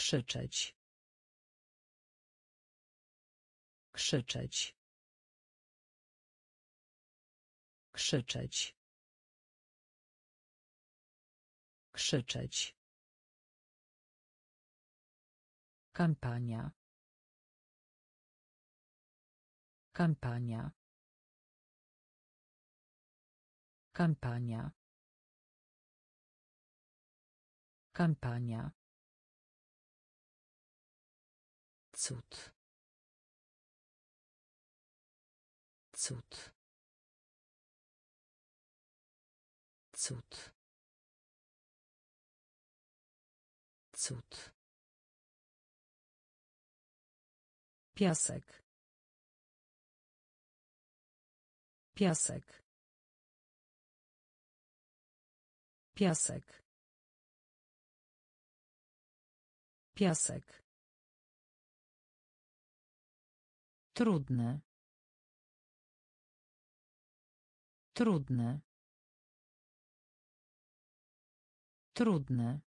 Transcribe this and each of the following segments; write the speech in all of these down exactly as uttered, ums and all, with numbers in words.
Krzyczeć. Krzyczeć. Krzyczeć. Krzyczeć. Kampania. Kampania. Kampania. Kampania. Cud. Cud. Cud. Cud. Piasek. Piasek. Piasek. Piasek. Trudne. Trudne. Trudne.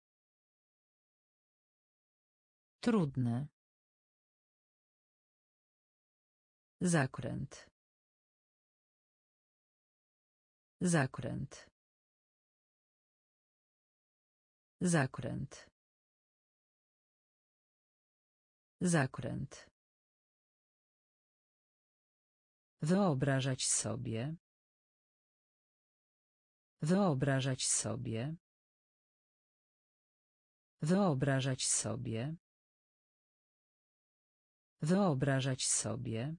Trudne. Zakręt. Zakręt. Zakręt. Zakręt. Wyobrażać sobie. Wyobrażać sobie. Wyobrażać sobie. Wyobrażać sobie.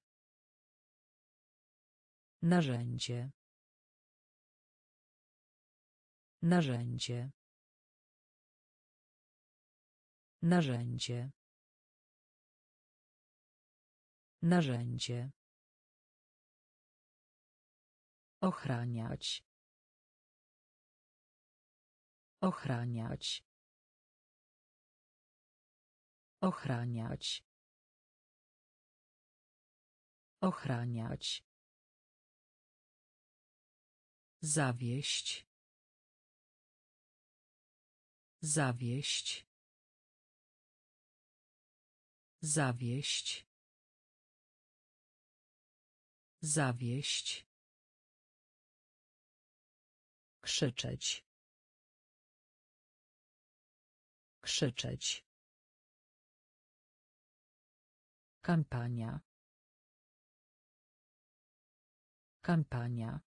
Narzędzie. Narzędzie. Narzędzie. Narzędzie. Ochraniać. Ochraniać. Ochraniać. Ochraniać. Zawieść. Zawieść. Zawieść. Zawieść. Krzyczeć. Krzyczeć. Kampania. Kampania.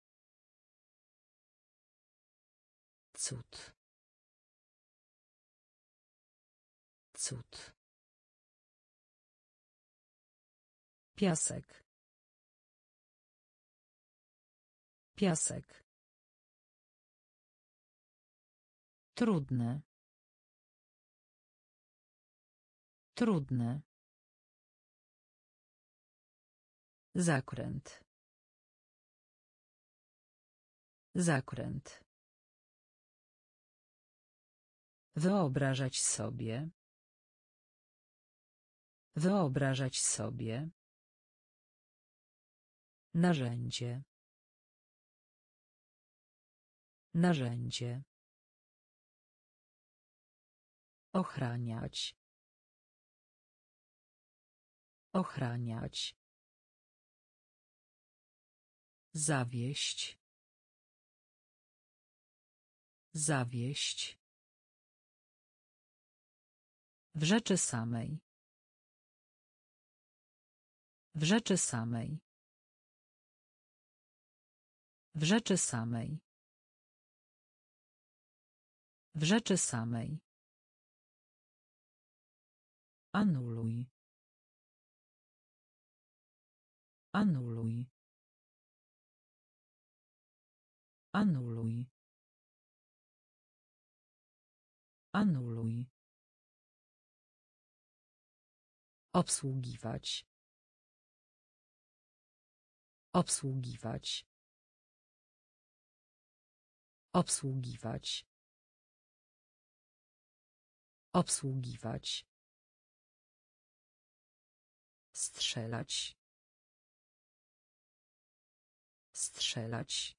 Cud. Cud. Piasek. Piasek. Trudne. Trudne. Zakręt. Zakręt. Wyobrażać sobie. Wyobrażać sobie. Narzędzie. Narzędzie. Ochraniać. Ochraniać. Zawieść. Zawieść. W rzeczy samej. W rzeczy samej. W rzeczy samej. W rzeczy samej. Anuluj. Anuluj. Anuluj. Anuluj. Obsługiwać. Obsługiwać. Obsługiwać. Obsługiwać. Strzelać. Strzelać.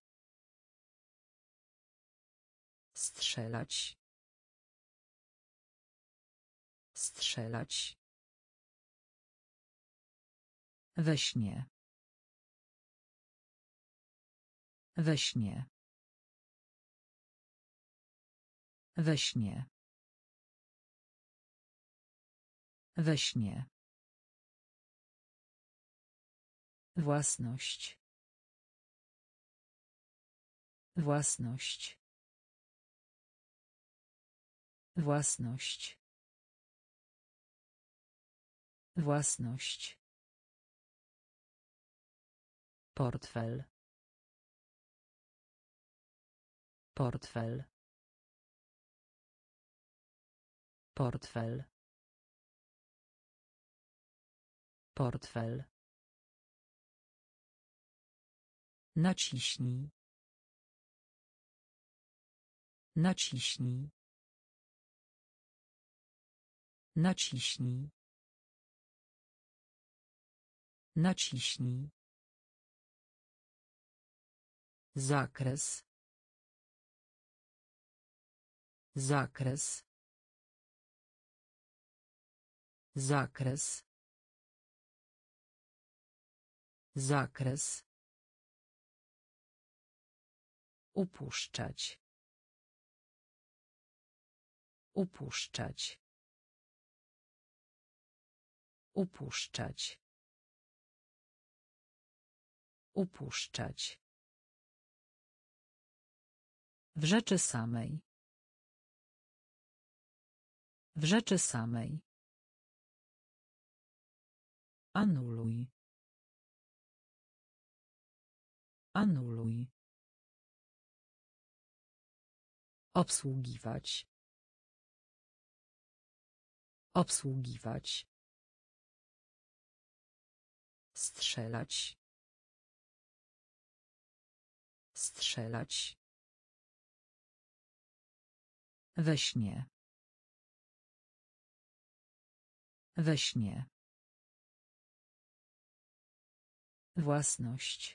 Strzelać. Strzelać. We śnie. We śnie. We śnie. We śnie. Własność. Własność. Własność. Własność. Portfel. Portfel. Portfel. Portfel. Naciśnij. Naciśnij. Naciśnij. Naciśnij. Zakres. Zakres. Zakres. Zakres. Upuszczać. Upuszczać. Upuszczać. Upuszczać. W rzeczy samej. W rzeczy samej. Anuluj. Anuluj. Obsługiwać. Obsługiwać. Strzelać. Strzelać. We śnie. We śnie. Własność.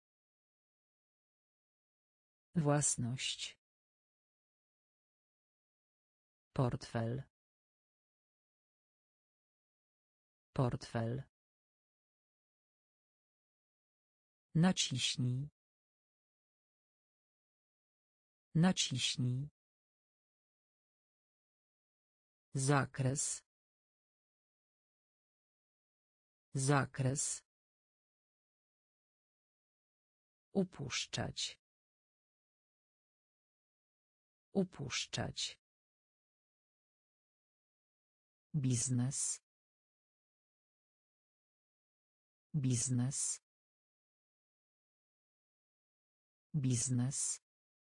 Własność. Portfel. Portfel. Naciśnij. Naciśnij. Zakres. Zakres. Upuszczać. Upuszczać. Biznes. Biznes. Biznes.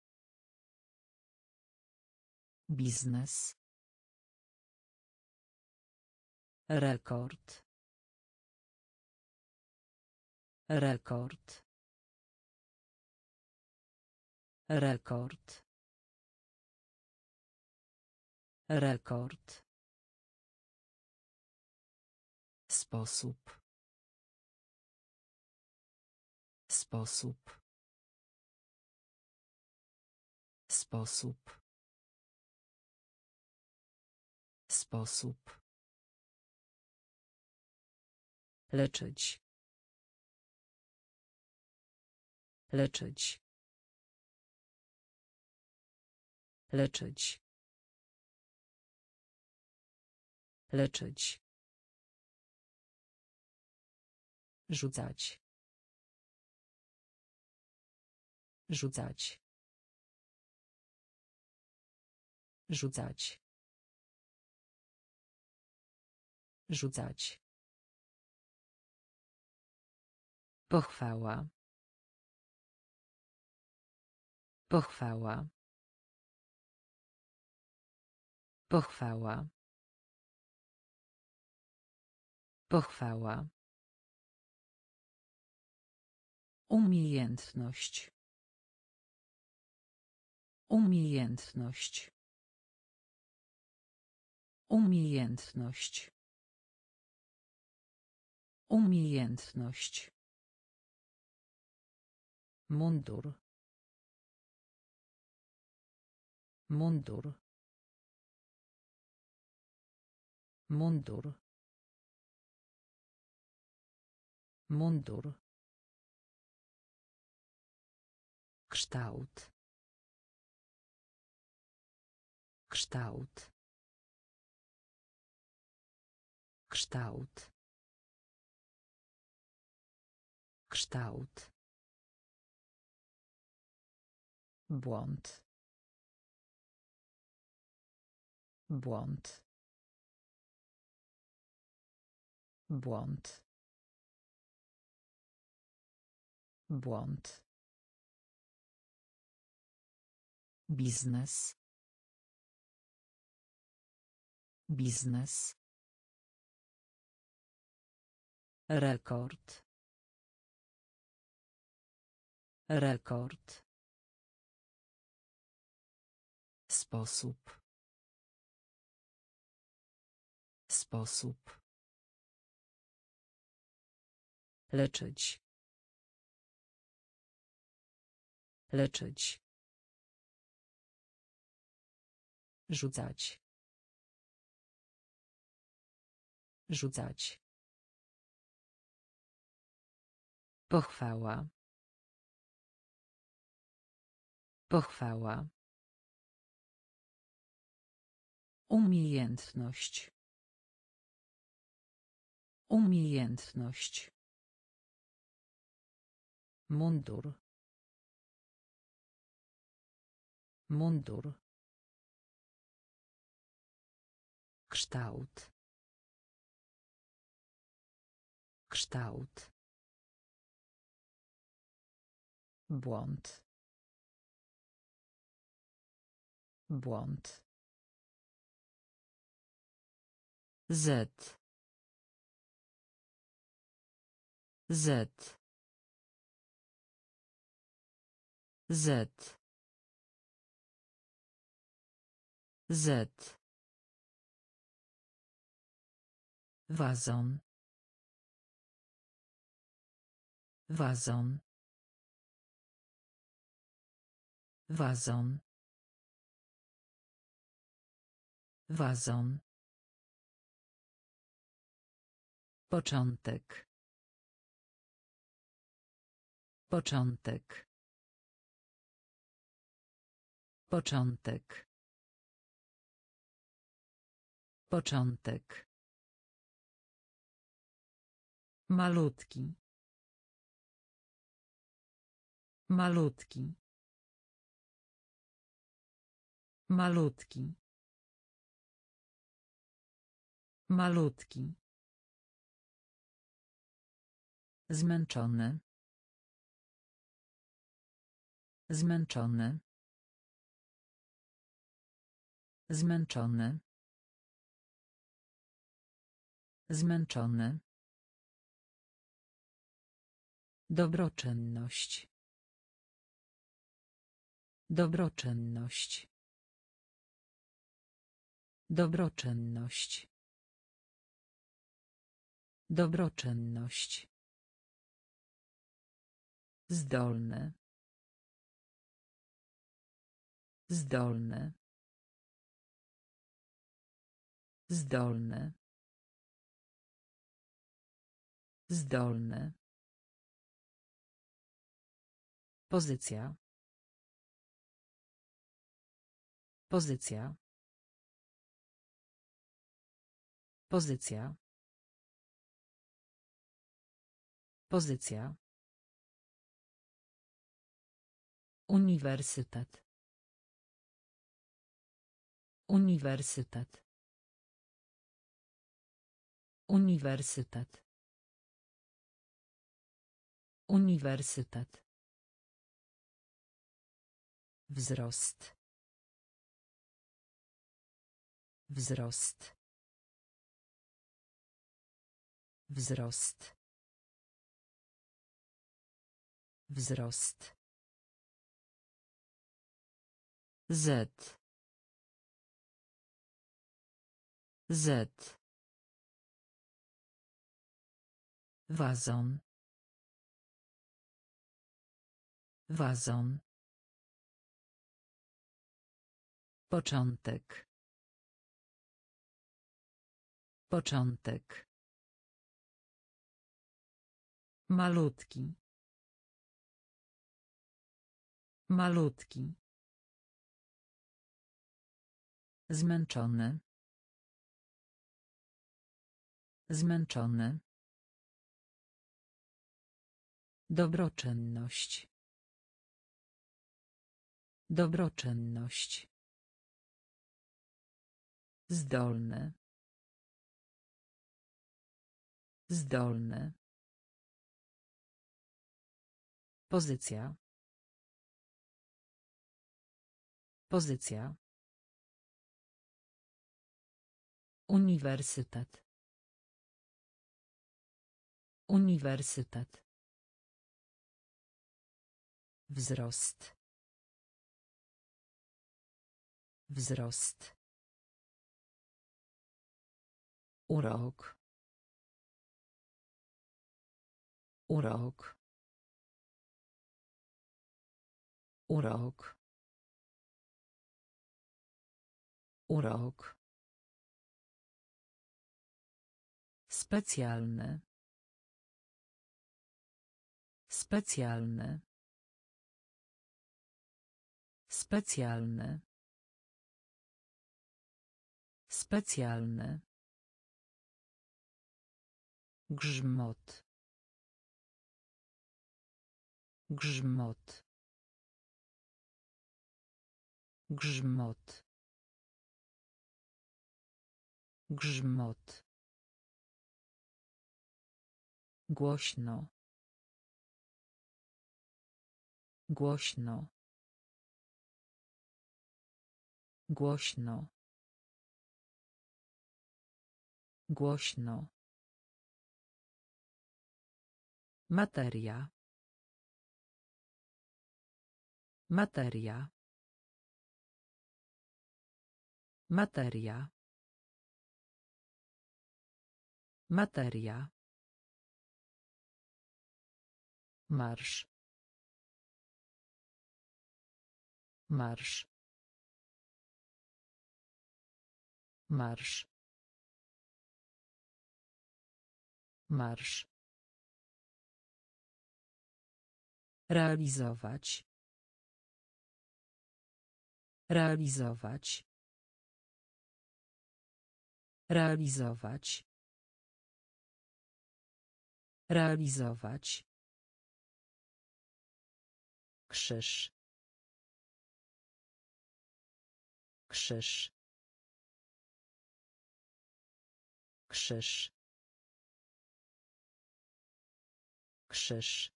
Biznes. Rekord. Rekord. Rekord. Rekord. Sposób. Sposób. Sposób. Sposób. Leczyć. Leczyć. Leczyć. Leczyć. Rzucać. Rzucać. Rzucać. Rzucać. Pochwała. Pochwała. Pochwała. Pochwała. Umiejętność. Umiejętność. Umiejętność. Umiejętność. Mundur. Mundur. Mundur. Mundur. Kształt. Kształt. Kształt. Kształt. Błąd. Błąd. Błąd. Błąd. Biznes. Biznes. Rekord. Rekord. Sposób. Sposób. Leczyć. Leczyć. Rzucać. Rzucać. Pochwała. Pochwała. Umiejętność. Umiejętność. Mundur. Mundur. Kształt. Kształt. Błąd. Błąd. Z. Z. Z. Z. Wazon. Wazon. Wazon. Wazon. Początek. Początek. Początek. Początek. Malutki. Malutki. Malutki. Malutki. Zmęczony. Zmęczony. Zmęczony. Zmęczony. Dobroczynność. Dobroczynność. Dobroczynność. Dobroczynność. Zdolny. Zdolny. Zdolny. Zdolny. Pozycja. Pozycja. Pozycja. Pozycja. Uniwersytet. Uniwersytet. Uniwersytet. Uniwersytet. Wzrost. Wzrost. Wzrost. Wzrost. Z. Z. Wazon. Wazon. Początek. Początek. Malutki. Malutki. Zmęczony. Zmęczony. Dobroczynność. Dobroczynność. Zdolny. Zdolny. Pozycja. Pozycja. Uniwersytet. Uniwersytet. Wzrost. Wzrost. Urok. Urok. Urok. Urok. Specjalny. Specjalny. Specjalny. Specjalny. Grzmot. Grzmot. Grzmot. Grzmot. Głośno. Głośno. Głośno. Głośno. Materia. Materia. Materia. Materia. Marsz. Marsz. Marsz. Marsz. Realizować. Realizować. Realizować. Realizować. Krzyż. Krzyż. Krzyż. Krzyż.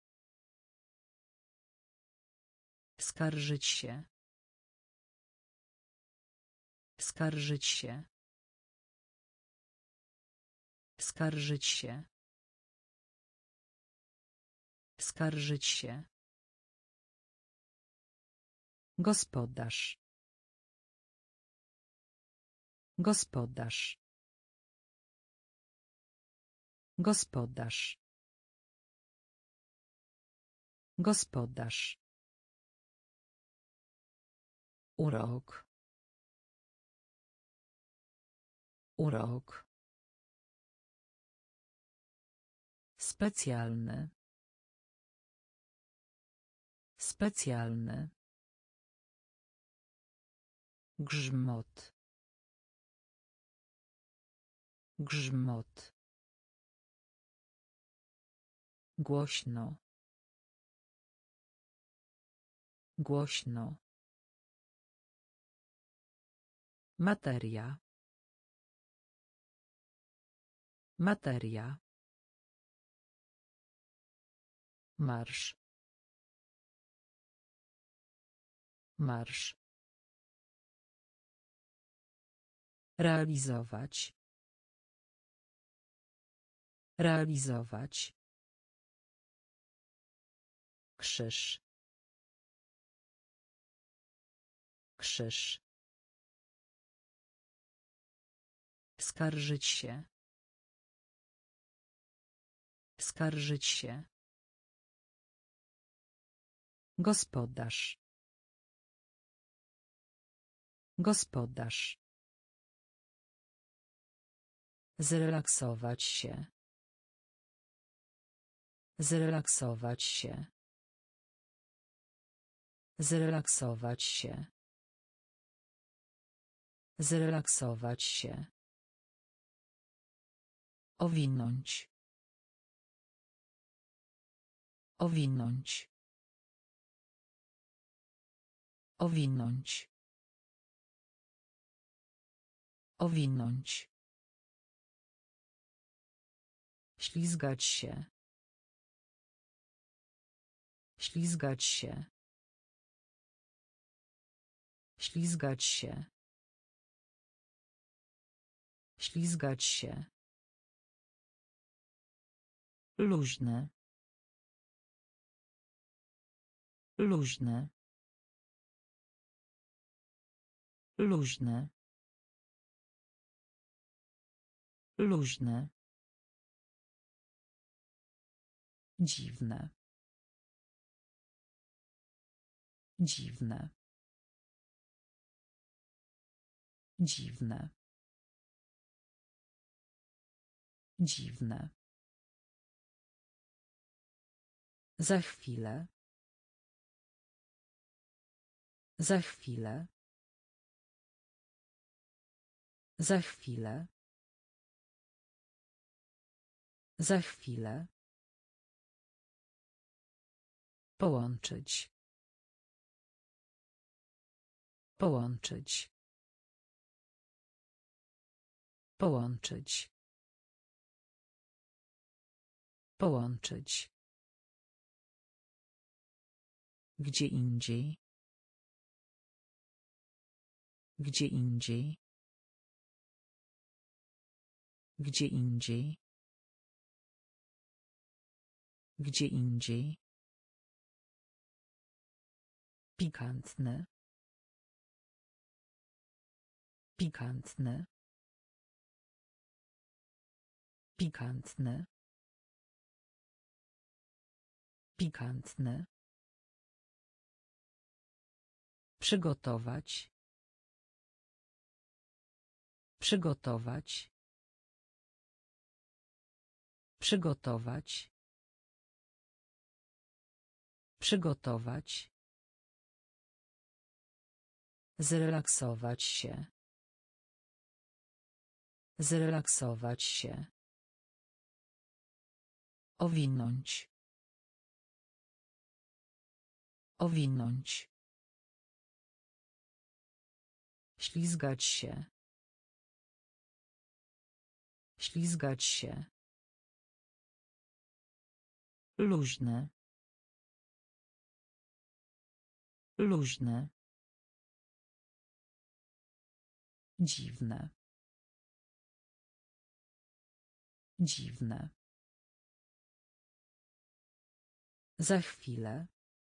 Skarżyć się. Skarżyć się. Skarżyć się. Skarżyć się. Gospodarz. Gospodarz. Gospodarz. Gospodarz. Urok. Urok. Specjalny. Specjalny. Grzmot. Grzmot. Głośno. Głośno. Materia. Materia. Marsz. Marsz. Realizować. Realizować. Krzyż. Krzyż. Skarżyć się. Skarżyć się. Gospodarz. Gospodarz. Zrelaksować się. Zrelaksować się. Zrelaksować się. Zrelaksować się. Owinąć. Owinąć. Owinąć. Owinąć. Ślizgać się. Ślizgać się. Ślizgać się. Ślizgać się. Luźne. Luźne. Luźne. Luźne. Dziwne. Dziwne. Dziwne. Dziwne. Za chwilę. Za chwilę. Za chwilę. Za chwilę. Połączyć. Połączyć. Połączyć. Połączyć. Gdzie indziej. Gdzie indziej. Gdzie indziej. Gdzie indziej. Pikantne. Pikantne. Pikantne. Pikantne. Przygotować. Przygotować. Przygotować. Przygotować. Zrelaksować się. Zrelaksować się. Owinąć. Owinąć. Ślizgać się. Ślizgać się. Luźne. Luźne. Dziwne. Dziwne. Za chwilę.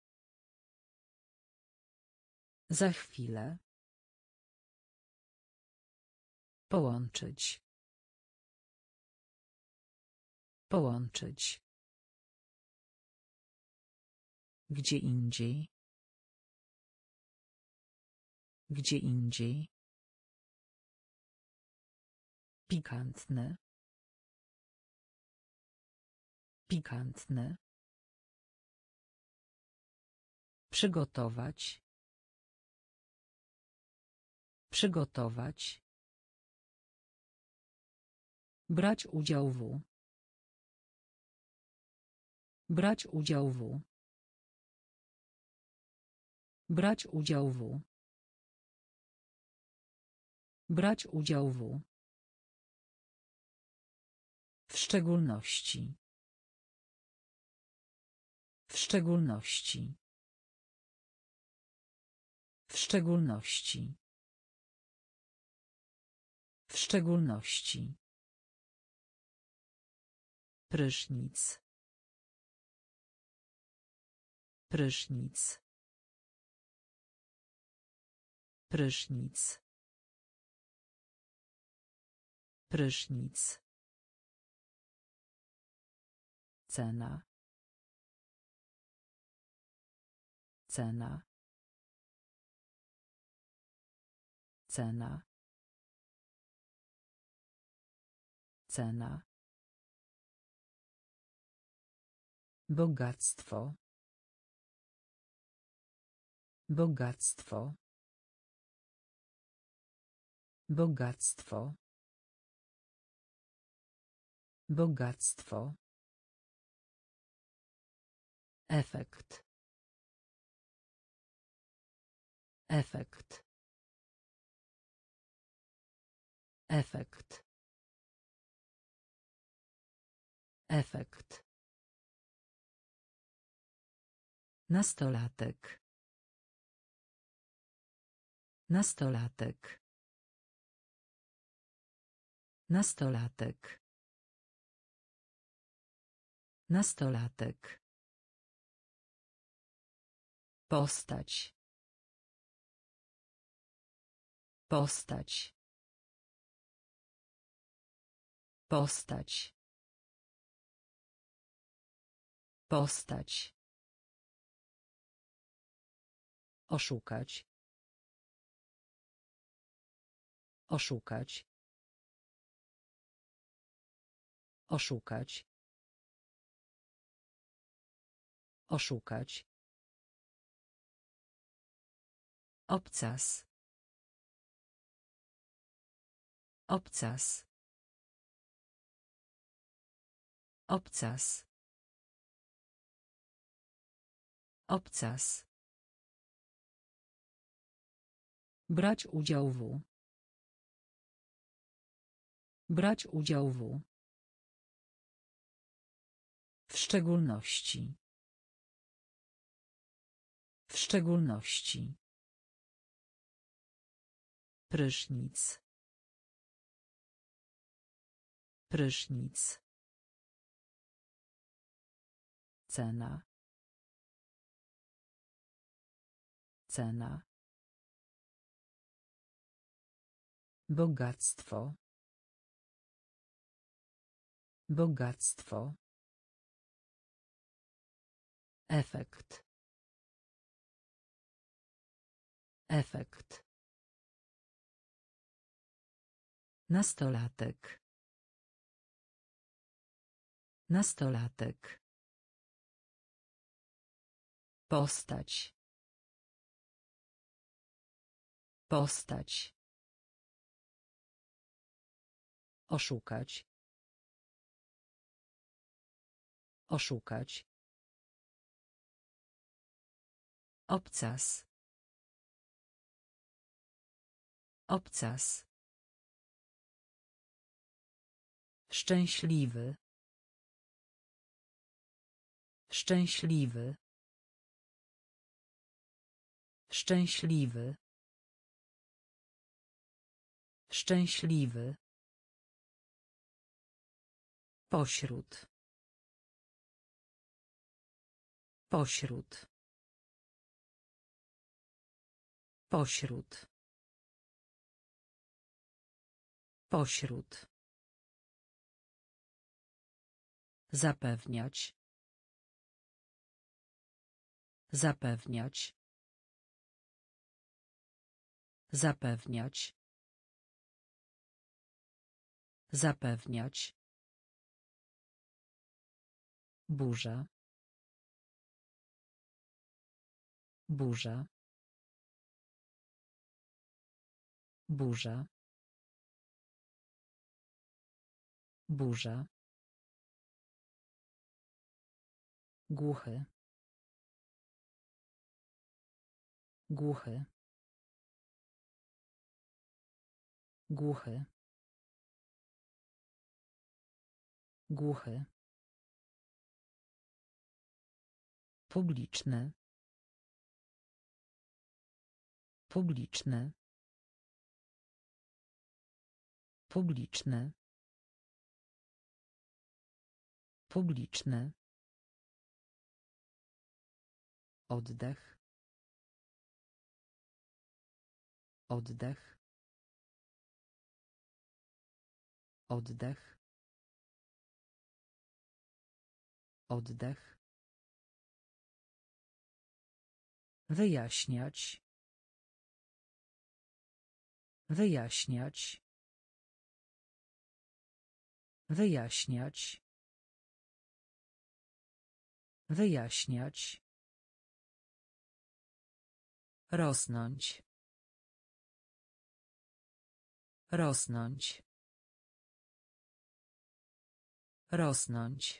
Za chwilę. Połączyć. Połączyć. Gdzie indziej. Gdzie indziej. Pikantne. Pikantne. Przygotować. Przygotować. Brać udział w. Brać udział w. Brać udział w. Brać udział w. W szczególności. W szczególności. W szczególności. W szczególności. Prysznic. Prysznic. Prysznic. Prysznic. Cena. Cena. Cena. Cena. Bogactwo. Bogactwo. Bogactwo. Bogactwo. Efekt. Efekt. Efekt. Efekt. Nastolatek. Nastolatek. Nastolatek. Nastolatek. Postać. Postać. Postać. Postać. Oszukać. Oszukać. Oszukać. Oszukać. Obcas. Obcas. Obcas. Obcas. Brać udział w. Brać udział w. W szczególności. W szczególności. Prysznic. Prysznic. Cena. Cena. Bogactwo. Bogactwo. Efekt. Efekt. Nastolatek. Nastolatek. Postać. Postać. Oszukać. Oszukać. Obcas. Obcas. Szczęśliwy. Szczęśliwy. Szczęśliwy. Szczęśliwy. Pośród. Pośród. Pośród. Pośród. Zapewniać. Zapewniać. Zapewniać. Zapewniać. Burza. Burza. Burza. Burza. Głuchy. Głuchy. Głuchy. Głuchy. Publiczny. Publiczny. Publiczny. Publiczny. Oddech. Oddech. Oddech. Oddech. Wyjaśniać. Wyjaśniać. Wyjaśniać. Wyjaśniać. Rosnąć. Rosnąć. Rosnąć.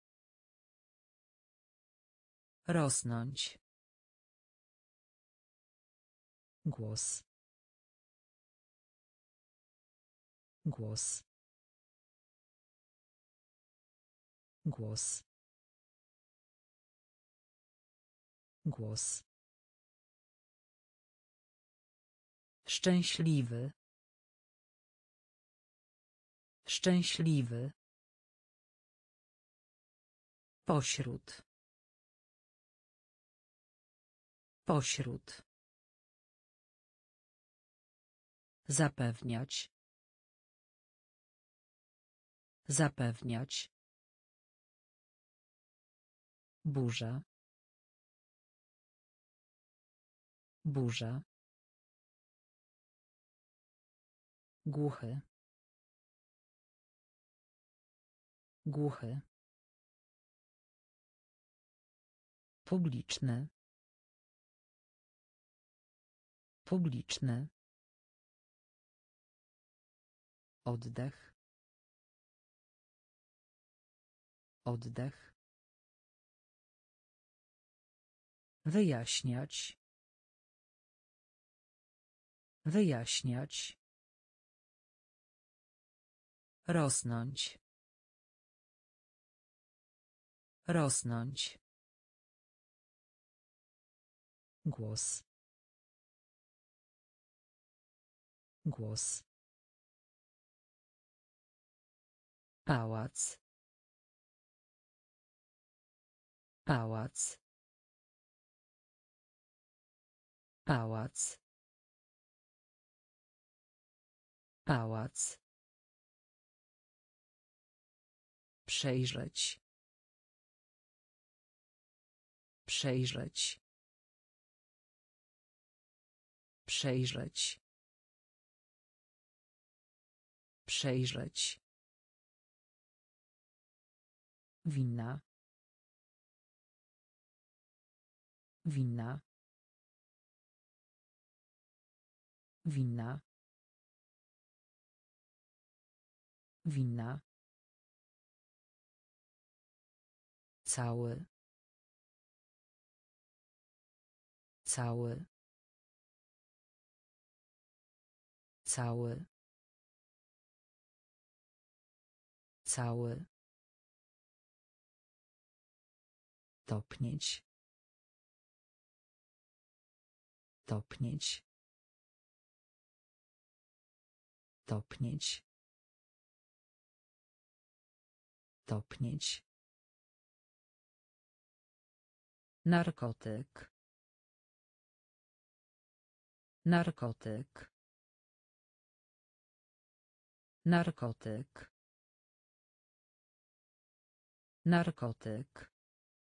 Rosnąć. Głos. Głos. Głos. Głos. Szczęśliwy. Szczęśliwy. Pośród. Pośród. Zapewniać. Zapewniać. Burza. Burza. Głuchy. Głuchy. Publiczny. Publiczny. Oddech. Oddech. Wyjaśniać. Wyjaśniać. Rosnąć. Rosnąć. Głos. Głos. Pałac. Pałac. Pałac. Pałac. Przejrzeć. Przejrzeć. Przejrzeć. Przejrzeć. Winna. Winna. Winna. Winna. Cały. Cały. Cały. Cały. Topnieć. Topnieć. Topnieć. Topnieć. Narkotyk. Narkotyk. Narkotyk. Narkotyk.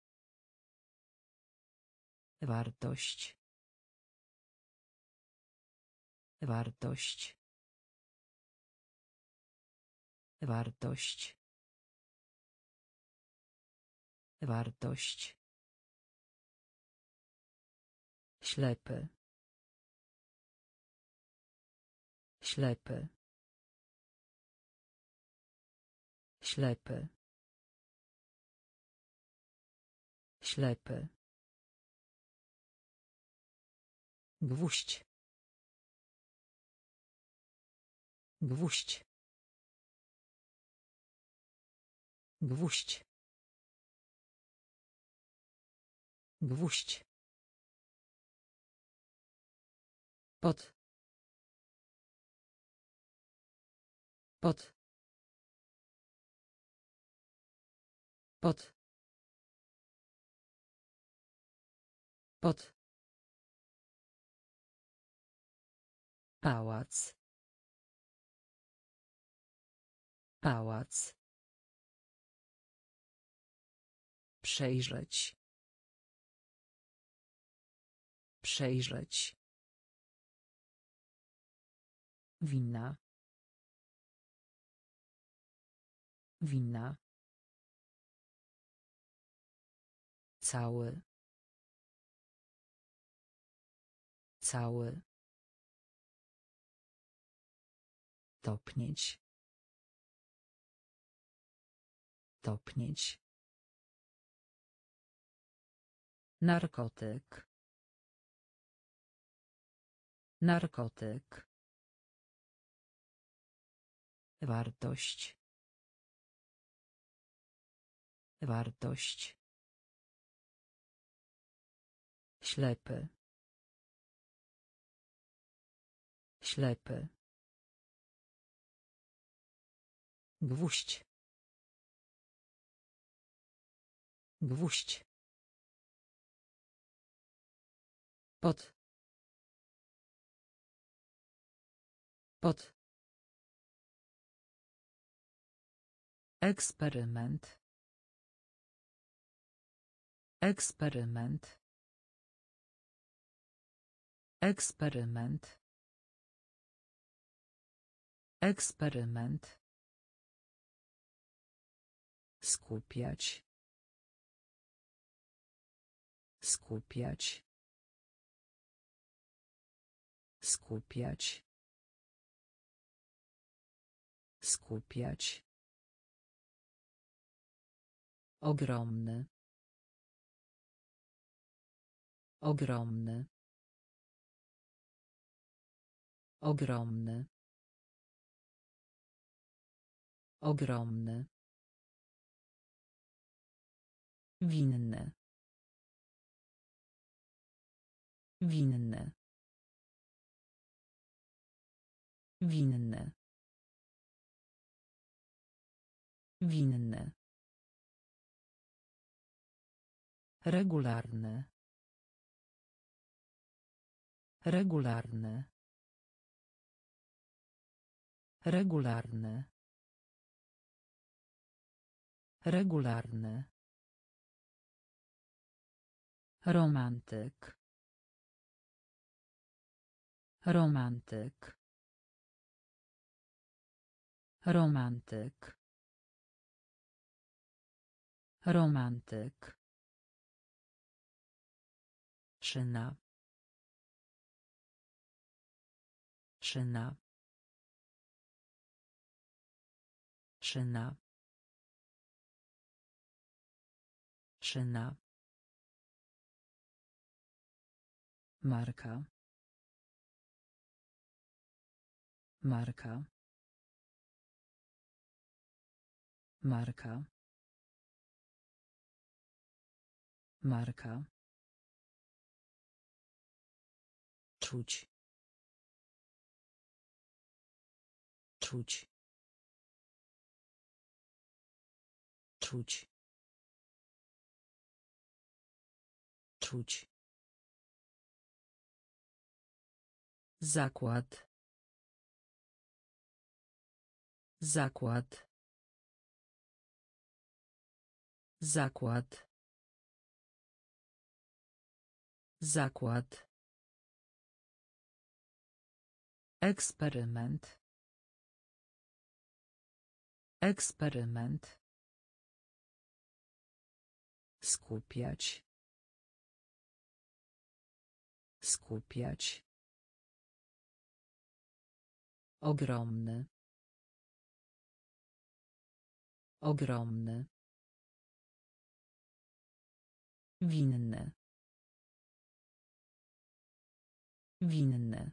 Wartość. Wartość. Wartość. Wartość. Ślepy. Ślepy. Ślepy. Ślepy. Gwóźdź. Gwóźdź. Gwóźdź. Gwóźdź. Pod. Pod. Pod. Pod. Pałac. Pałac. Przejrzeć. Przejrzeć. Winna. Winna. Cały. Cały. Topnieć. Topnieć. Narkotyk. Narkotyk. Wartość. Wartość. Ślepy. Ślepy. Gwóźdź. Gwóźdź. Pod. Pod. Eksperyment. Eksperyment. Eksperyment. Eksperyment. Skupiać. Skupiać. Skupiać. Skupiać. Ogromny. Ogromny. Ogromny. Ogromny. Winny. Winny. Winny. Winny. Regularny. Regularny. Regularny. Regularny. Romantyk. Romantyk. Romantyk. Romantyk. Szyna. Szyna. Szyna. Szyna. Marka. Marka. Marka. Marka. Czuć. Czuć. Czuć. Czuć. Zakład. Zakład. Zakład. Zakład. Eksperyment. Eksperyment. Skupiać. Skupiać. Ogromny. Ogromny. Winny. Winny.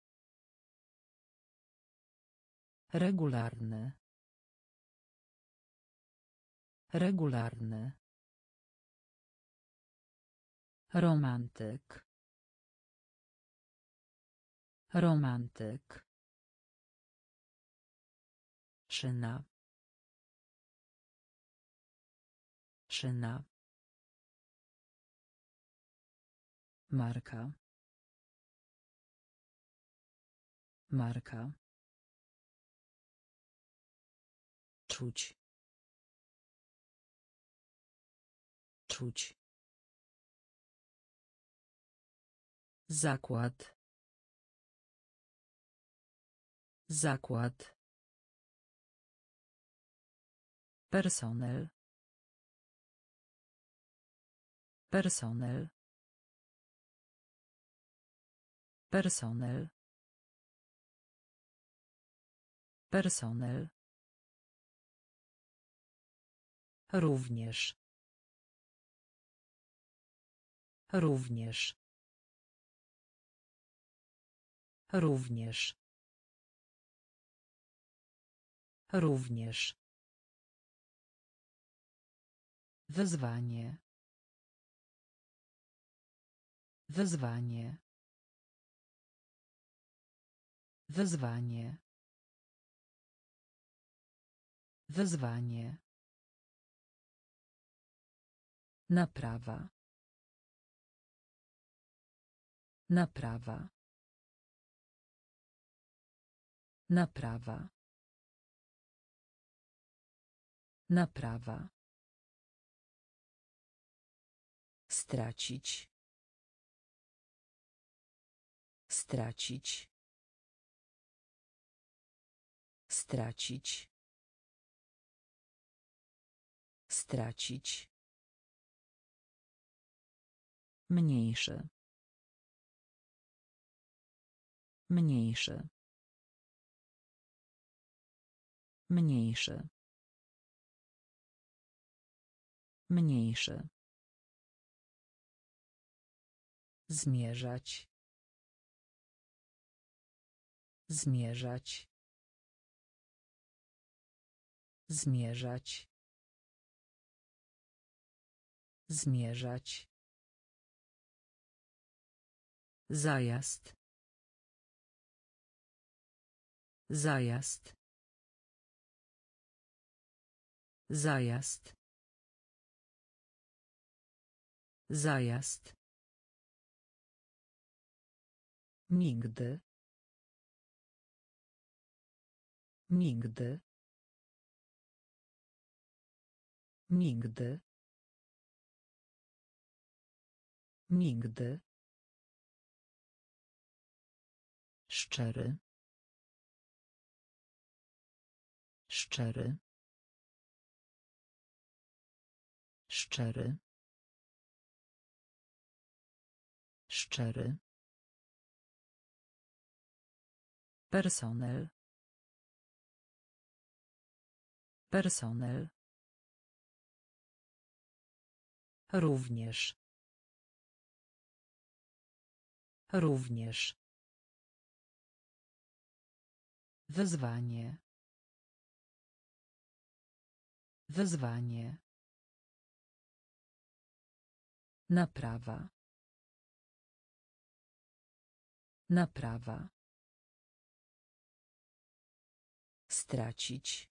Regularny. Regularny. Romantyk. Romantyk. Szyna. Szyna. Marka. Marka. Czuć. Czuć. Zakład. Zakład. Personel. Personel. Personel. Personel. Również. Również. Również. Również. Wyzwanie. Wyzwanie. Wyzwanie. Wyzwanie. Naprawa. Naprawa. Naprawa. Naprawa. Stracić. Stracić. Stracić. Stracić. Mniejszy. Mniejszy. Mniejszy. Mniejszy. Zmierzać. Zmierzać. Zmierzać. Zmierzać. Zajazd. Zajazd. Zajazd. Zajazd. Nigdy. Nigdy. Nigdy. Nigdy. Szczery. Szczery. Szczery. Szczery. Personel. Personel. Również. Również. Wyzwanie. Wyzwanie. Naprawa. Naprawa. Stracić.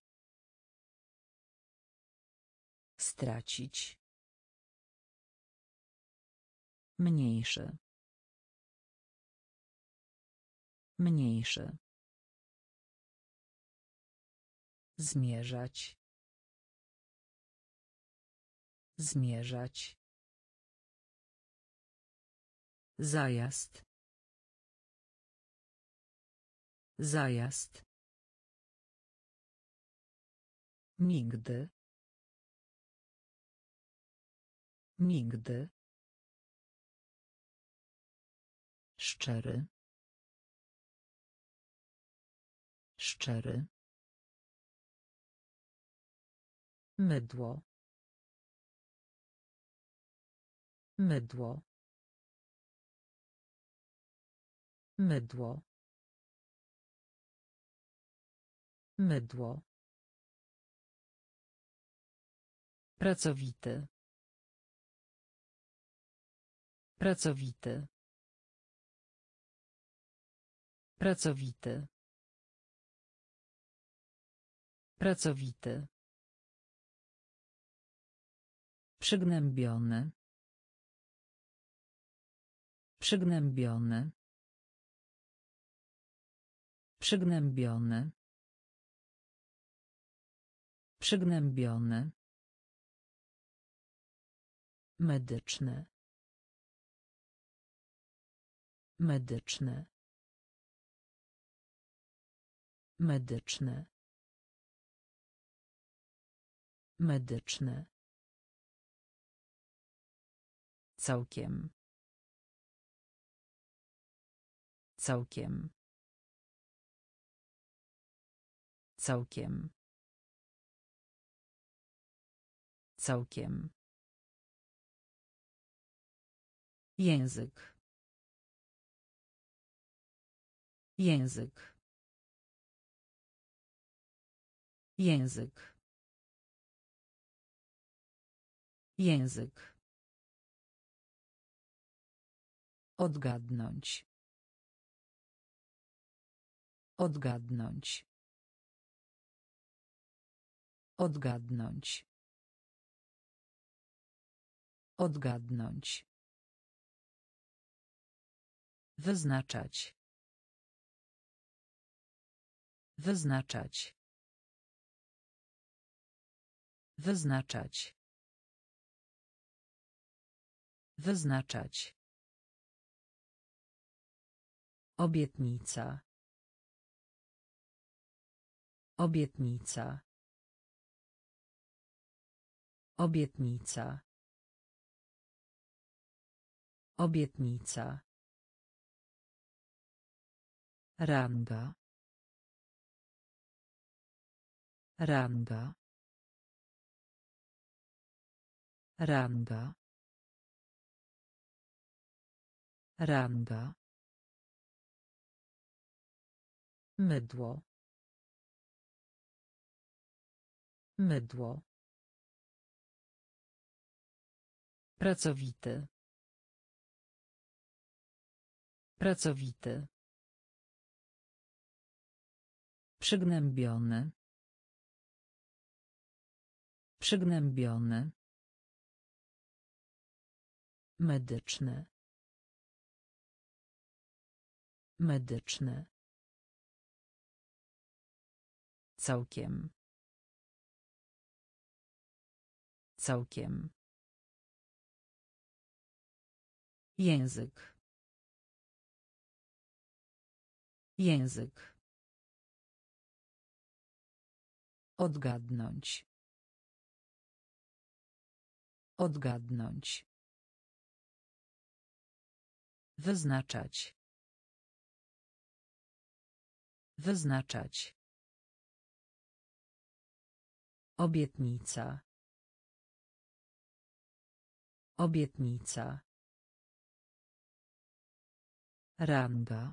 Stracić. Mniejszy. Mniejszy. Zmierzać. Zmierzać. Zajazd. Zajazd. Nigdy. Nigdy. Szczery. Szczery. Mydło. Mydło. Mydło. Mydło. Pracowity. Pracowity. Pracowity. Pracowity. Przygnębiony. Przygnębiony. Przygnębiony. Przygnębiony. Medyczny. Medyczny. Medyczny. Medyczny. Całkiem. Całkiem. Całkiem. Całkiem. Język. Język. Język. Język. Odgadnąć. Odgadnąć. Odgadnąć. Odgadnąć. Wyznaczać. Wyznaczać. Wyznaczać. Wyznaczać. Obietnica. Obietnica. Obietnica. Obietnica. Ranga. Ranga. Ranga. Ranga. Mydło. Mydło. Pracowity. Pracowity. Przygnębiony. Przygnębiony. Medyczny. Medyczny. Całkiem. Całkiem. Język. Język. Odgadnąć. Odgadnąć. Wyznaczać. Wyznaczać. Obietnica. Obietnica. Ranga.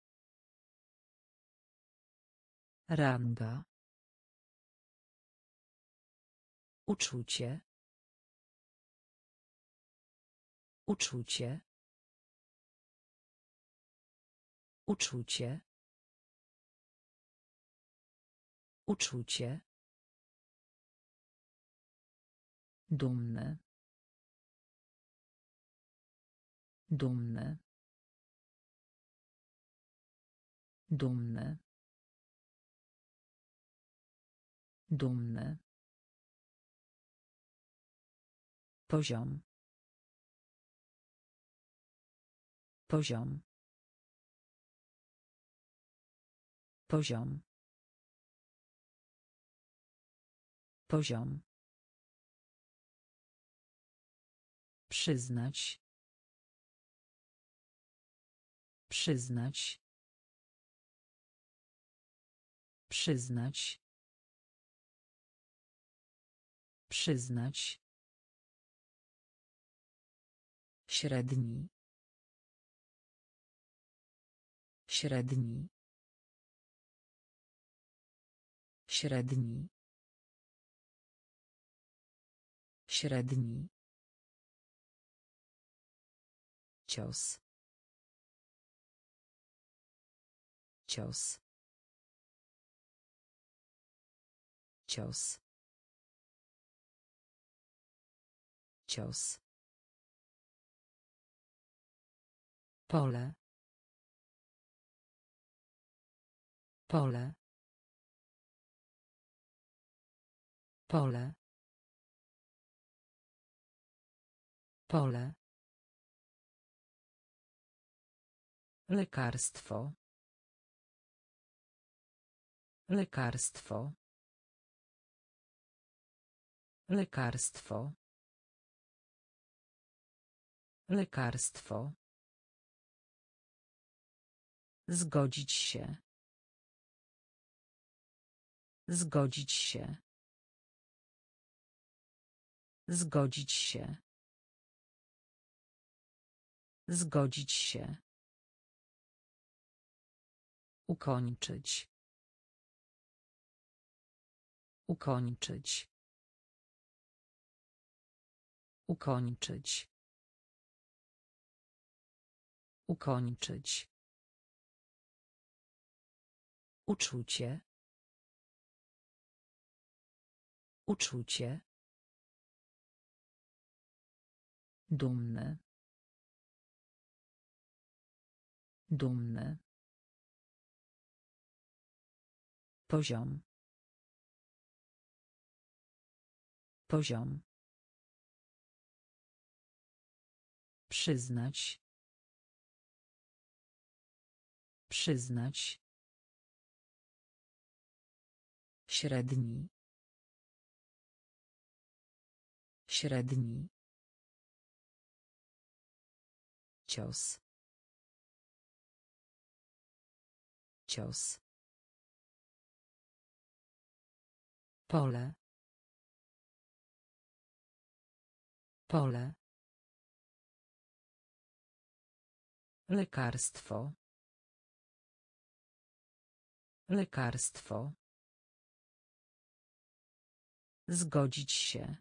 Ranga. Uczucie. Uczucie. Uczucie. Uczucie. Dumny. Dumny. Dumny. Dumny. Poziom. Poziom. Poziom. Poziom. Przyznać. Przyznać. Przyznać. Przyznać. Średni. Średni. Średni. Średni. Cios. Cios. Cios. Cios. Pole. Pole. Pole. Pole. Lekarstwo. Lekarstwo. Lekarstwo. Lekarstwo. Zgodzić się. Zgodzić się. Zgodzić się. Zgodzić się. Ukończyć. Ukończyć. Ukończyć. Ukończyć. Uczucie. Uczucie. Dumny. Dumny. Poziom. Poziom. Przyznać. Przyznać. Średni. Średni. Cios. Cios. Pole. Pole. Lekarstwo. Lekarstwo. Zgodzić się.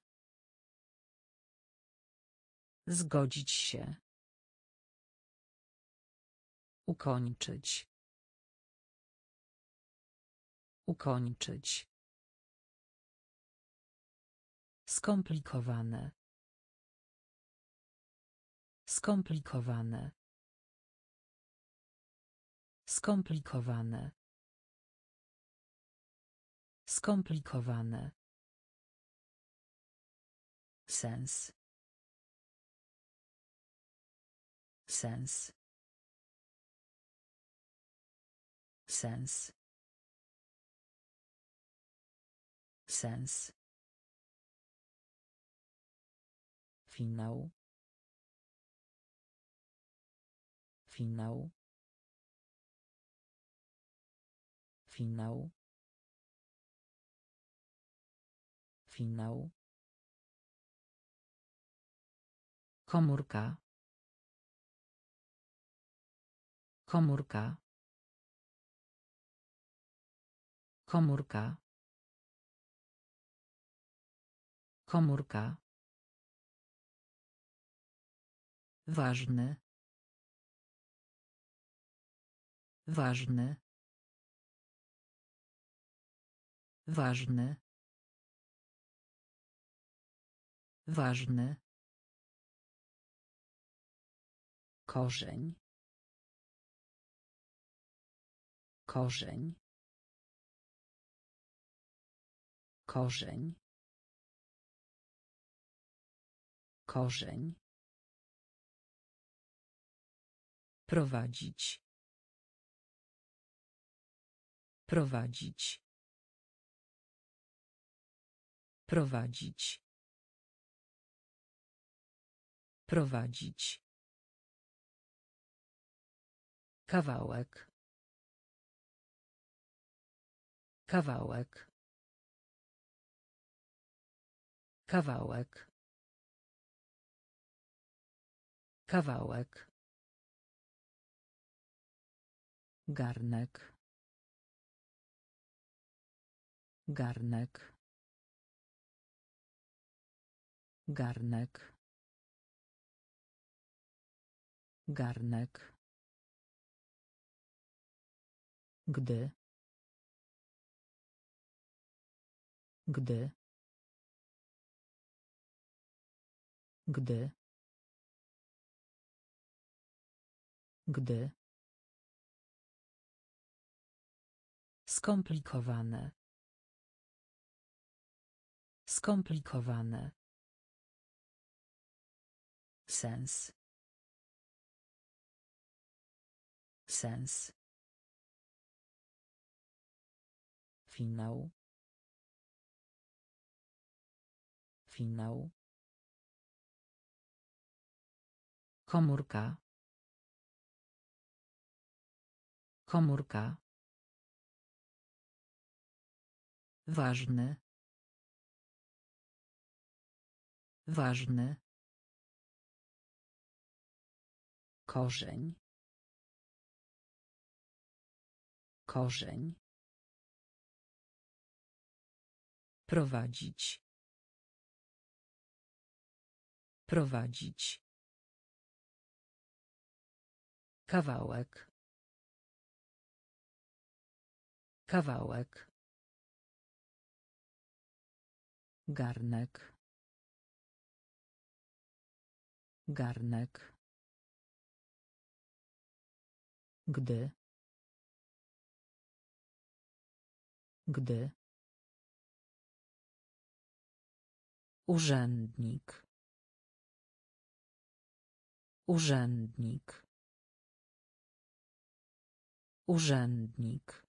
Zgodzić się. Ukończyć. Ukończyć. Skomplikowane. Skomplikowane. Skomplikowane. Skomplikowane. Sens. Sens. Sens. Sens. Finał. Finał. Finał. Finał. Komórka. Komórka. Komórka. Komórka. Ważny. Ważny. Ważny. Ważny. Korzeń. Korzeń. Korzeń. Korzeń. Prowadzić. Prowadzić. Prowadzić. Prowadzić. Kawałek. Kawałek. Kawałek. Kawałek. Garnek. Garnek. Garnek. Garnek. Gdy. Gdy. Gdy. Gdy. Skomplikowane. Skomplikowane. Sens. Sens. Finał. Finał. Komórka. Komórka. Ważny. Ważny. Korzeń. Korzeń. Prowadzić. Prowadzić. Kawałek. Kawałek. Garnek. Garnek. Gdy. Gdy. Urzędnik. Urzędnik. Urzędnik.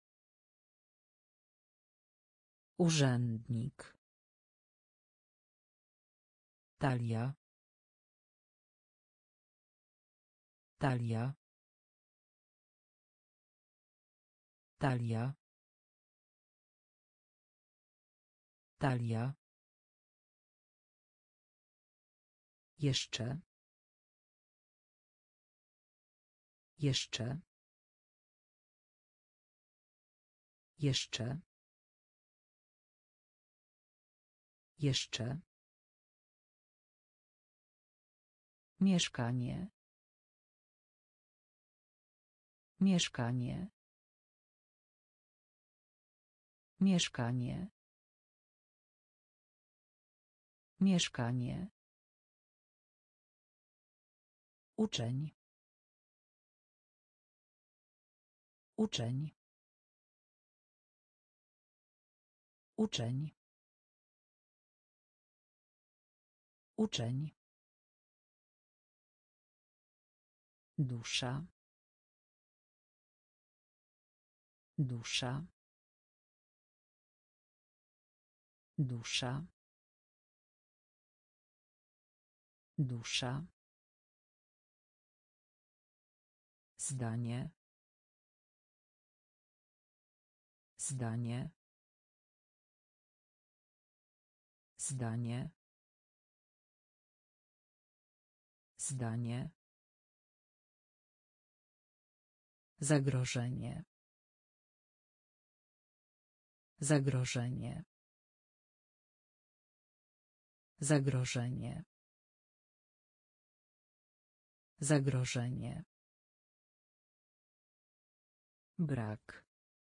Urzędnik. Talia. Talia. Talia. Talia. Jeszcze. Jeszcze. Jeszcze. Jeszcze. Mieszkanie. Mieszkanie. Mieszkanie. Mieszkanie. Uczeń. Uczeń. Uczeń. Uczeń. Dusza. Dusza. Dusza. Dusza. Zdanie. Zdanie. Zdanie. Zdanie. Zagrożenie. Zagrożenie. Zagrożenie. Zagrożenie. Brak.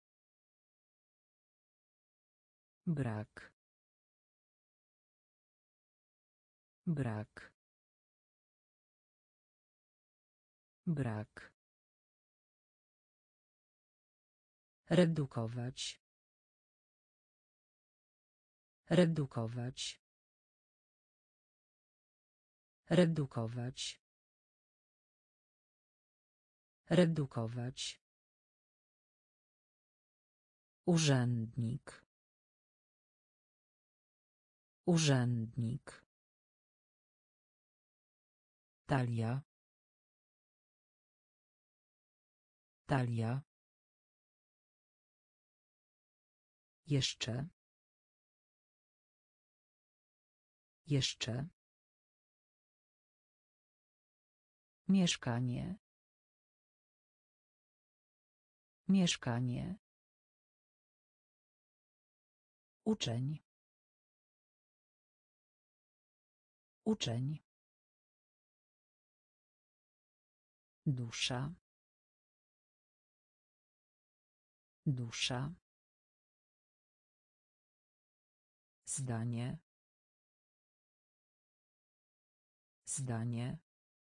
Brak. Brak. Brak. Redukować. Redukować. Redukować. Redukować. Urzędnik. Urzędnik. Talia. Talia. Jeszcze. Jeszcze. Mieszkanie. Mieszkanie. Uczeń. Uczeń. Dusza. Dusza. Zdanie. Zdanie.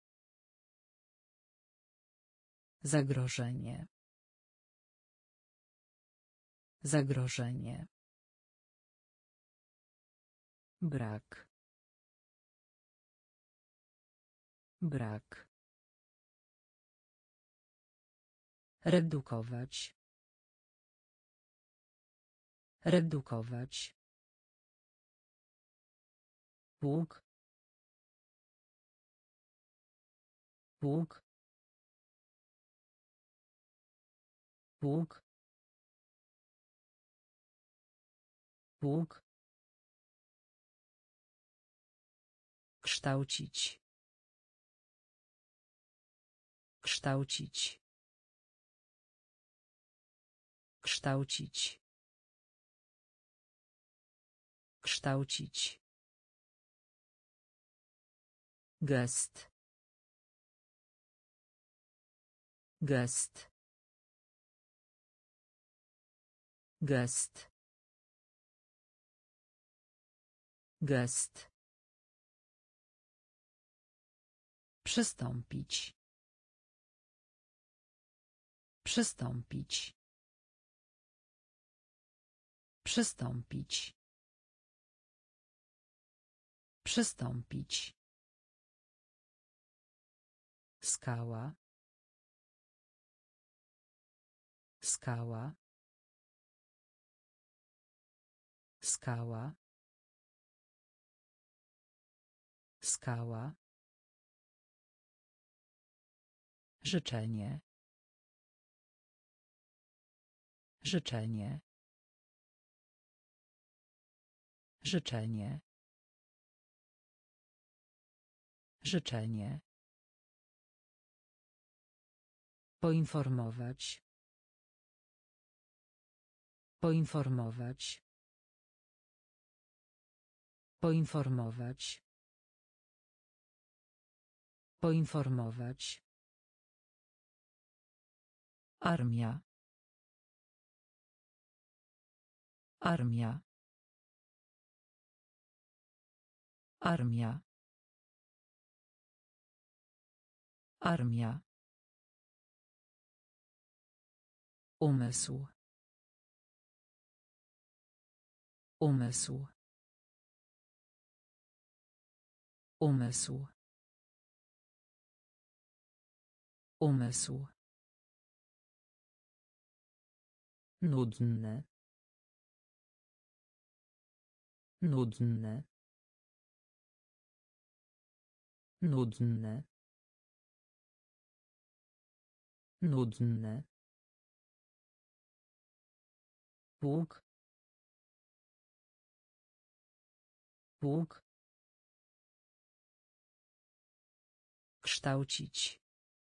Zagrożenie. Zagrożenie. Brak. Brak. Redukować. Redukować. Pług. Pług. Pług. Pług. Kształcić. Kształcić. Kształcić. Kształcić. Gest. Gest. Gest. Gest. Przystąpić. Przystąpić. Przystąpić. Przystąpić. Skała. Skała. Skała. Skała. Życzenie. Życzenie. Życzenie. Życzenie. Poinformować. Poinformować. Poinformować. Poinformować. Armia. Armia. Armia. Armia. Umysł. Umysł. Umysł. Umysł. Nudne. Nudne. Nudne. Nudne. Pług. Pług. Kształcić.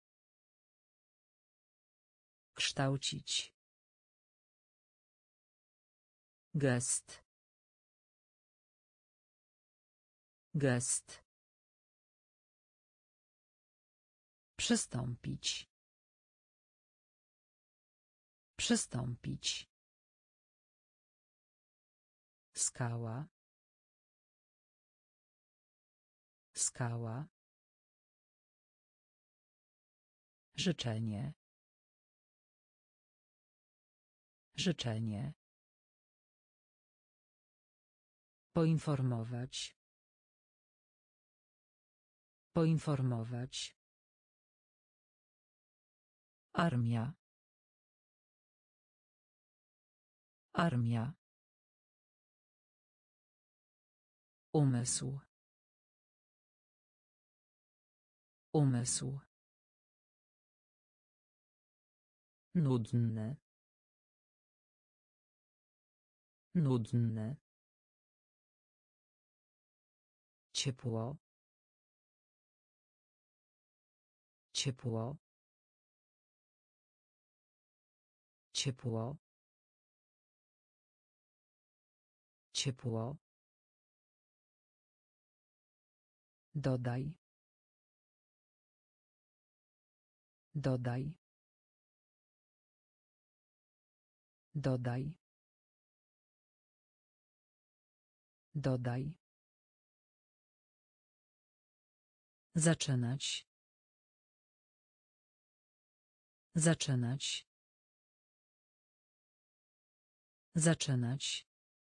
Kształcić. Gest. Gest. Przystąpić. Przystąpić. Skała. Skała. Życzenie. Życzenie. Poinformować. Poinformować. Armia. Armia. Umysł. Umysł. Nudne. Nudne. Ciepło. Ciepło. Ciepło. Ciepło. Dodaj. Dodaj. Dodaj. Dodaj. Zaczynać. Zaczynać. Zaczynać.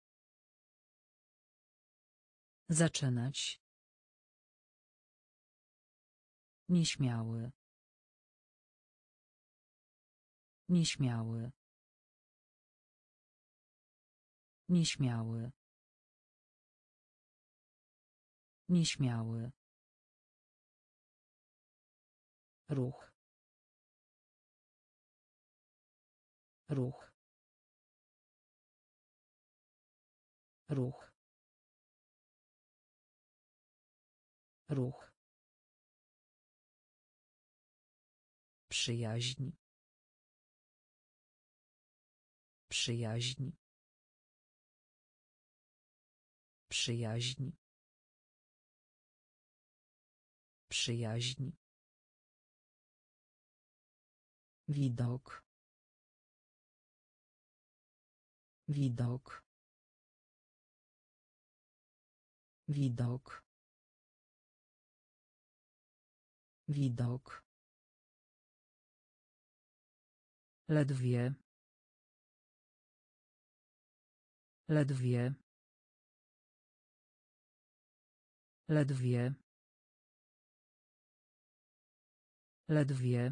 Zaczynać. Nieśmiały. Nieśmiały. Nieśmiały. Nieśmiały. Ruch. Ruch. Ruch. Ruch. Przyjaźń. Przyjaźń. Przyjaźń. Przyjaźń. Widok. Widok. Widok. Widok. Ledwie. Ledwie. Ledwie. Ledwie.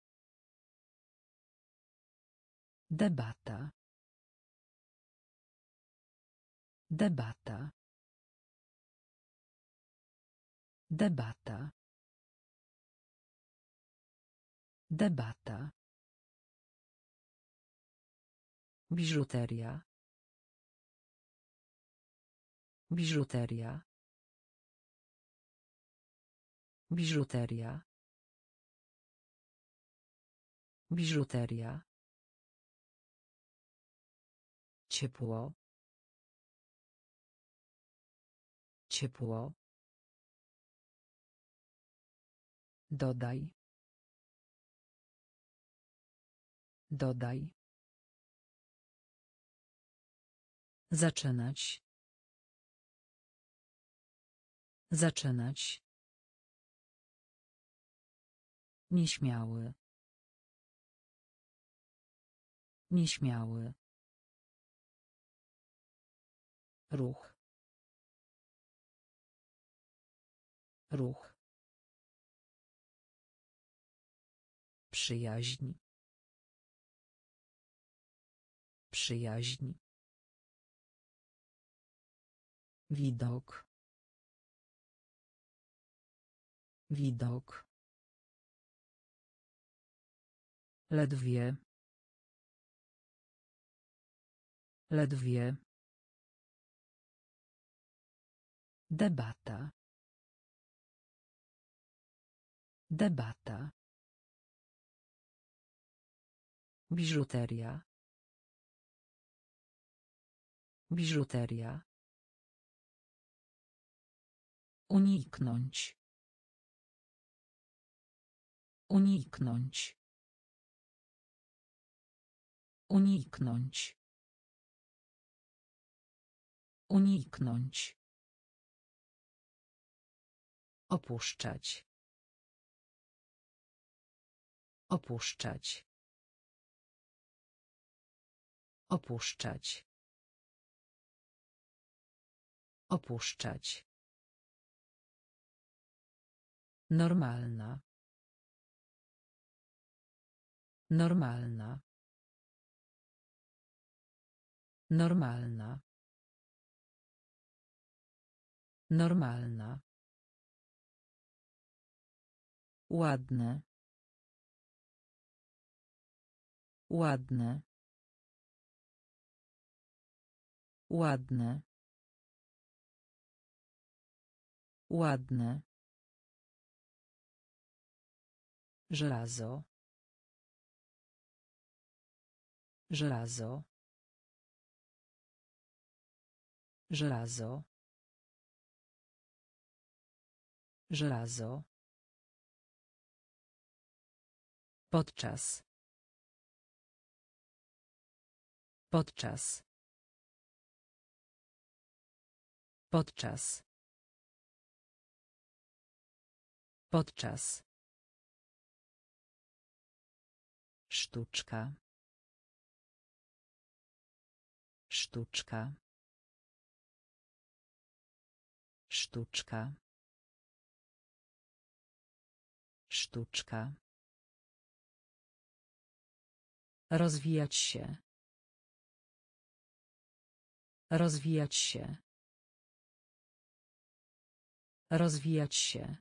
Debata. Debata. Debata. Debata. Biżuteria. Biżuteria. Biżuteria. Biżuteria. Ciepło. Ciepło. Dodaj. Dodaj. Zaczynać. Zaczynać. Nieśmiały. Nieśmiały. Ruch. Ruch. Przyjaźń. Przyjaźń. Widok. Widok. Ledwie. Ledwie. Debata. Debata. Biżuteria. Biżuteria. Uniknąć. Uniknąć. Uniknąć. Uniknąć. Opuszczać. Opuszczać. Opuszczać. Opuszczać. Normalna. Normalna. Normalna. Normalna. Ładne. Ładne. Ładne. Ładne. Żelazo. Żelazo. Żelazo. Żelazo. Podczas. Podczas. Podczas. Podczas. Sztuczka. Sztuczka. Sztuczka. Sztuczka. Rozwijać się. Rozwijać się. Rozwijać się.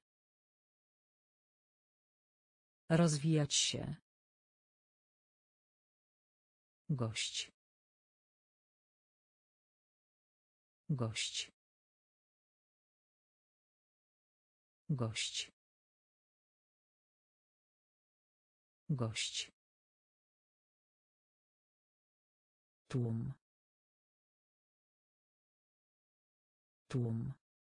Rozwijać się. Gość. Gość. Gość. Gość. Tłum. Tłum.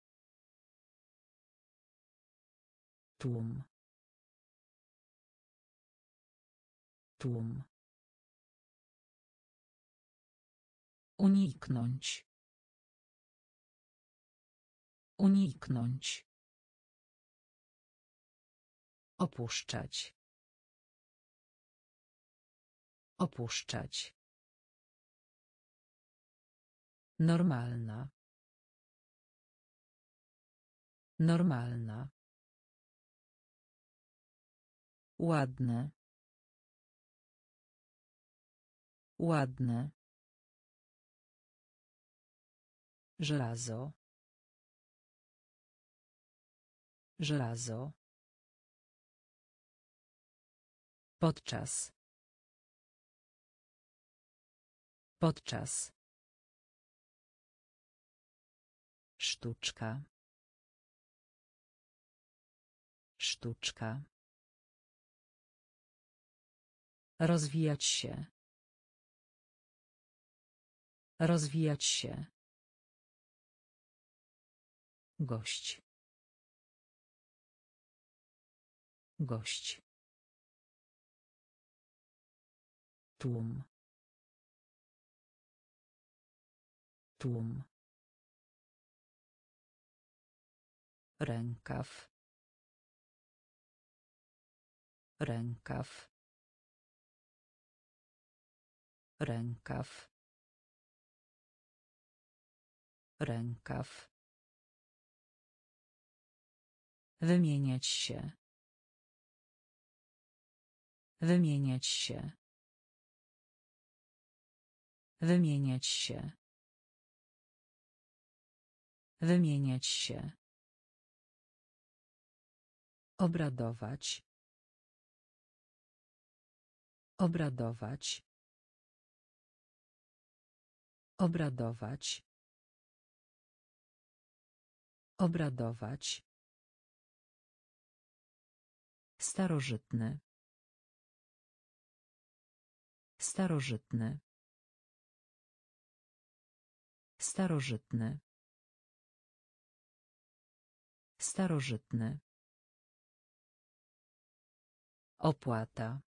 Tłum. Tłum. Uniknąć. Uniknąć. Opuszczać. Opuszczać. Normalna. Normalna. Ładne. Ładne. Żelazo. Żelazo. Podczas. Podczas. Sztuczka. Sztuczka. Rozwijać się. Rozwijać się. Gość. Gość. Tłum. Tłum. Rękaw. Rękaw. Rękaw. Rękaw. Wymieniać się. Wymieniać się. Wymieniać się. Wymieniać się. Obradować. Obradować. Obradować. Obradować. Starożytny. Starożytny. Starożytny. Starożytny. Opłata.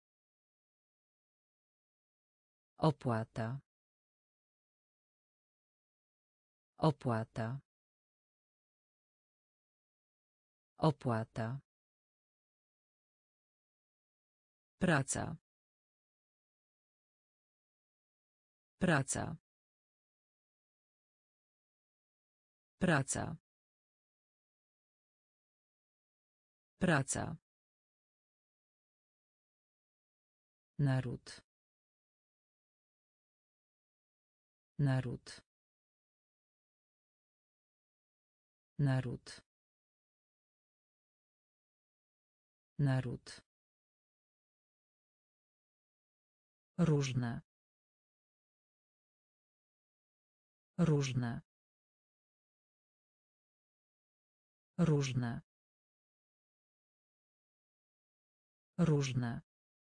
Opłata. Opłata. Opłata. Praca. Praca. Praca. Praca. Naród. Naród. Naród. Naród. Różne. Różne. Różne. Różne.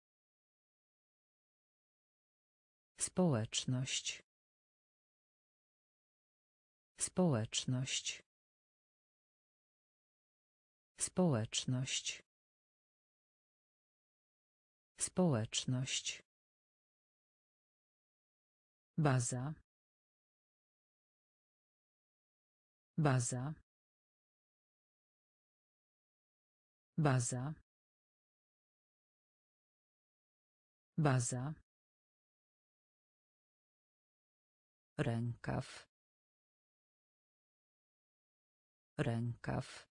Społeczność. Społeczność. Społeczność. Społeczność. Baza. Baza. Baza. Baza. Rękaw. Rękaw.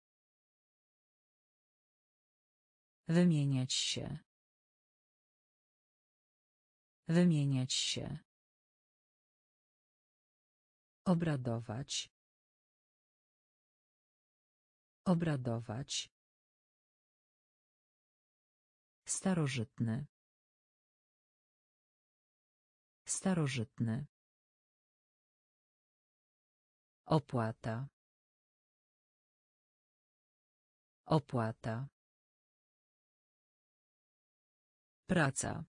Wymieniać się. Wymieniać się. Obradować. Obradować. Starożytny. Starożytny. Opłata. Opłata. Praca.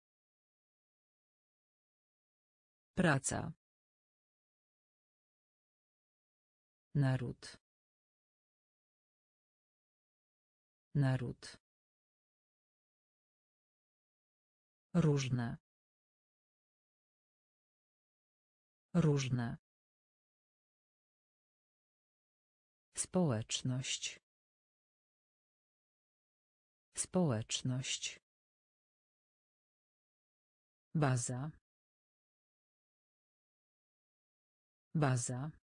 Praca. Naród. Naród. Różne. Różne. Społeczność. Społeczność. Baza. Baza.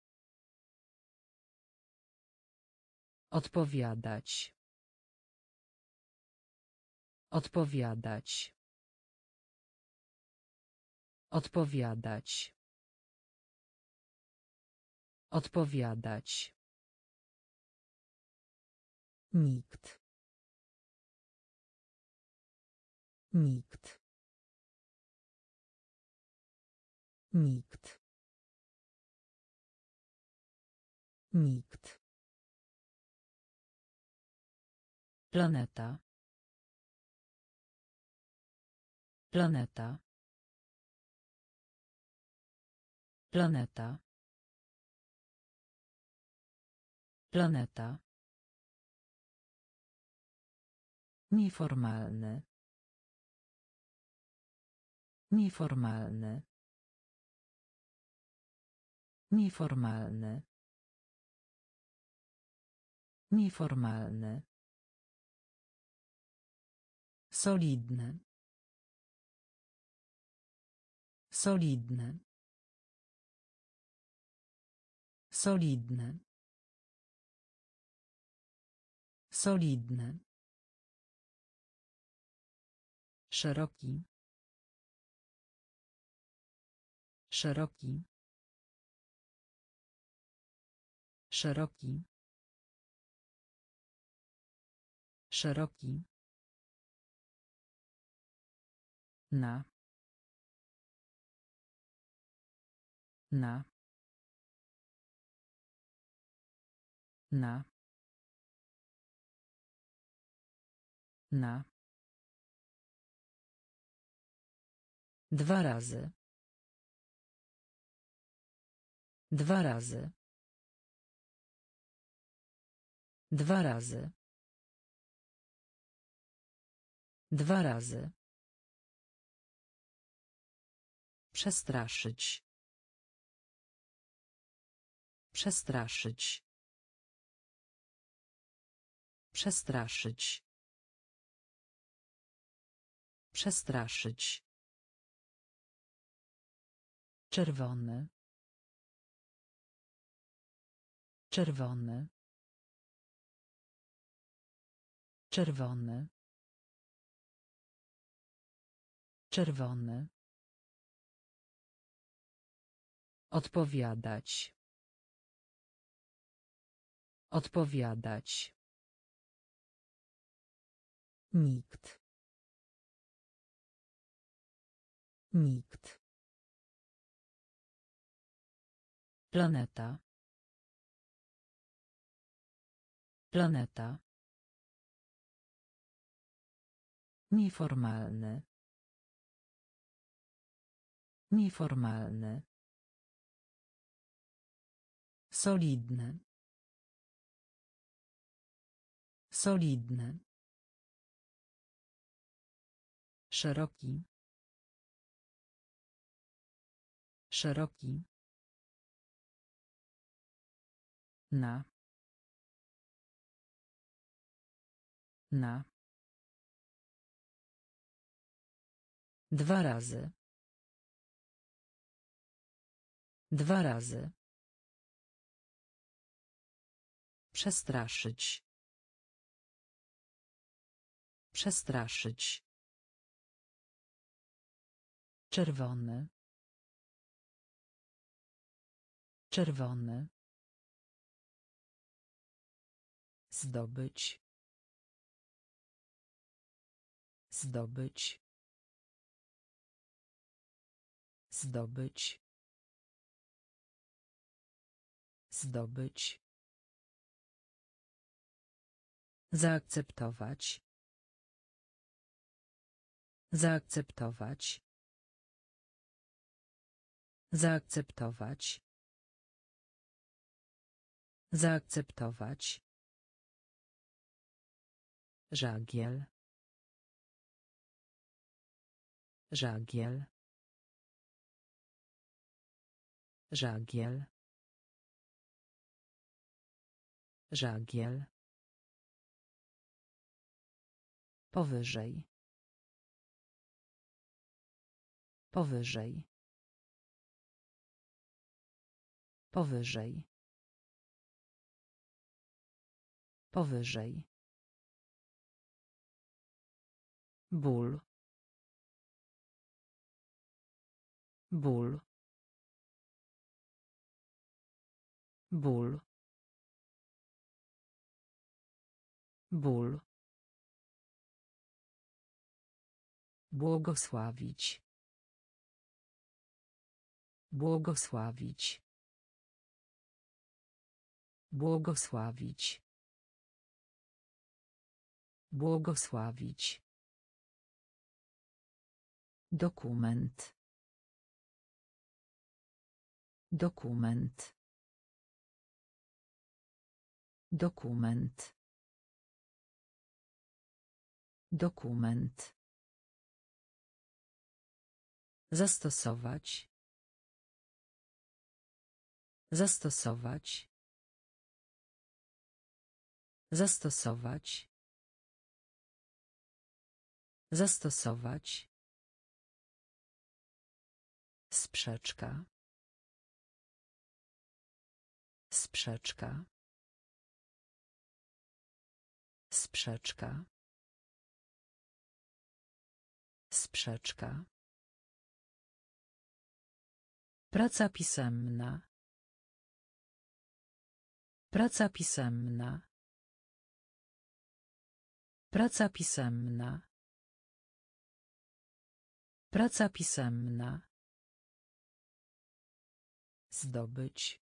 Odpowiadać. Odpowiadać. Odpowiadać. Odpowiadać. Nikt. Nikt. Nikt. Nikt. Planeta. Planeta. Planeta. Planeta. Nieformalny. Nieformalny. Nieformalny. Nieformalny. Solidny. Solidny. Solidny. Solidny. Szeroki. Szeroki. Szeroki. Szeroki. Na. Na. Na. Na. Dwa razy. Dwa razy. Dwa razy. Dwa razy. Przestraszyć. Przestraszyć. Przestraszyć. Przestraszyć. Czerwony. Czerwony. Czerwony. Czerwony. Odpowiadać. Odpowiadać. Nikt. Nikt. Planeta. Planeta. Nieformalny. Nieformalny. Solidny. Solidny. Szeroki. Szeroki. Na. Na. Dwa razy. Dwa razy. Przestraszyć. Przestraszyć. Czerwony. Czerwony. Zdobyć. Zdobyć. Zdobyć. Zdobyć. Zaakceptować. Zaakceptować. Zaakceptować. Zaakceptować. Żagiel. Żagiel. Żagiel. Żagiel. Powyżej. Powyżej. Powyżej. Powyżej. Ból. Ból. Ból. Ból. Błogosławić. Błogosławić. Błogosławić. Błogosławić. Dokument. Dokument. Dokument. Dokument. Zastosować. Zastosować. Zastosować. Zastosować. Sprzeczka. Sprzeczka. Sprzeczka. Sprzeczka. Praca pisemna. Praca pisemna. Praca pisemna. Praca pisemna. Zdobyć.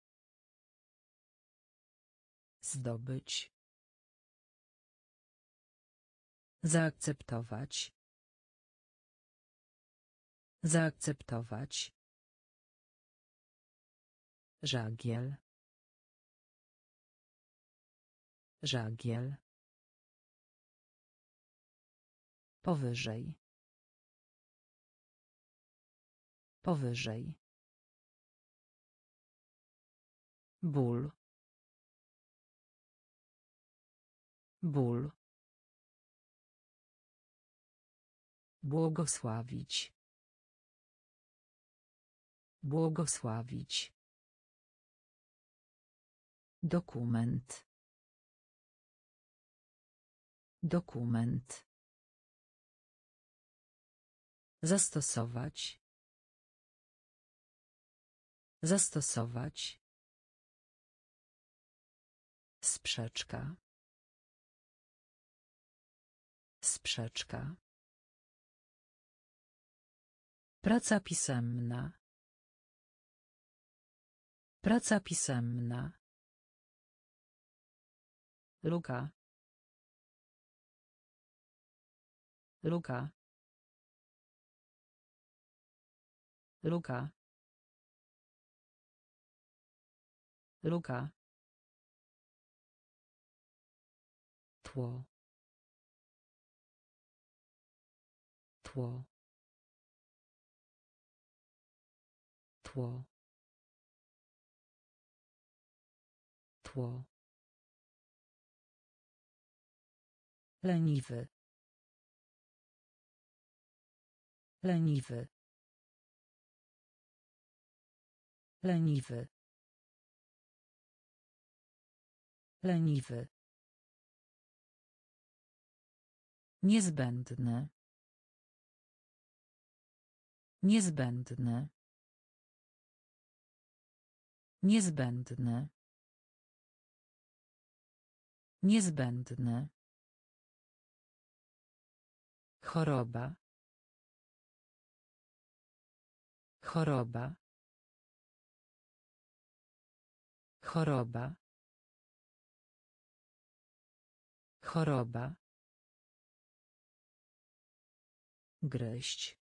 Zdobyć. Zaakceptować. Zaakceptować. Żagiel. Żagiel. Powyżej. Powyżej. Ból. Ból. Błogosławić. Błogosławić. Dokument. Dokument. Zastosować. Zastosować. Sprzeczka. Sprzeczka. Praca pisemna. Praca pisemna. Luka. Luka. Luka. Luka. Tło. Tło. Tło. Tło. Leniwy. Leniwy. Leniwy. Leniwy. Niezbędne. Niezbędne. Niezbędne. Niezbędne. Choroba. Choroba. Choroba. Choroba. Gryźć.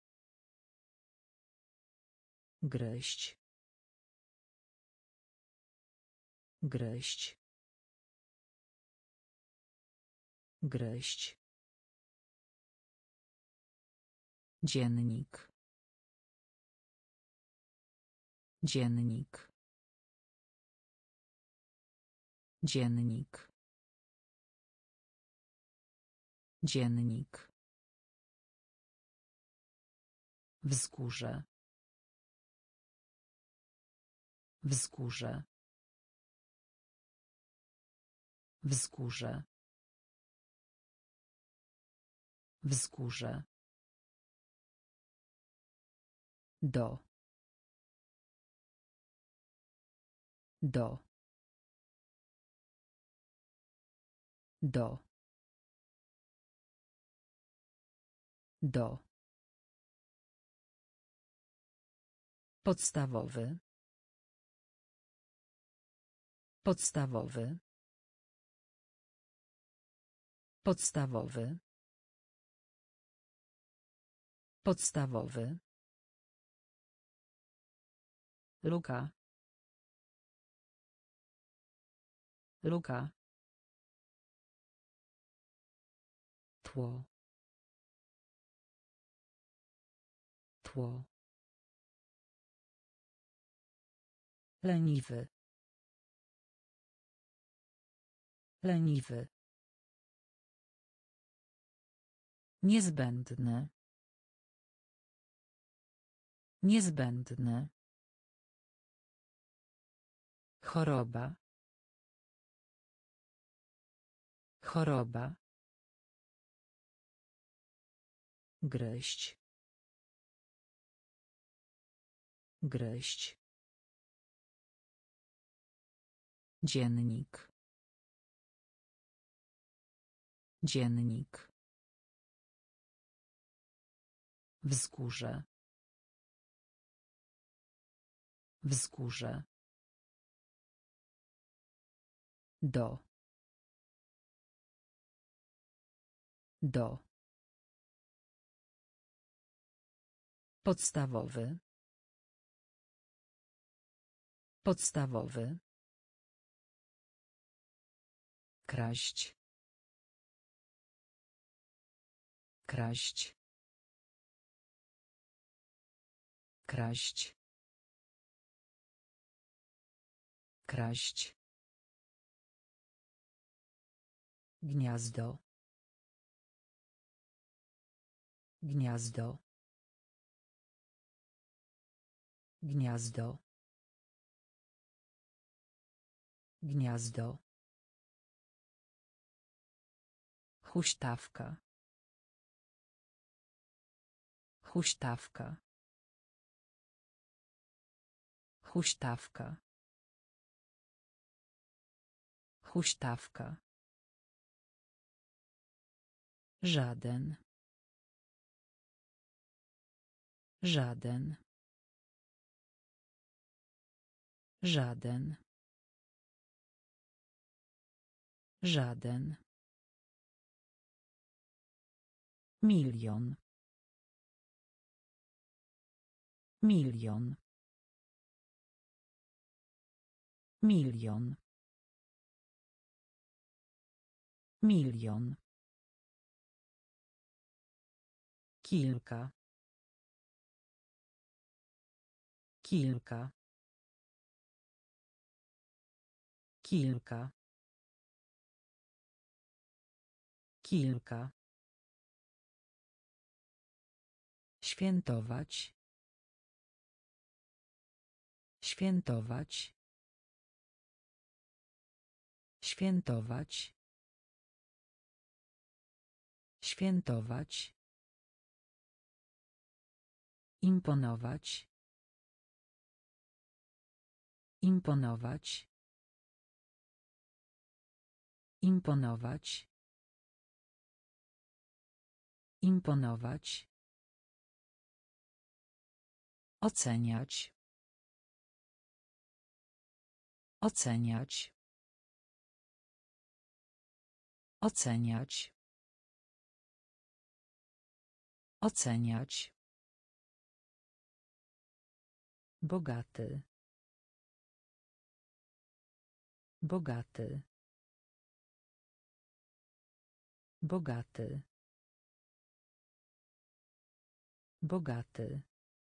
Gryźć. Gryźć. Gryźć. Dziennik. Dziennik. Dziennik. Dziennik. Wzgórze. Wzgórze. Wzgórze. Wzgórze. Do. Do. Do. Do. Podstawowy. Podstawowy. Podstawowy. Podstawowy. Luka. Luka. Tło. Tło. Leniwy. Leniwy. Niezbędne. Niezbędne. Choroba. Choroba. Gryźć. Gryźć. Dziennik. Dziennik. Wzgórze. Wzgórze. Do. Do. Podstawowy. Podstawowy. Kraść. Kraść. Kraść. Kraść. Gniazdo. Gniazdo. Gniazdo. Gniazdo. Huśtawka. Huśtawka. Huśtawka. Huśtawka. Żaden. Żaden. Żaden. Żaden. Milion. Milion. Milion. Milion. Kilka. Kilka. Kilka. Kilka. Świętować. Świętować. Świętować. Świętować. Imponować. Imponować. Imponować. Imponować. Oceniać. Oceniać. Oceniać. Oceniać. Bogaty. Bogaty. Bogaty. Bogaty.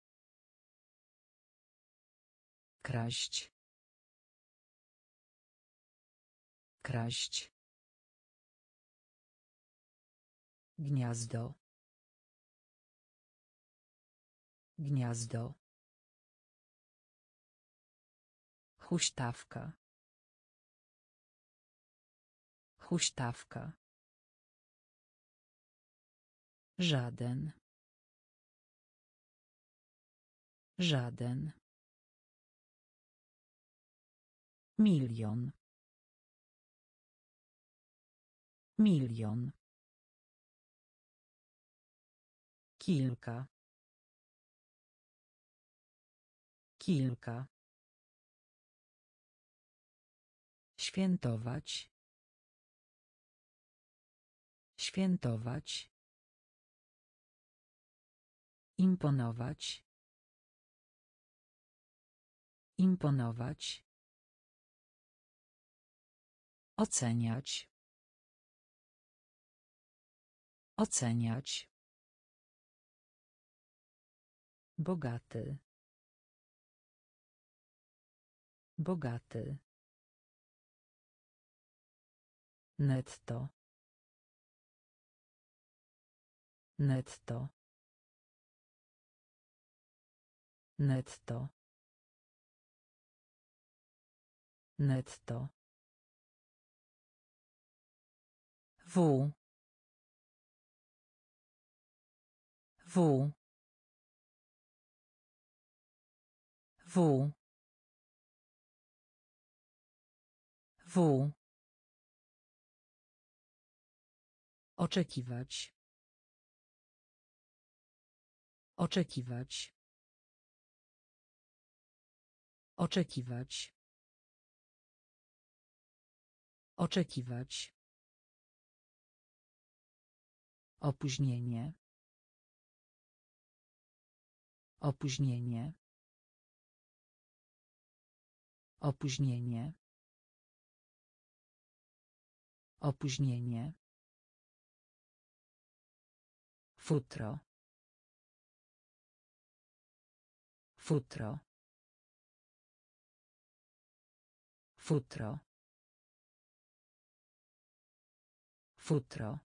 Kraść. Kraść. Gniazdo. Gniazdo. Huśtawka. Huśtawka. Żaden. Żaden. Milion. Milion. Kilka. Kilka. Świętować. Świętować. Imponować. Imponować. Oceniać. Oceniać. Bogaty. Bogaty. Netto. Netto. Netto. Netto. W. W. W. W. Oczekiwać. Oczekiwać. Oczekiwać. Oczekiwać. Opóźnienie. Opóźnienie. Opóźnienie. Opóźnienie. Futro. Futro. Futro. Futro.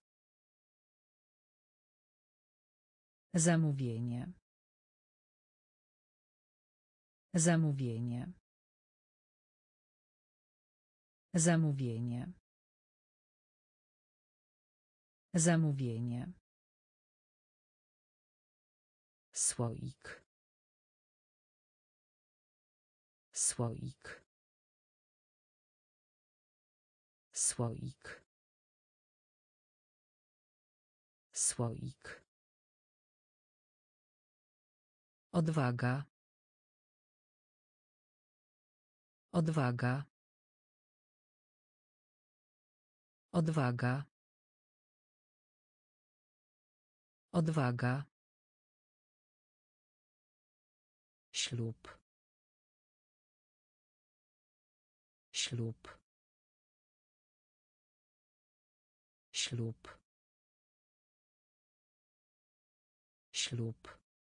Zamówienie. Zamówienie. Zamówienie. Zamówienie. Słoik. Słoik. Słoik. Słoik. Odwaga. Odwaga. Odwaga. Odwaga. Ślub. Ślub. Ślub. Ślub.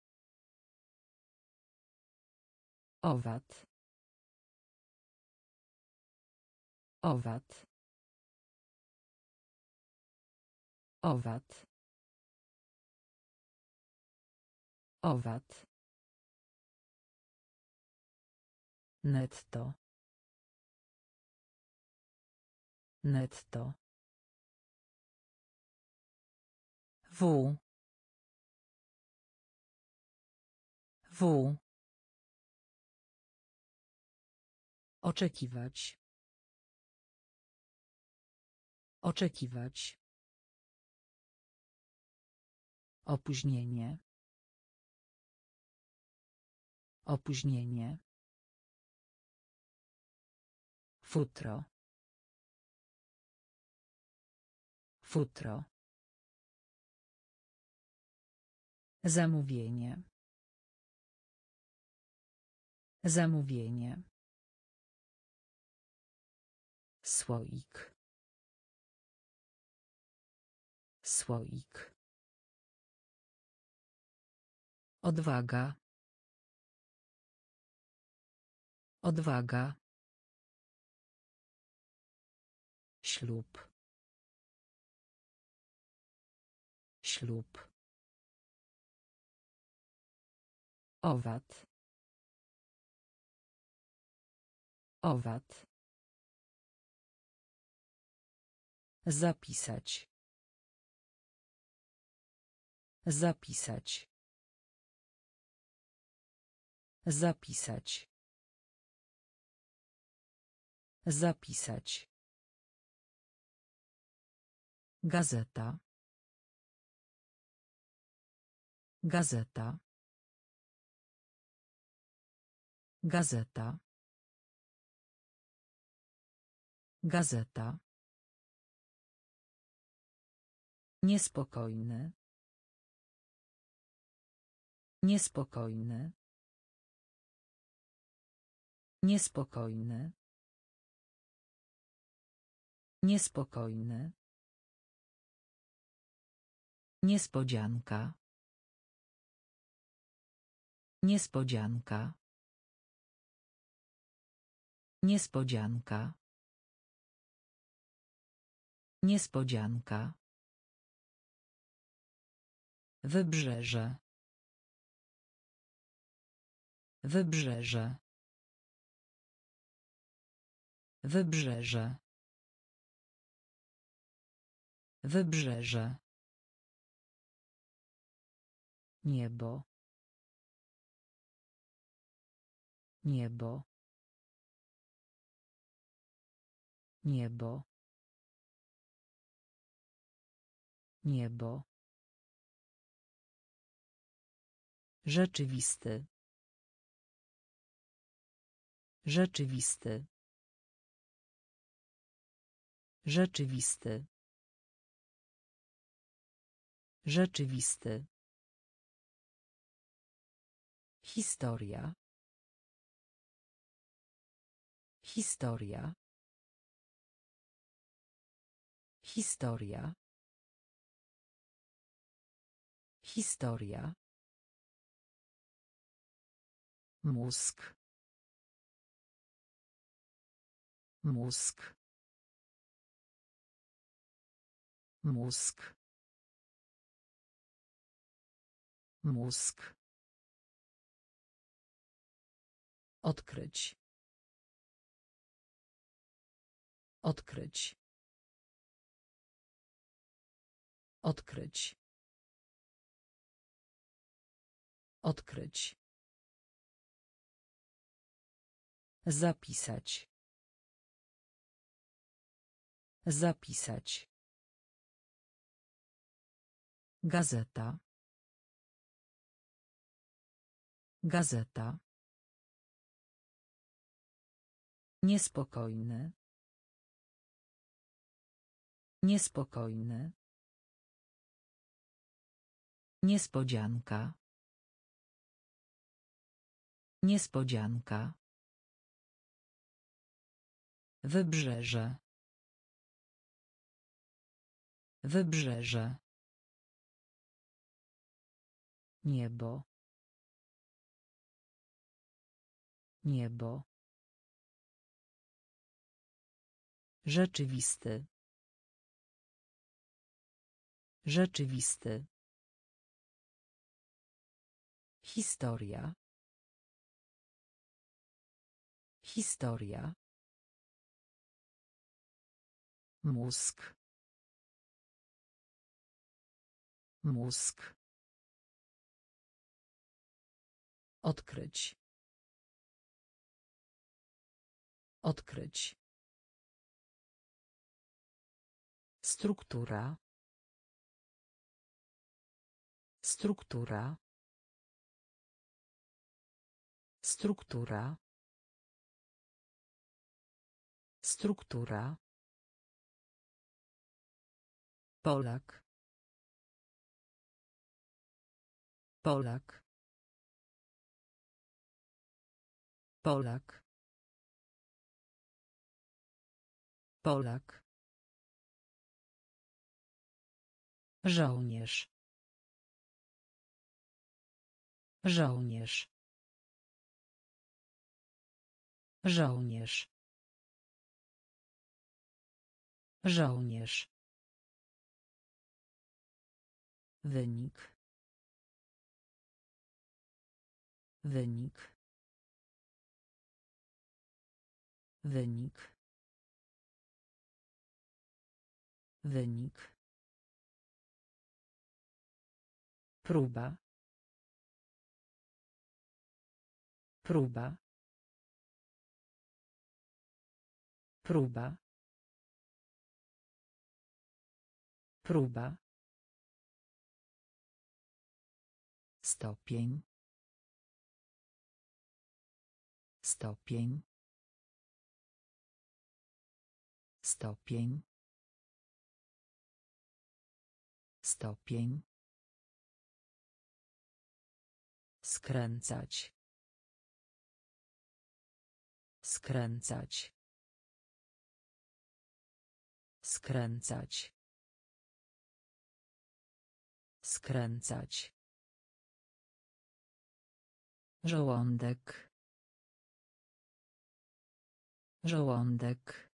Owad. Owad. Owad. Owad. Netto. Netto. W. W. Oczekiwać. Oczekiwać. Opóźnienie. Opóźnienie. Futro. Futro. Zamówienie. Zamówienie. Słoik. Słoik. Odwaga. Odwaga. Ślub. Ślub. Owad. Owad. Zapisać. Zapisać. Zapisać. Zapisać. Gazeta. Gazeta. Gazeta. Gazeta. Niespokojny. Niespokojny. Niespokojny. Niespokojny. Niespodzianka. Niespodzianka. Niespodzianka. Niespodzianka. Wybrzeże. Wybrzeże. Wybrzeże. Wybrzeże. Niebo. Niebo. Niebo. Niebo. Rzeczywisty. Rzeczywisty. Rzeczywisty. Rzeczywisty. Historia. Historia. Historia. Historia. Mózg. Mózg. Mózg. Mózg. Odkryć. Odkryć. Odkryć. Odkryć. Zapisać. Zapisać. Gazeta. Gazeta. Niespokojny. Niespokojny. Niespodzianka. Niespodzianka. Wybrzeże. Wybrzeże. Niebo. Niebo. Rzeczywisty. Rzeczywisty. Historia. Historia. Mózg. Mózg. Odkryć. Odkryć. Struktura. Struktura. Struktura. Struktura. Polak. Polak. Polak. Polak. Żołnierz. Żołnierz. Żołnierz. Żołnierz. Wynik. Wynik. Wynik. Wynik. Próba. Próba. Próba. Próba. Stopień. Stopień. Stopień. Stopień. Skręcać. Skręcać. Skręcać. Skręcać. Żołądek. Żołądek.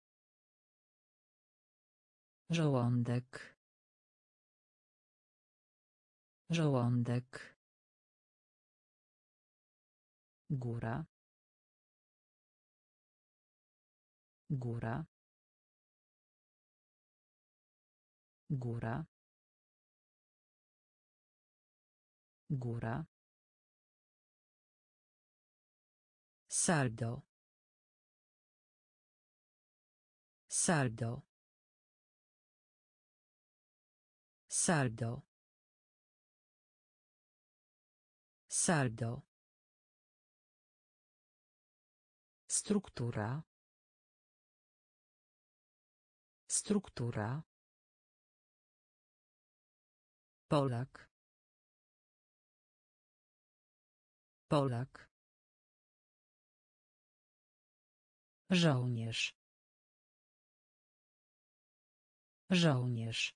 Żołądek. Żołądek. Góra. Góra. Góra. Góra. Saldo. Saldo. Saldo. Saldo. Struktura. Struktura. Polak. Polak. Żołnierz. Żołnierz.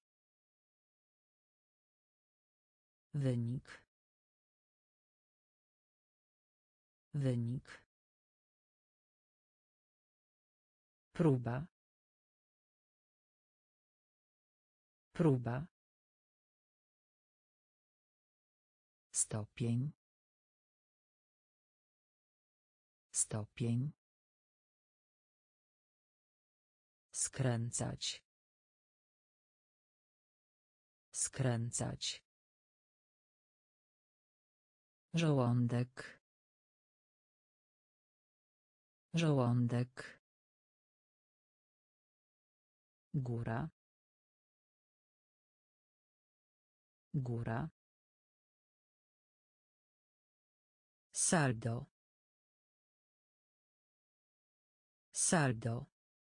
Wynik. Wynik. Próba. Próba. Stopień. Stopień. Skręcać. Skręcać. Żołądek. Żołądek. Góra. Góra. Saldo. Saldo.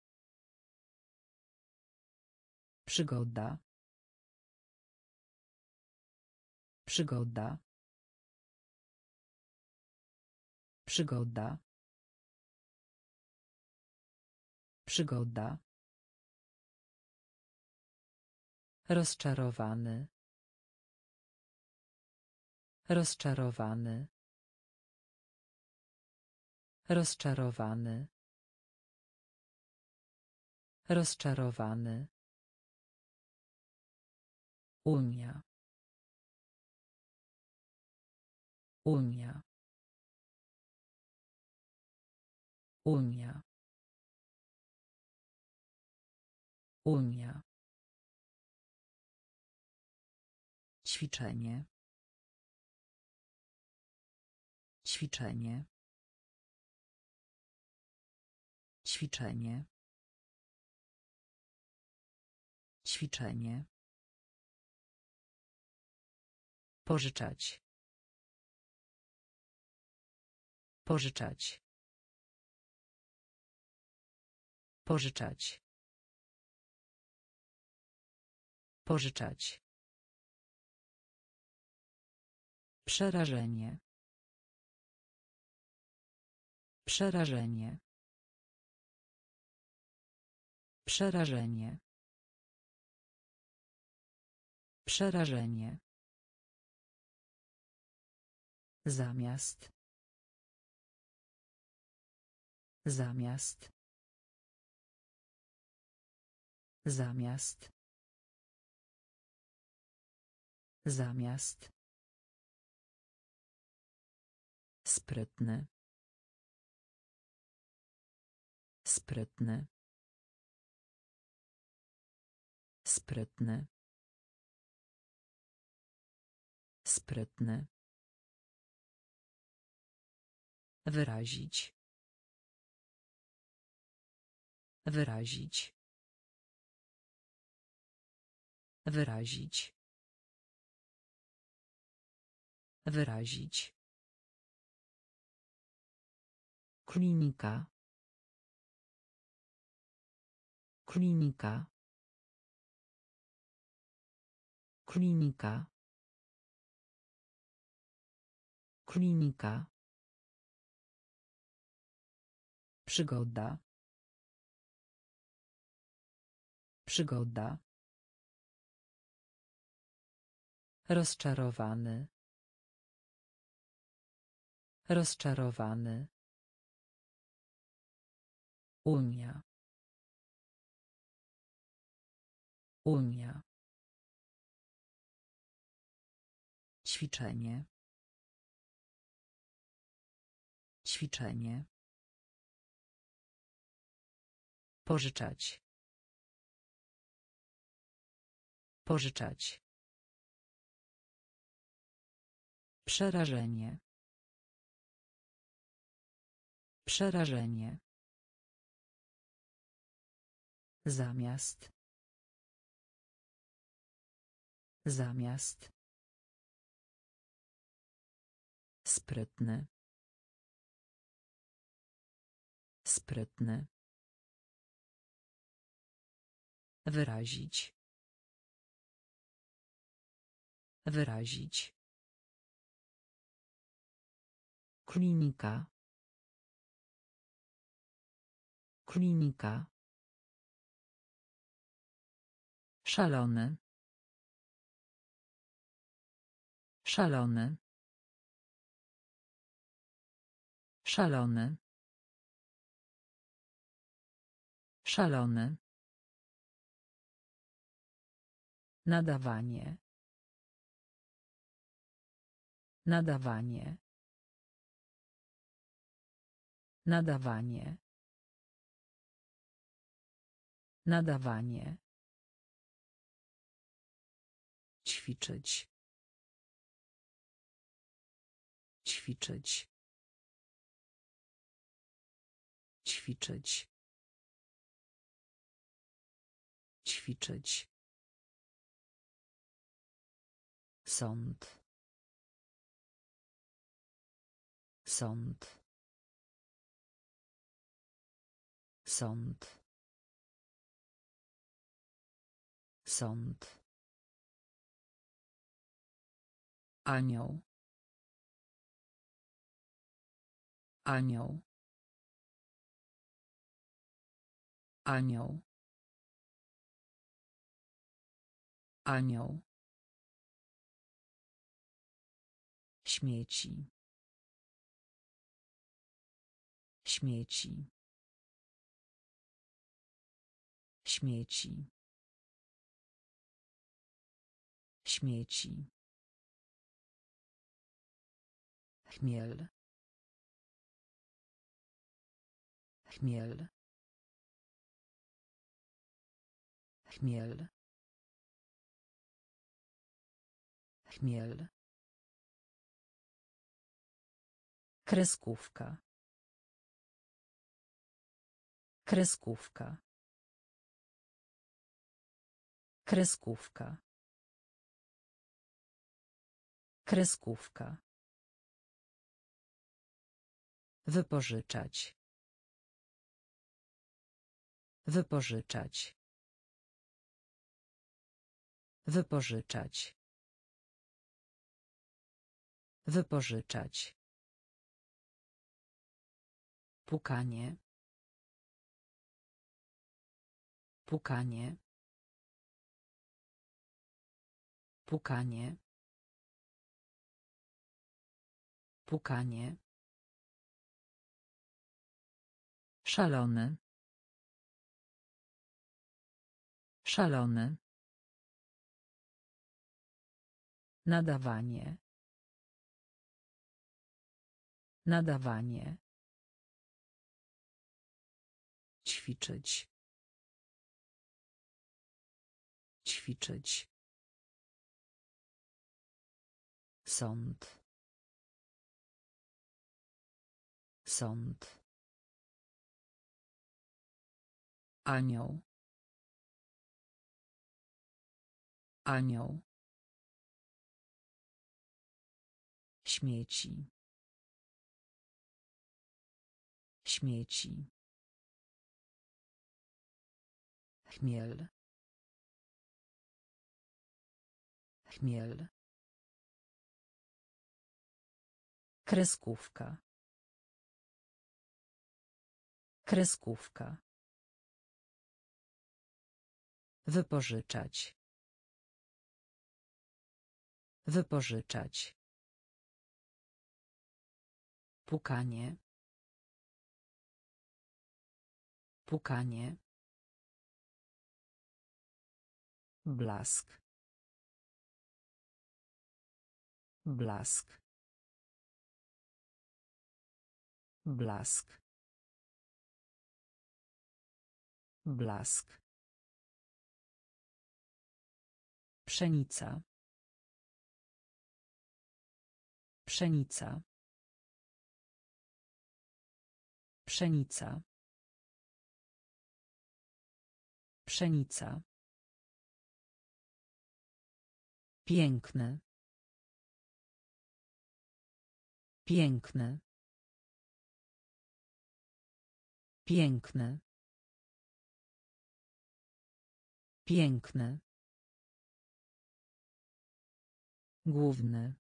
Przygoda. Przygoda. Przygoda. Przygoda. Rozczarowany. Rozczarowany. Rozczarowany. Rozczarowany. Unia. Unia. Unia. Unia. Ćwiczenie. Ćwiczenie. Ćwiczenie. Ćwiczenie. Pożyczać. Pożyczać. Pożyczać. Pożyczać. Przerażenie. Przerażenie. Przerażenie. Przerażenie. Zamiast. Zamiast. Zamiast. Zamiast. Sprytny. Sprytny. Sprytny. Sprytny. Wyrazić. Wyrazić. Wyrazić. Wyrazić. Klinika. Klinika. Klinika. Klinika. Przygoda. Przygoda. Rozczarowany. Rozczarowany. Unia. Unia. Ćwiczenie. Ćwiczenie. Pożyczać. Pożyczać. Przerażenie. Przerażenie. Zamiast. Zamiast. Sprytny. Sprytny. Wyrazić. Wyrazić. Klinika. Klinika. Szalony. Szalony. Szalony. Szalony. Nadawanie. Nadawanie. Nadawanie. Nadawanie. Ćwiczyć. Ćwiczyć. Ćwiczyć. Ćwiczyć. Sąd. Sąd. Sąd. Sąd. Anioł. Anioł. Anioł. Anioł. Śmieci. Śmieci. Śmieci. Śmieci. Chmiel. Chmiel. Chmiel. Chmiel. Kreskówka. Kreskówka. Kreskówka. Kreskówka. Wypożyczać. Wypożyczać. Wypożyczać. Wypożyczać. Pukanie. Pukanie. Pukanie. Pukanie. Szalony. Szalony. Nadawanie. Nadawanie. Ćwiczyć. Ćwiczyć. Sąd. Sąd. Anioł. Anioł. Śmieci. Śmieci. Chmiel. Chmiel. Kreskówka. Kreskówka. Wypożyczać. Wypożyczać. Pukanie. Pukanie. Blask. Blask. Blask. Blask. Pszenica. Pszenica. Pszenica. Pszenica. Piękny. Piękny. Piękny. Piękny. Główny.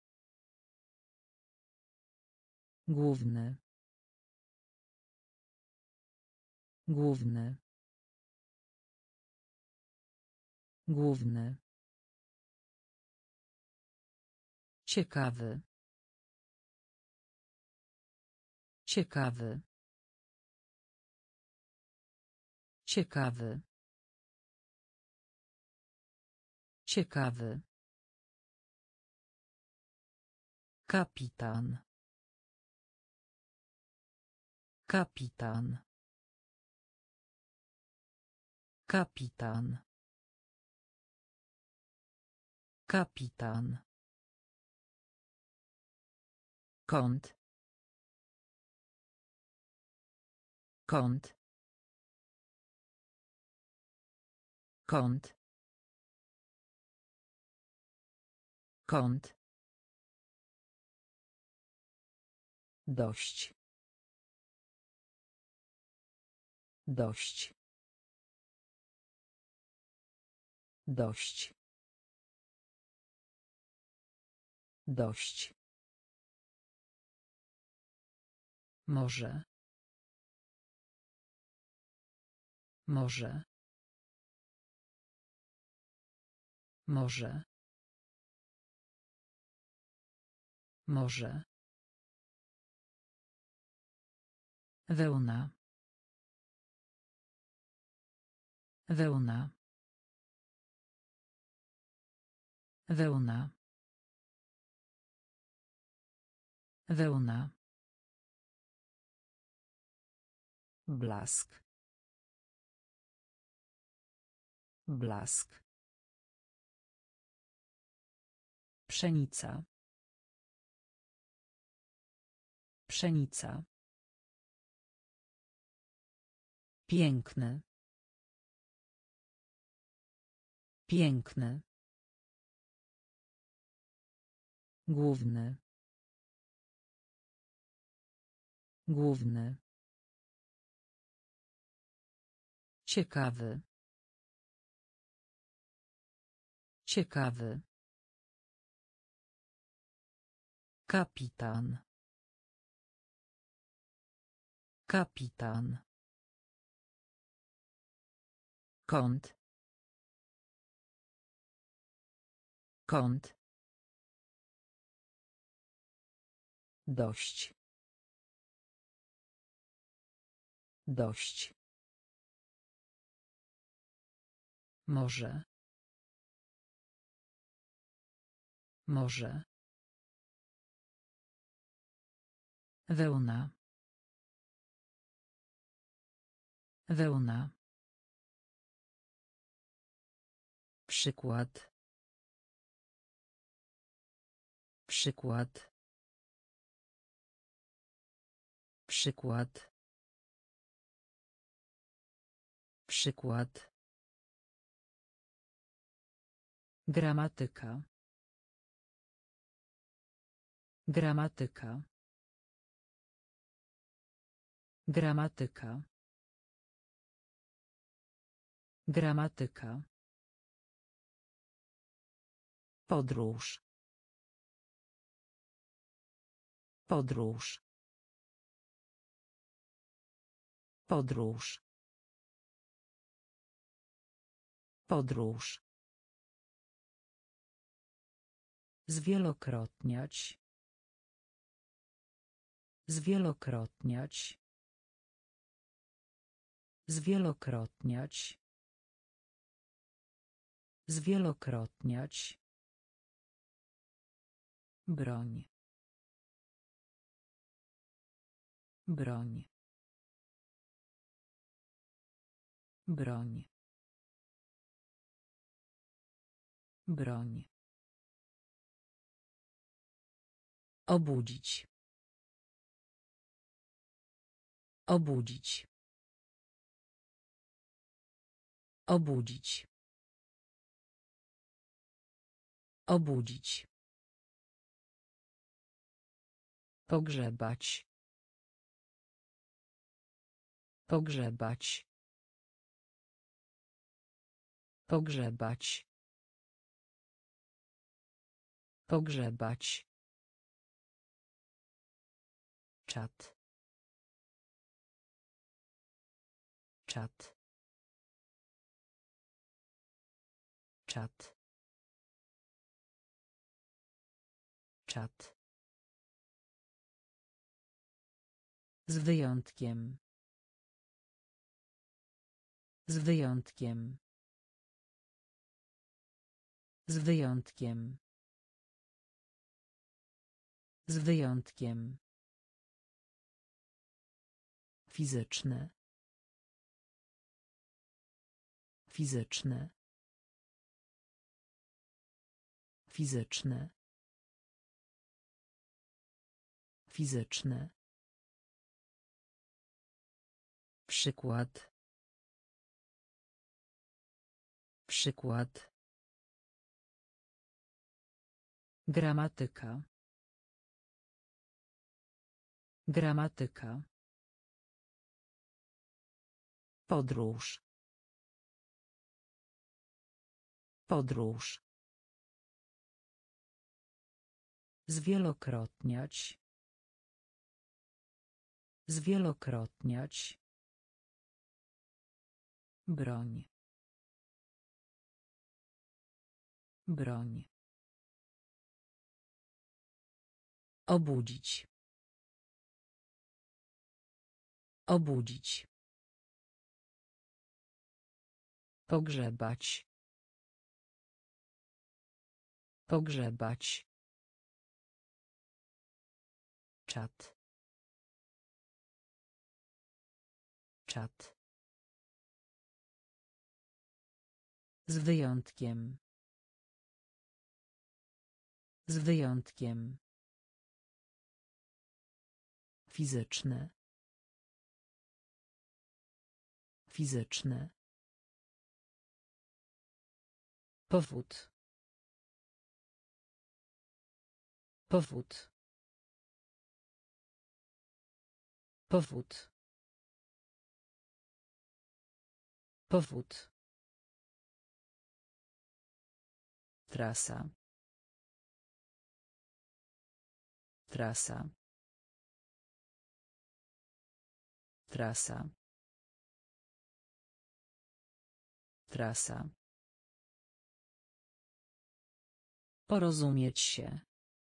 Główny. Główny. Główny. Ciekawy. Ciekawy. Ciekawy. Ciekawy. Kapitan. Kapitan. Kapitan. Kapitan. Kąt. Kąt. Kąt. Kąt. Dość. Dość. Dość. Dość. Może. Może. Może. Może. Wełna. Wełna. Wełna. Wełna. Blask. Blask. Pszenica. Pszenica. Piękny. Piękny. Główny. Główny. Ciekawy. Ciekawy. Kapitan. Kapitan. Kąt. Kąt. Dość. Dość. Może. Może. Wełna. Wełna. Przykład. Przykład. Przykład. Przykład. Gramatyka. Gramatyka. Gramatyka. Gramatyka. Podróż. Podróż. Podróż. Podróż. Zwielokrotniać. Zwielokrotniać. Zwielokrotniać. Zwielokrotniać. Broń. Broń. Broń. Broń. Obudzić. Obudzić. Obudzić. Obudzić. Pogrzebać. Pogrzebać. Pogrzebać. Pogrzebać. Czat. Czat. Czat. Czat. Z wyjątkiem. Z wyjątkiem. Z wyjątkiem. Z wyjątkiem. Fizyczne. Fizyczne. Fizyczne. Fizyczne. Przykład. Przykład. Gramatyka. Gramatyka. Podróż. Podróż. Zwielokrotniać. Zwielokrotniać. Broń. Broń. Obudzić. Obudzić. Pogrzebać. Pogrzebać. Czat. Czat. Z wyjątkiem. Z wyjątkiem. Fizyczne. Fizyczne. Powód. Powód. Powód. Powód. Trasa. Trasa. Trasa. Trasa. Porozumieć się.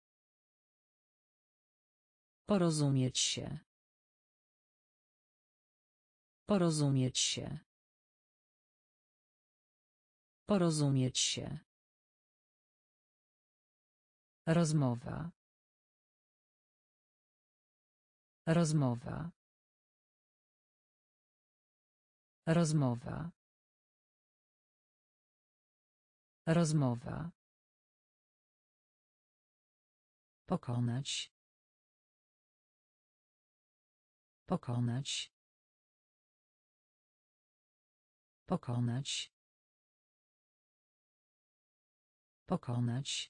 Porozumieć się. Porozumieć się. Porozumieć się. Rozmowa. Rozmowa. Rozmowa. Rozmowa. Pokonać. Pokonać. Pokonać. Pokonać.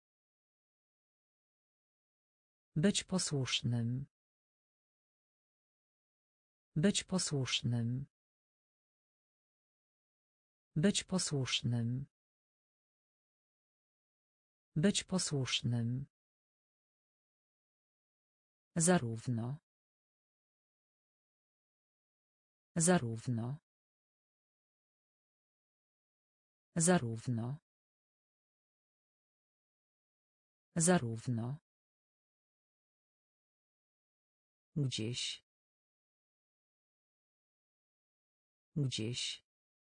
Być posłusznym. Być posłusznym. Być posłusznym. Być posłusznym. Zarówno. Zarówno. Zarówno. Zarówno. Gdzieś. Gdzieś.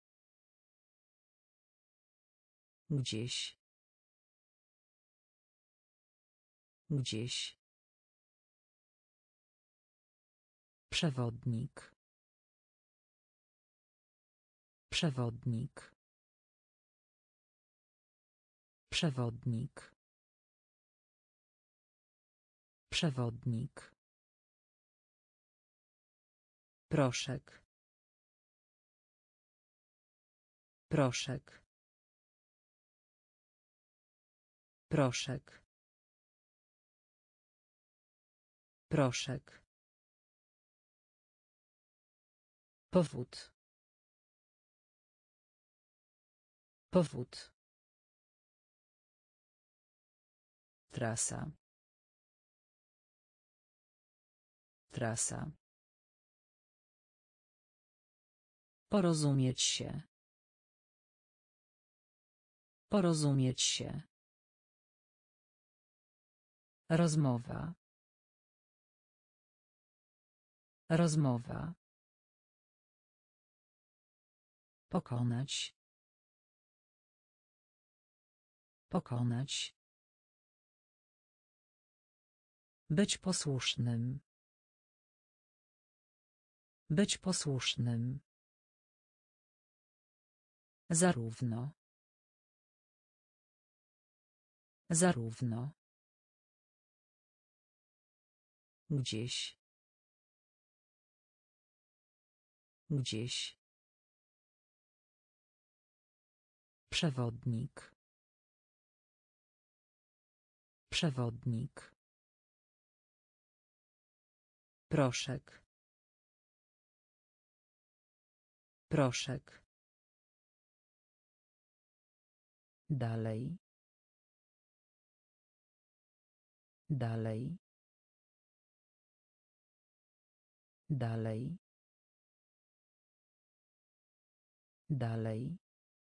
Gdzieś. Gdzieś. Przewodnik. Przewodnik. Przewodnik. Przewodnik. Proszek. Proszek. Proszek. Proszek. Powód. Powód. Trasa. Trasa. Porozumieć się. Porozumieć się. Rozmowa. Rozmowa. Pokonać. Pokonać. Być posłusznym. Być posłusznym. Zarówno. Zarówno. Gdzieś. Gdzieś. Przewodnik. Przewodnik. Proszek. Proszek. Dalej. Dalej. Dalej. Dalej.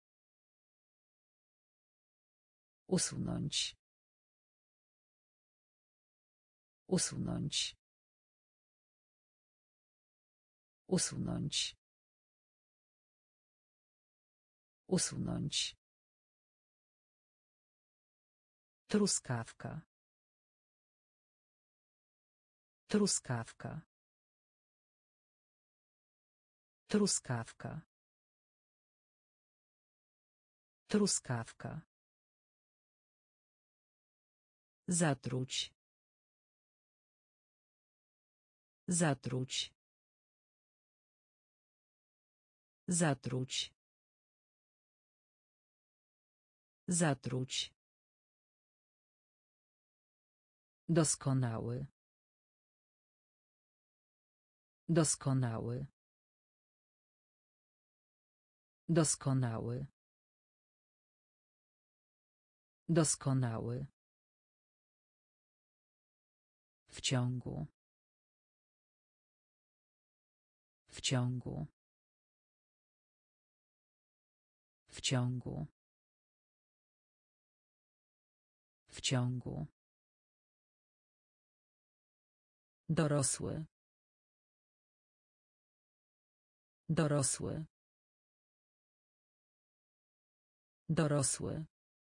Usunąć. Usunąć. Usunąć. Usunąć. Truskawka. Truskawka. Truskawka. Truskawka. Zatruć. Zatruć. Zatruć. Zatruć. Doskonały. Doskonały. Doskonały. Doskonały. W ciągu. W ciągu. W ciągu. W ciągu. Dorosły. Dorosły. Dorosły.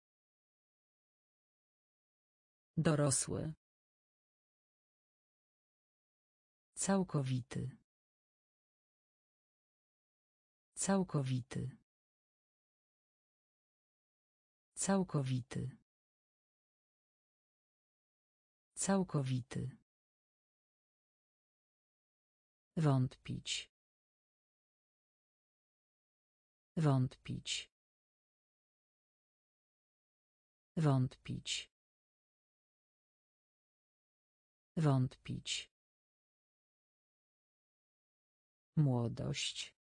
Dorosły. Całkowity. Całkowity. Całkowity. Całkowity. Wątpić. Wątpić. Wątpić. Wątpić. Młodość.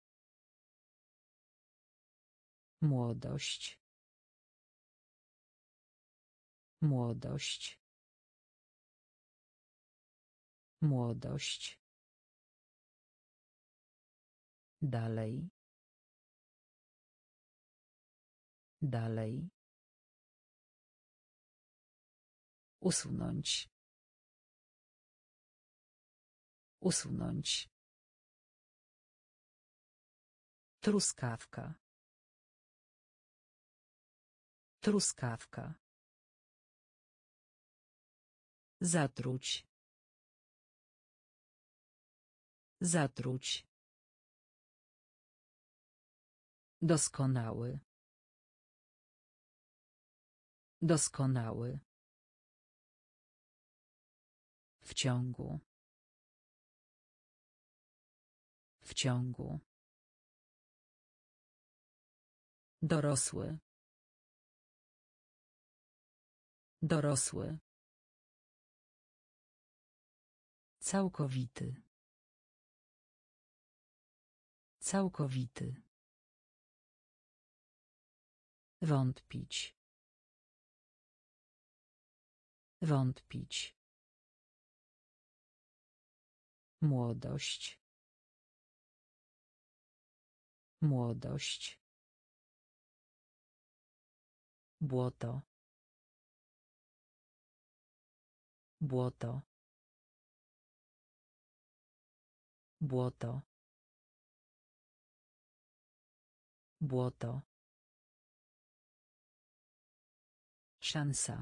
Młodość. Młodość. Młodość. Dalej. Dalej. Usunąć. Usunąć. Truskawka. Truskawka. Zatruć. Zatruć. Doskonały. Doskonały. W ciągu. W ciągu. Dorosły. Dorosły. Całkowity. Całkowity. Wątpić. Wątpić. Młodość. Młodość. Błoto. Błoto. Błoto. Błoto. Szansa.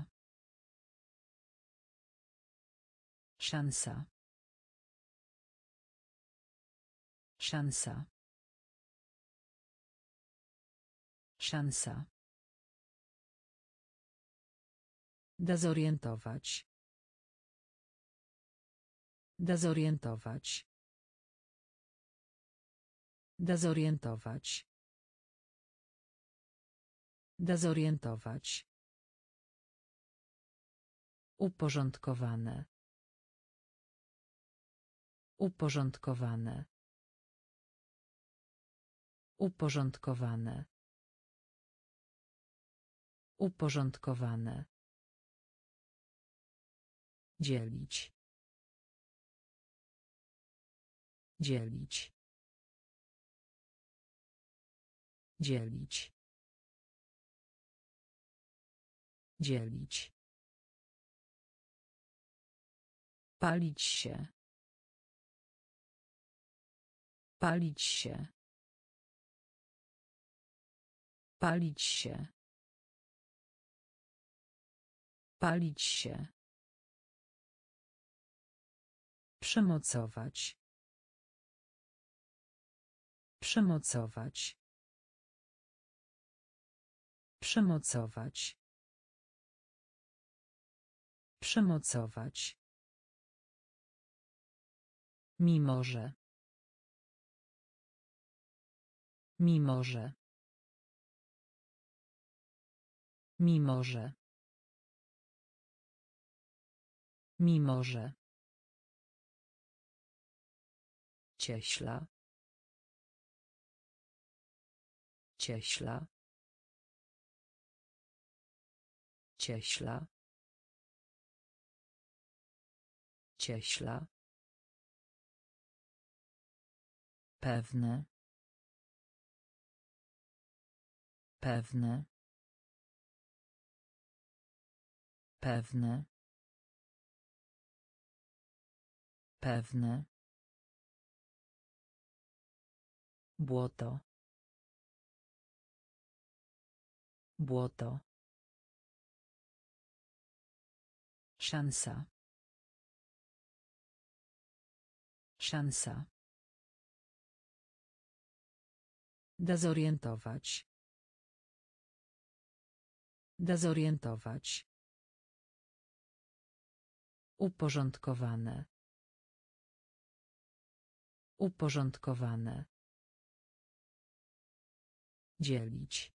Szansa. Szansa. Szansa. Dezorientować. Dezorientować. Dezorientować. Dezorientować. Uporządkowane. Uporządkowane. Uporządkowane. Uporządkowane. Dzielić. Dzielić. Dzielić. Dzielić. Palić się. Palić się. Palić się. Palić się. Przymocować. Przymocować. Przymocować. Przymocować. Mimo że. Mimo że. Mimo że. Mimo że. Cieśla. Cieśla. Cieśla. Cieśla. Pewne. Pewne. Pewne. Pewne. Błoto. Błoto. Szansa. Szansa. Dezorientować. Dezorientować. Uporządkowane. Uporządkowane. Dzielić.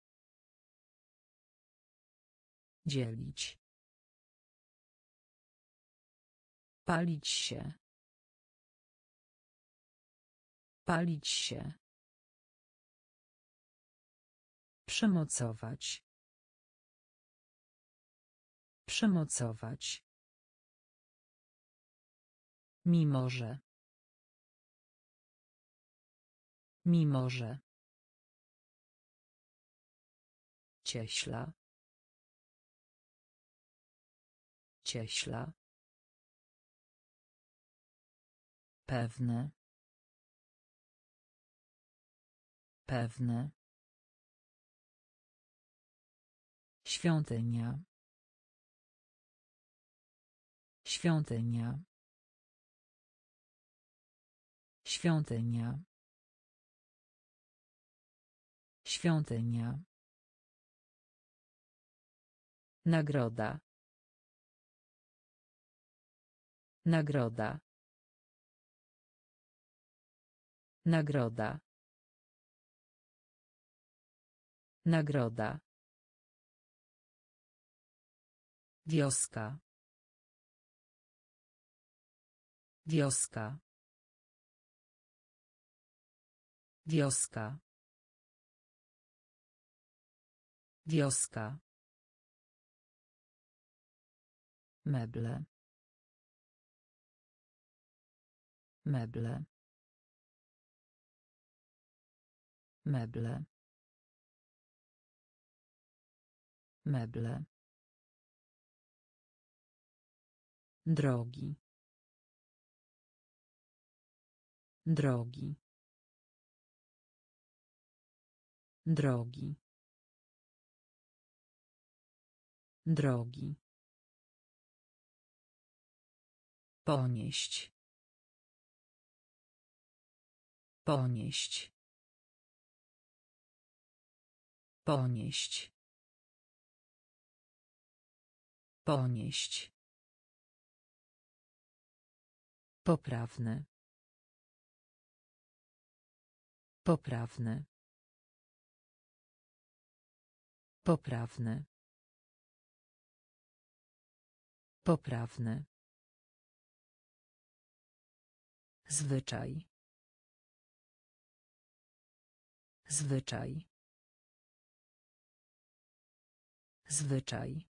Dzielić. Palić się. Palić się. Przymocować. Przymocować. Mimo że. Mimo że. Cieśla. Cieśla. Pewne. Pewne. Świątynia. Świątynia. Świątynia. Świątynia. Nagroda. Nagroda. Nagroda. Nagroda. Wioska. Wioska. Wioska. Wioska. Meble. Meble. Meble. Meble. Drogi. Drogi. Drogi. Drogi. Ponieść. Ponieść. Ponieść. Ponieść. Poprawny. Poprawny. Poprawny. Poprawny. Zwyczaj. Zwyczaj. Zwyczaj.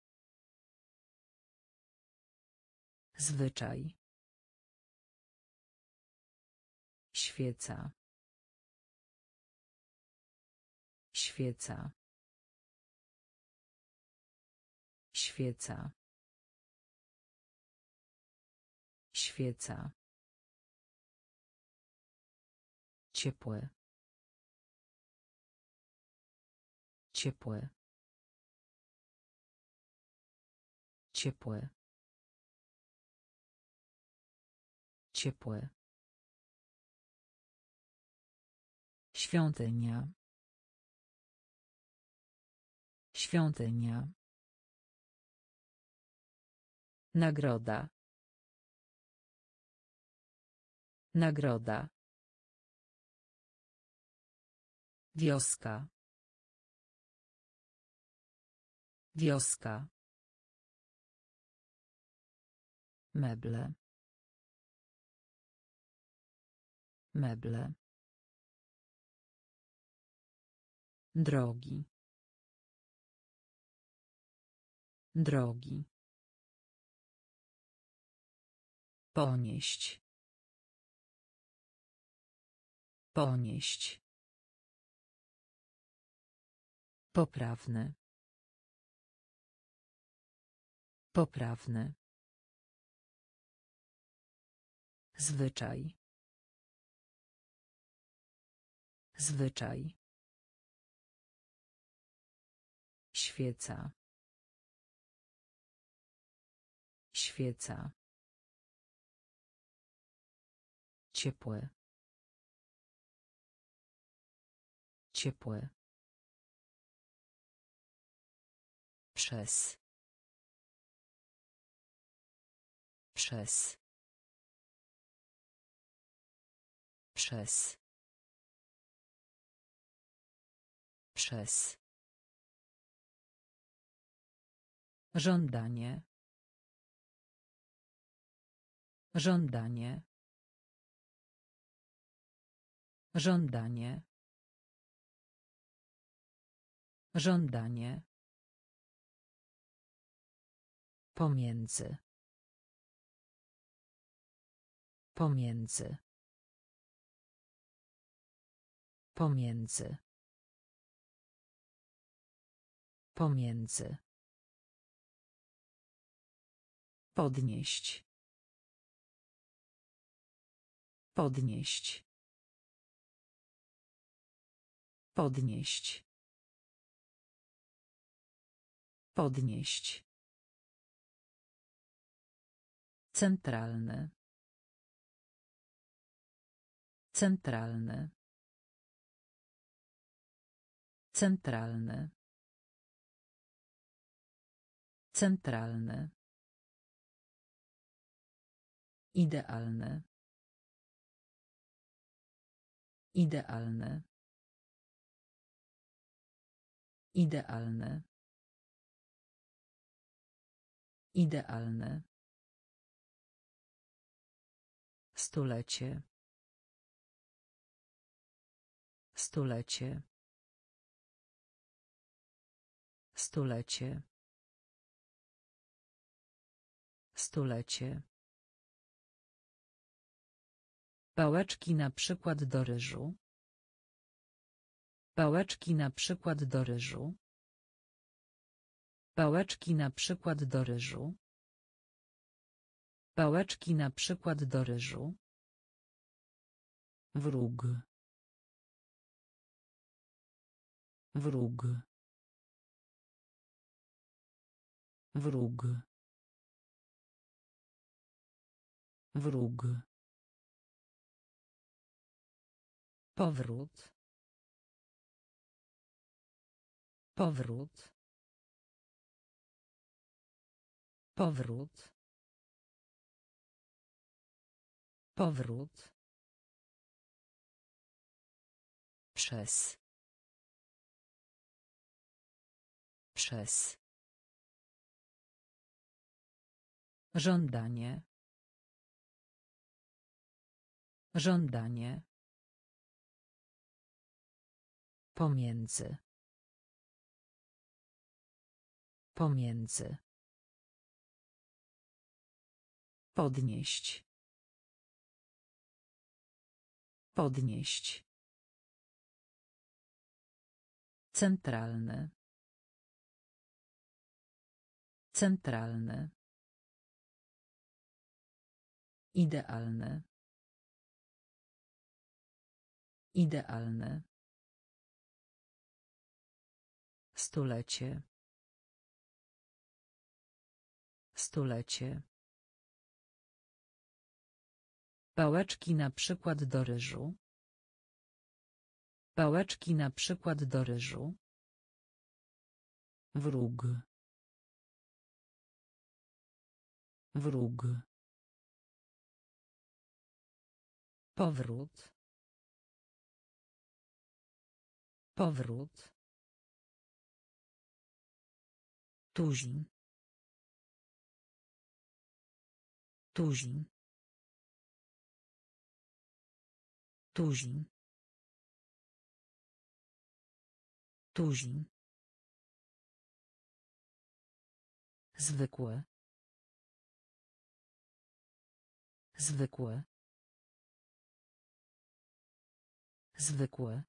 Zwyczaj. Świeca. Świeca. Świeca. Świeca. Ciepłe. Ciepłe. Ciepłe. Ciepłe. Świątynia. Świątynia. Nagroda. Nagroda. Wioska. Wioska. Meble. Meble. Drogi. Drogi. Ponieść. Ponieść. Poprawny. Poprawny. Zwyczaj. Zwyczaj. Świeca. Świeca. Ciepłe. Ciepłe. Przez. Przez. Przez. Przez. Żądanie. Żądanie. Żądanie. Żądanie. Pomiędzy. Pomiędzy. Pomiędzy. Pomiędzy. Podnieść. Podnieść. Podnieść. Podnieść. Centralny. Centralny. Centralny. Centralny. Idealny. Idealny. Idealny. Idealny. Stulecie. Stulecie. Stulecie. Stulecie. Pałeczki na przykład do ryżu. Pałeczki na przykład do ryżu. Pałeczki na przykład do ryżu. Pałeczki na przykład do ryżu. Wróg. Wróg. Wróg. Wróg. Powrót. Powrót. Powrót. Powrót. Przez. Przez. Żądanie. Żądanie. Pomiędzy. Pomiędzy. Podnieść. Podnieść. Centralny. Centralny. Idealny. Idealny. Stulecie. Stulecie. Pałeczki na przykład do ryżu. Pałeczki na przykład do ryżu. Wróg. Wróg. Powrót. Powrót. Tuzin. Tuzin. Tuzin. Tuzin. Zwykłe. Zwykłe. Zwykłe.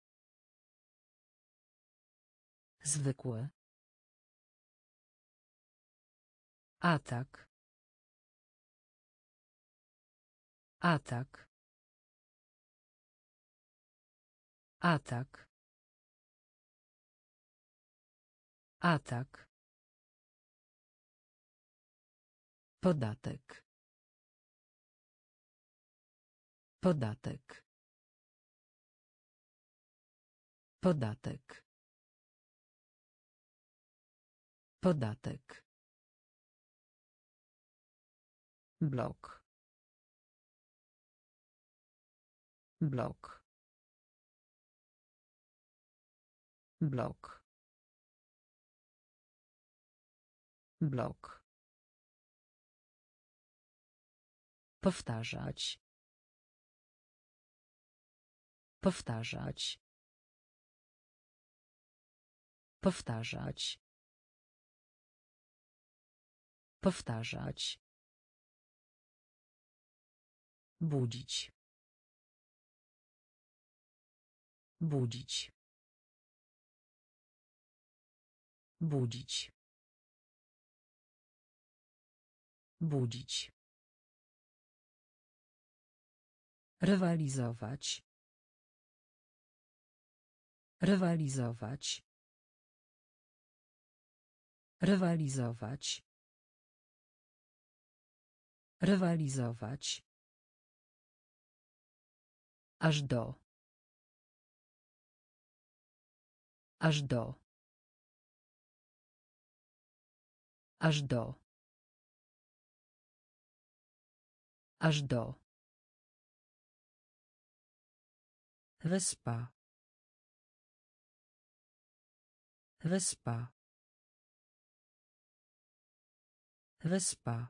Zwykłe. Atak. Atak. Atak. Atak. Podatek. Podatek. Podatek. Podatek. Blok. Blok. Blok. Blok. Powtarzać. Powtarzać. Powtarzać. Powtarzać. Budzić. Budzić. Budzić. Budzić. Rywalizować. Rywalizować. Rywalizować. Rywalizować. Aż do. Aż do. Aż do. Aż do. Wyspa. Wyspa. Wyspa.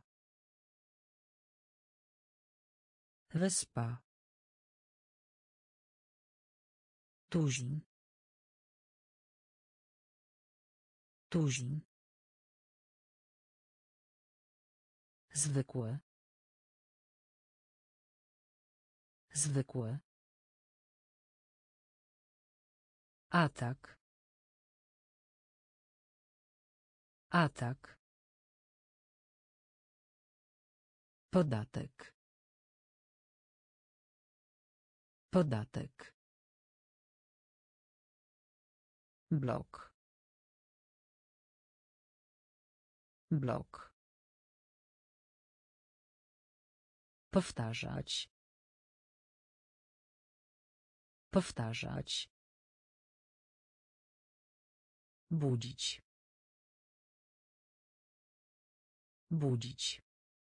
Wyspa. Tuzin. Tuzin. Zwykłe. Zwykłe. Atak. Atak. Podatek. Podatek. Blok. Blok. Powtarzać. Powtarzać. Budzić. Budzić.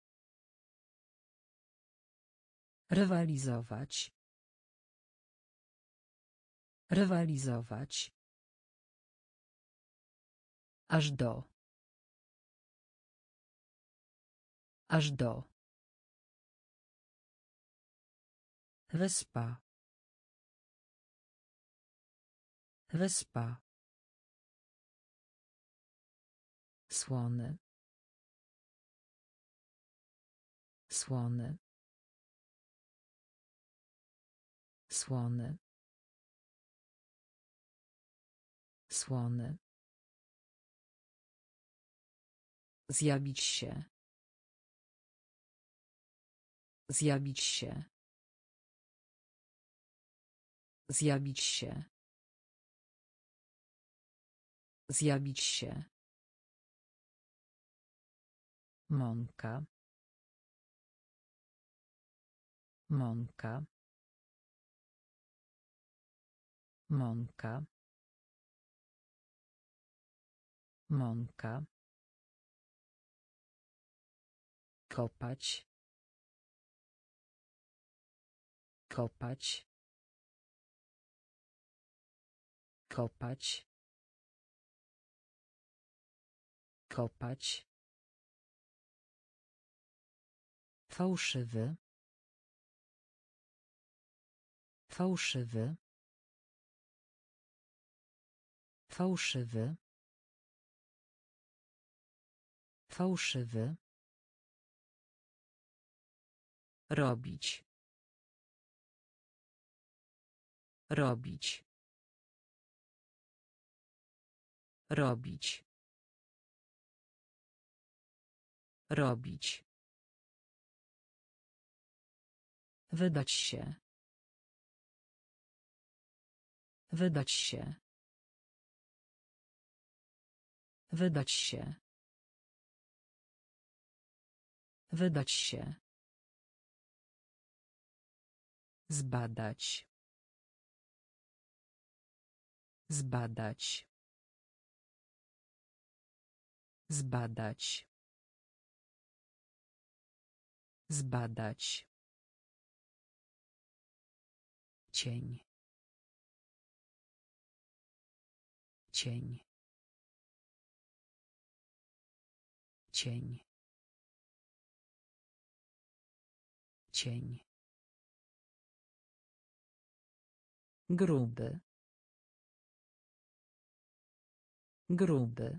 Rywalizować. Rywalizować. Aż do. Aż do. Wyspa. Wyspa. Słony. Słony. Słony. Słony. Zjawić się. Zjawić się. Zjawić się. Zjawić się. Mąka. Mąka. Mąka. Mąka. Kopać. Kopać. Kopać. Kopać. Fałszywy. Fałszywy. Fałszywy. Fałszywy. Robić. Robić. Robić. Robić. Wydać się. Wydać się. Wydać się. Wydać się. Zbadać. Zbadać. Zbadać. Zbadać. Cień. Cień. Cień. Cień. Gruby. Gruby.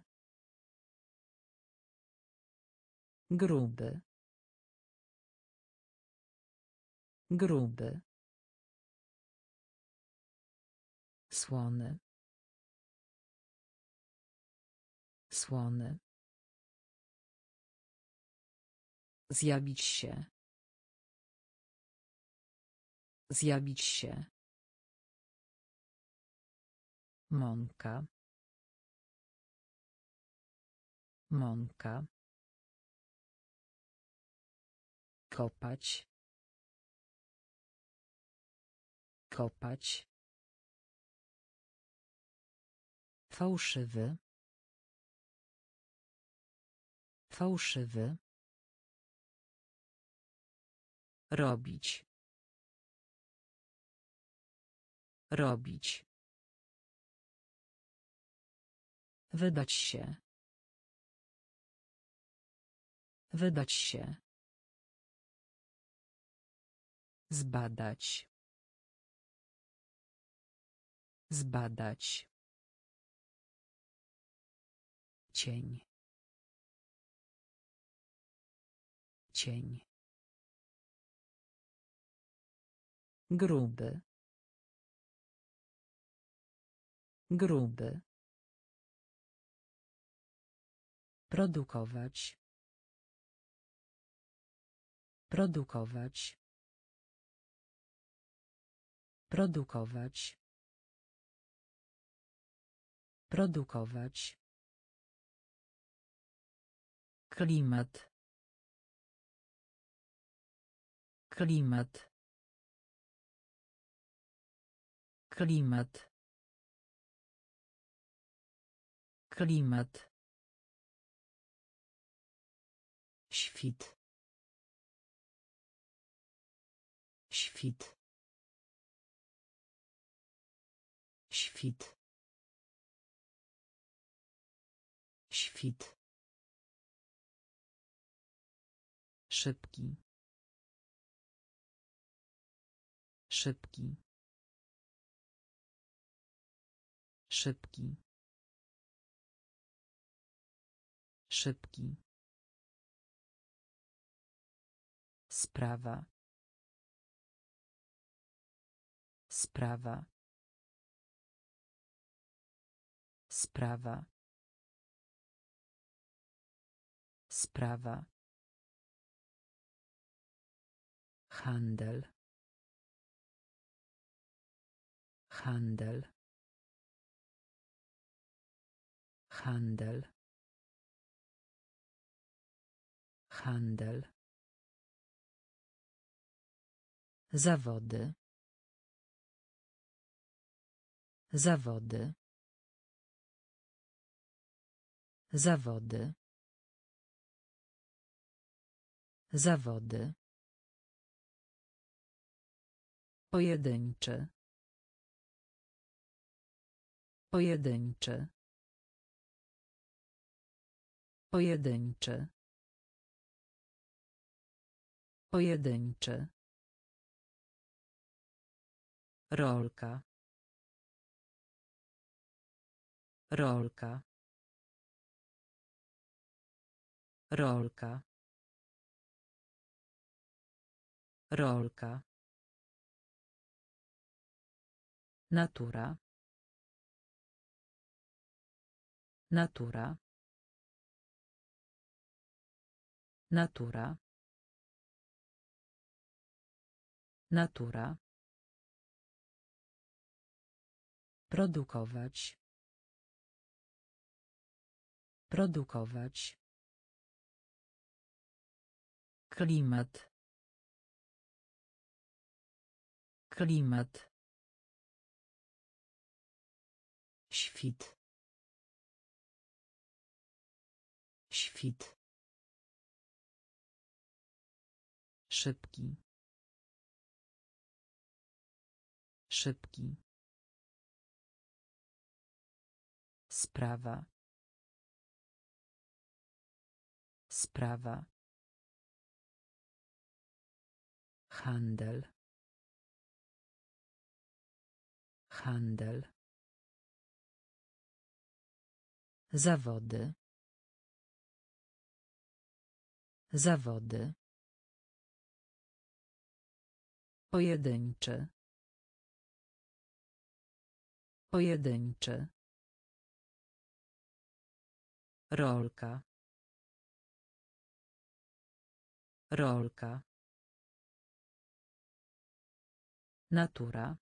Gruby. Gruby. Słony. Słony. Zjawić się. Zjawić się. Mąka. Mąka. Kopać. Kopać. Fałszywy. Fałszywy. Robić. Robić. Wydać się. Wydać się. Zbadać. Zbadać. Cień. Cień. Gruby. Gruby. Produkować. Produkować. Produkować. Produkować. Klimat. Klimat. Klimat. Klimat. Świt. Świt. Świt. Świt. Szybki. Szybki. Szybki. Szybki. Sprawa. Sprawa. Sprawa. Sprawa. Handel. Handel. Handel. Handel. Zawody. Zawody. Zawody. Zawody. Pojedynczy. Pojedynczy. Pojedynczy. Pojedynczy. Rolka. Rolka. Rolka. Rolka. Natura. Natura. Natura. Natura. Produkować. Produkować. Klimat. Klimat. Świt. Świt. Szybki. Szybki. Sprawa. Sprawa. Handel. Handel. Zawody. Zawody. Pojedynczy. Pojedynczy. Rolka. Rolka. Natura.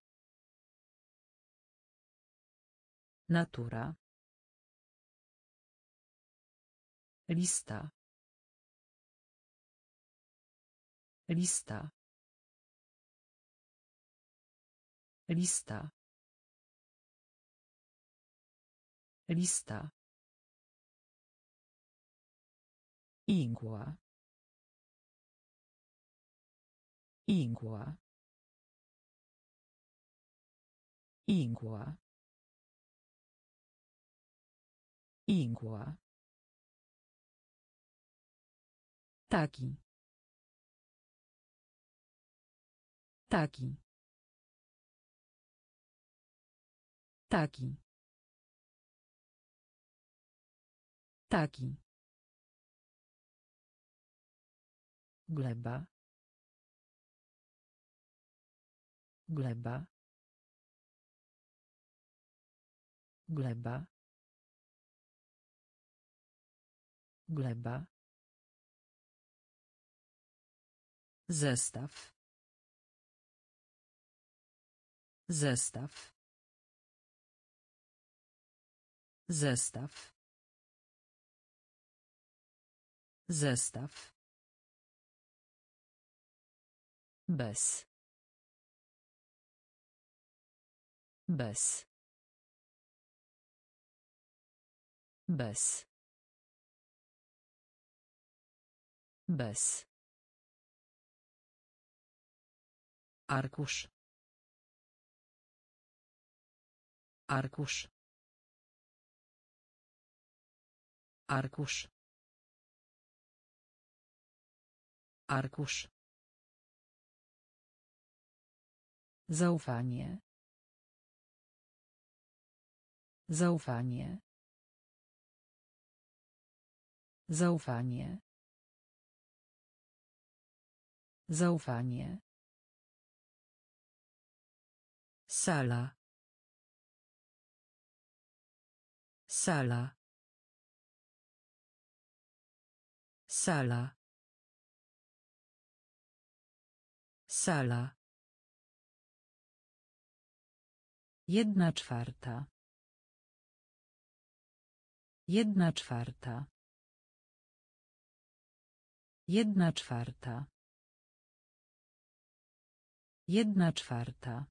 Natura. Lista. Lista. Lista. Lista. Igła. Igła. Igła. Igła. Taki. Taki. Taki. Taki. Gleba. Gleba. Gleba. Gleba. Zestaw. Zestaw. Zestaw. Zestaw. Bez. Bez. Bez. Bez. Arkusz. Arkusz. Arkusz. Arkusz. Zaufanie. Zaufanie. Zaufanie. Zaufanie. Sala. Sala. Sala. Sala. Jedna czwarta. Jedna czwarta. Jedna czwarta. Jedna czwarta.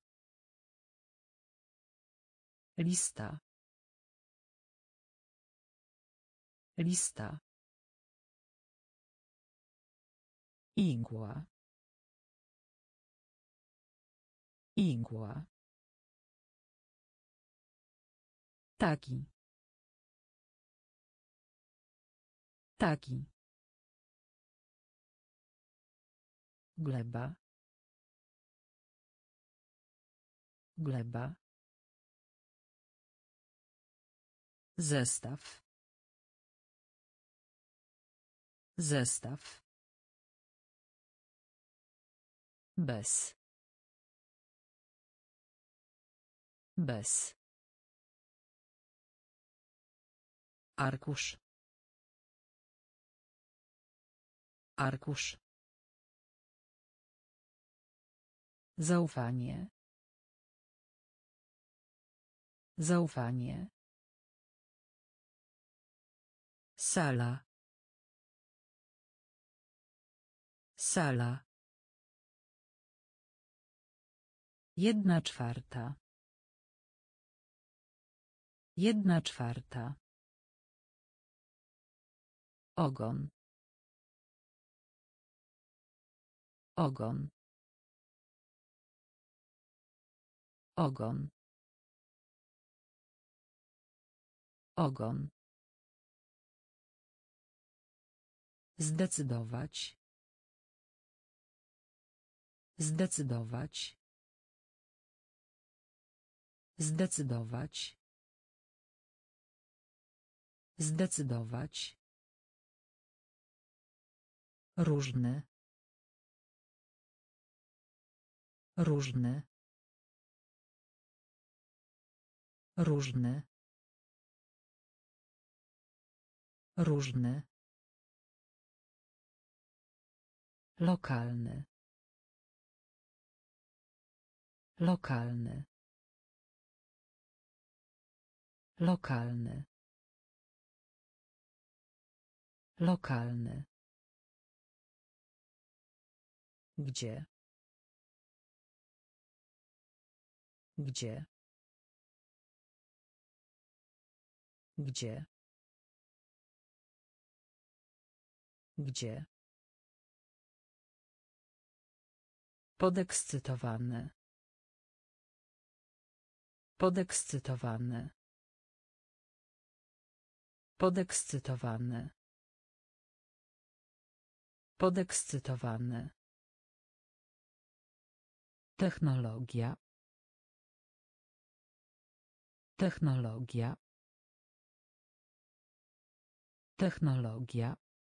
Lista. Lista. Igła. Igła. Taki. Taki. Gleba. Gleba. Zestaw. Zestaw. Bez. Bez. Arkusz. Arkusz. Zaufanie. Zaufanie. Sala. Sala. Jedna czwarta. Jedna czwarta. Ogon. Ogon. Ogon. Ogon. Zdecydować. Zdecydować. Zdecydować. Zdecydować. Różny. Różny. Różny. Różny. Lokalny. Lokalny. Lokalny. Lokalny. Gdzie? Gdzie? Gdzie? Gdzie? Podekscytowany. Podekscytowany. Podekscytowany. Podekscytowany. Technologia. Technologia. Technologia.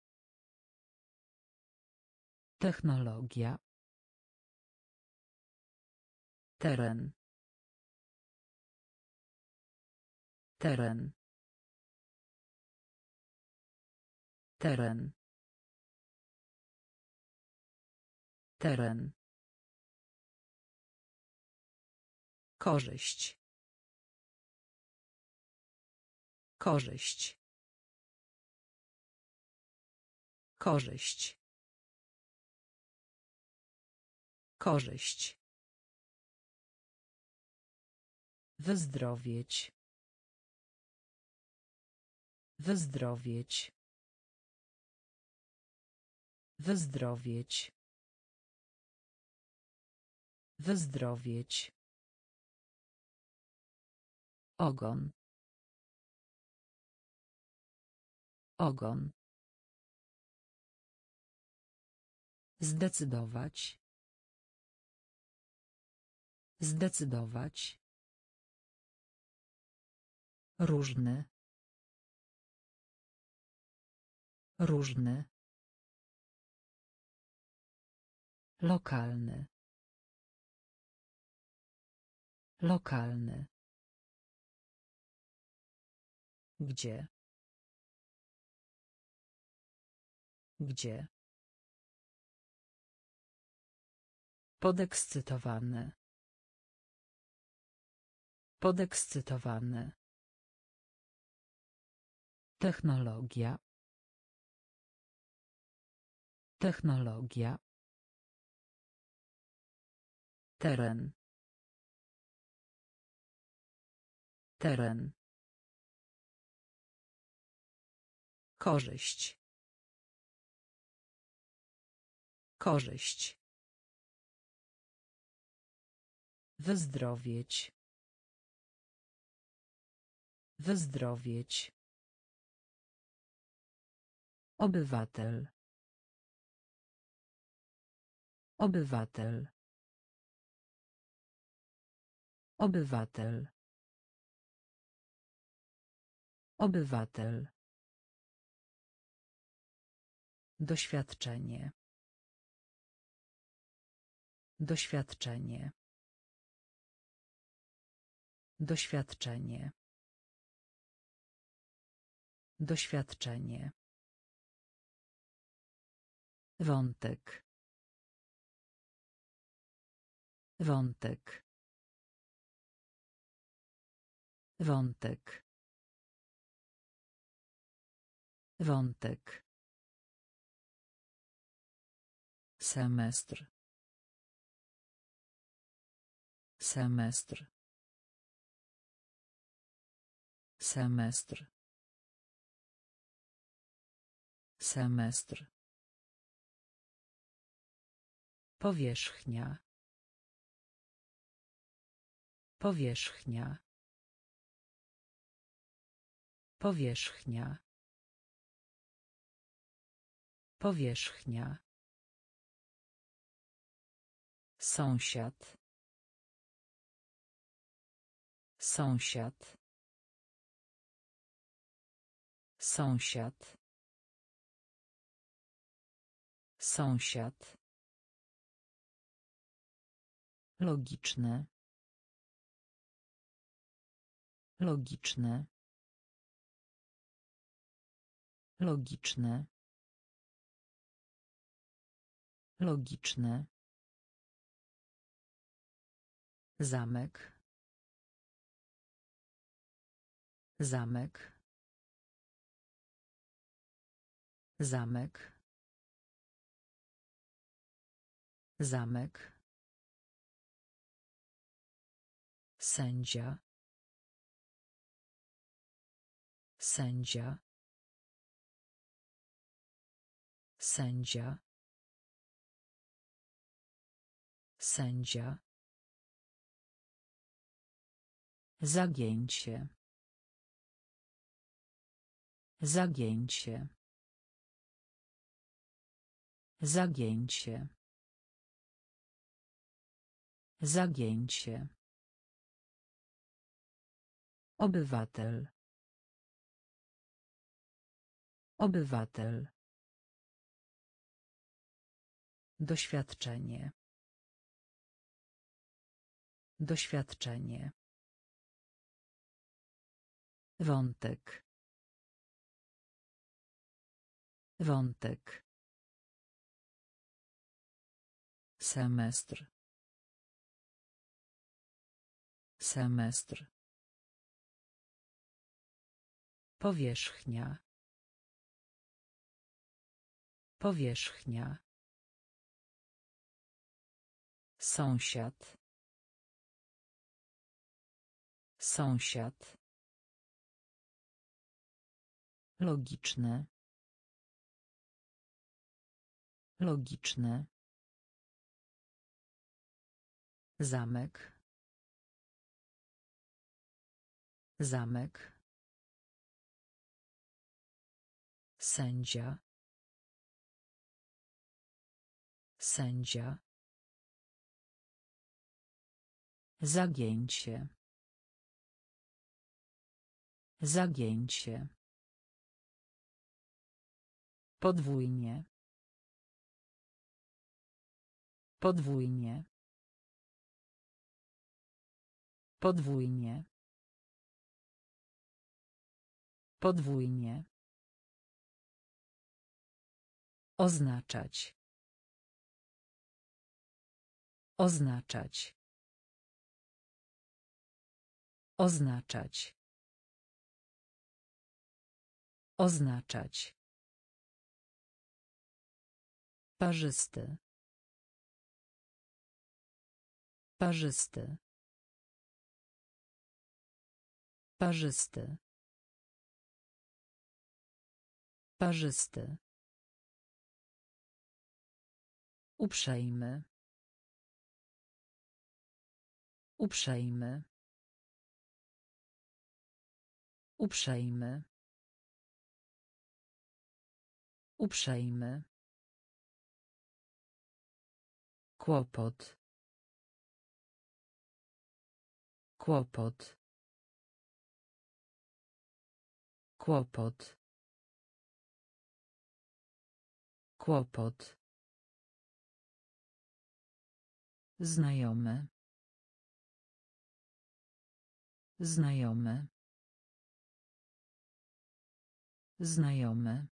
Technologia. Teren. Teren. Teren. Teren. Korzyść. Korzyść. Korzyść. Korzyść. Wyzdrowieć. Wyzdrowieć. Wyzdrowieć. Wyzdrowieć. Ogon. Ogon. Zdecydować. Zdecydować. Różny. Różny. Lokalny. Lokalny. Gdzie? Gdzie? Podekscytowany. Podekscytowany. Technologia. Technologia. Teren. Teren. Korzyść. Korzyść. Wyzdrowieć. Wyzdrowieć. Obywatel. Obywatel. Obywatel. Obywatel. Doświadczenie. Doświadczenie. Doświadczenie. Doświadczenie. Wątek. Wątek. Wątek. Wątek. Semestr. Semestr. Semestr. Semestr. Powierzchnia. Powierzchnia. Powierzchnia. Powierzchnia. Sąsiad. Sąsiad. Sąsiad. Sąsiad. Logiczne. Logiczne. Logiczne. Logiczne. Zamek. Zamek. Zamek. Zamek. Sędzia. Sędzia. Sędzia. Sędzia. Zagięcie. Zagięcie. Zagięcie. Zagięcie. Obywatel. Obywatel. Doświadczenie. Doświadczenie. Wątek. Wątek. Semestr. Semestr. Powierzchnia. Powierzchnia. Sąsiad. Sąsiad. Logiczne. Logiczne. Zamek. Zamek. Sędzia. Sędzia. Zagięcie. Zagięcie. Podwójnie. Podwójnie. Podwójnie. Podwójnie. Oznaczać. Oznaczać. Oznaczać. Oznaczać. Parzysty. Parzysty. Parzysty. Parzysty. Uprzejmy. Uprzejmy. Uprzejmy. Uprzejmy. Kłopot. Kłopot. Kłopot. Kłopot. Znajomy. Znajomy. Znajomy.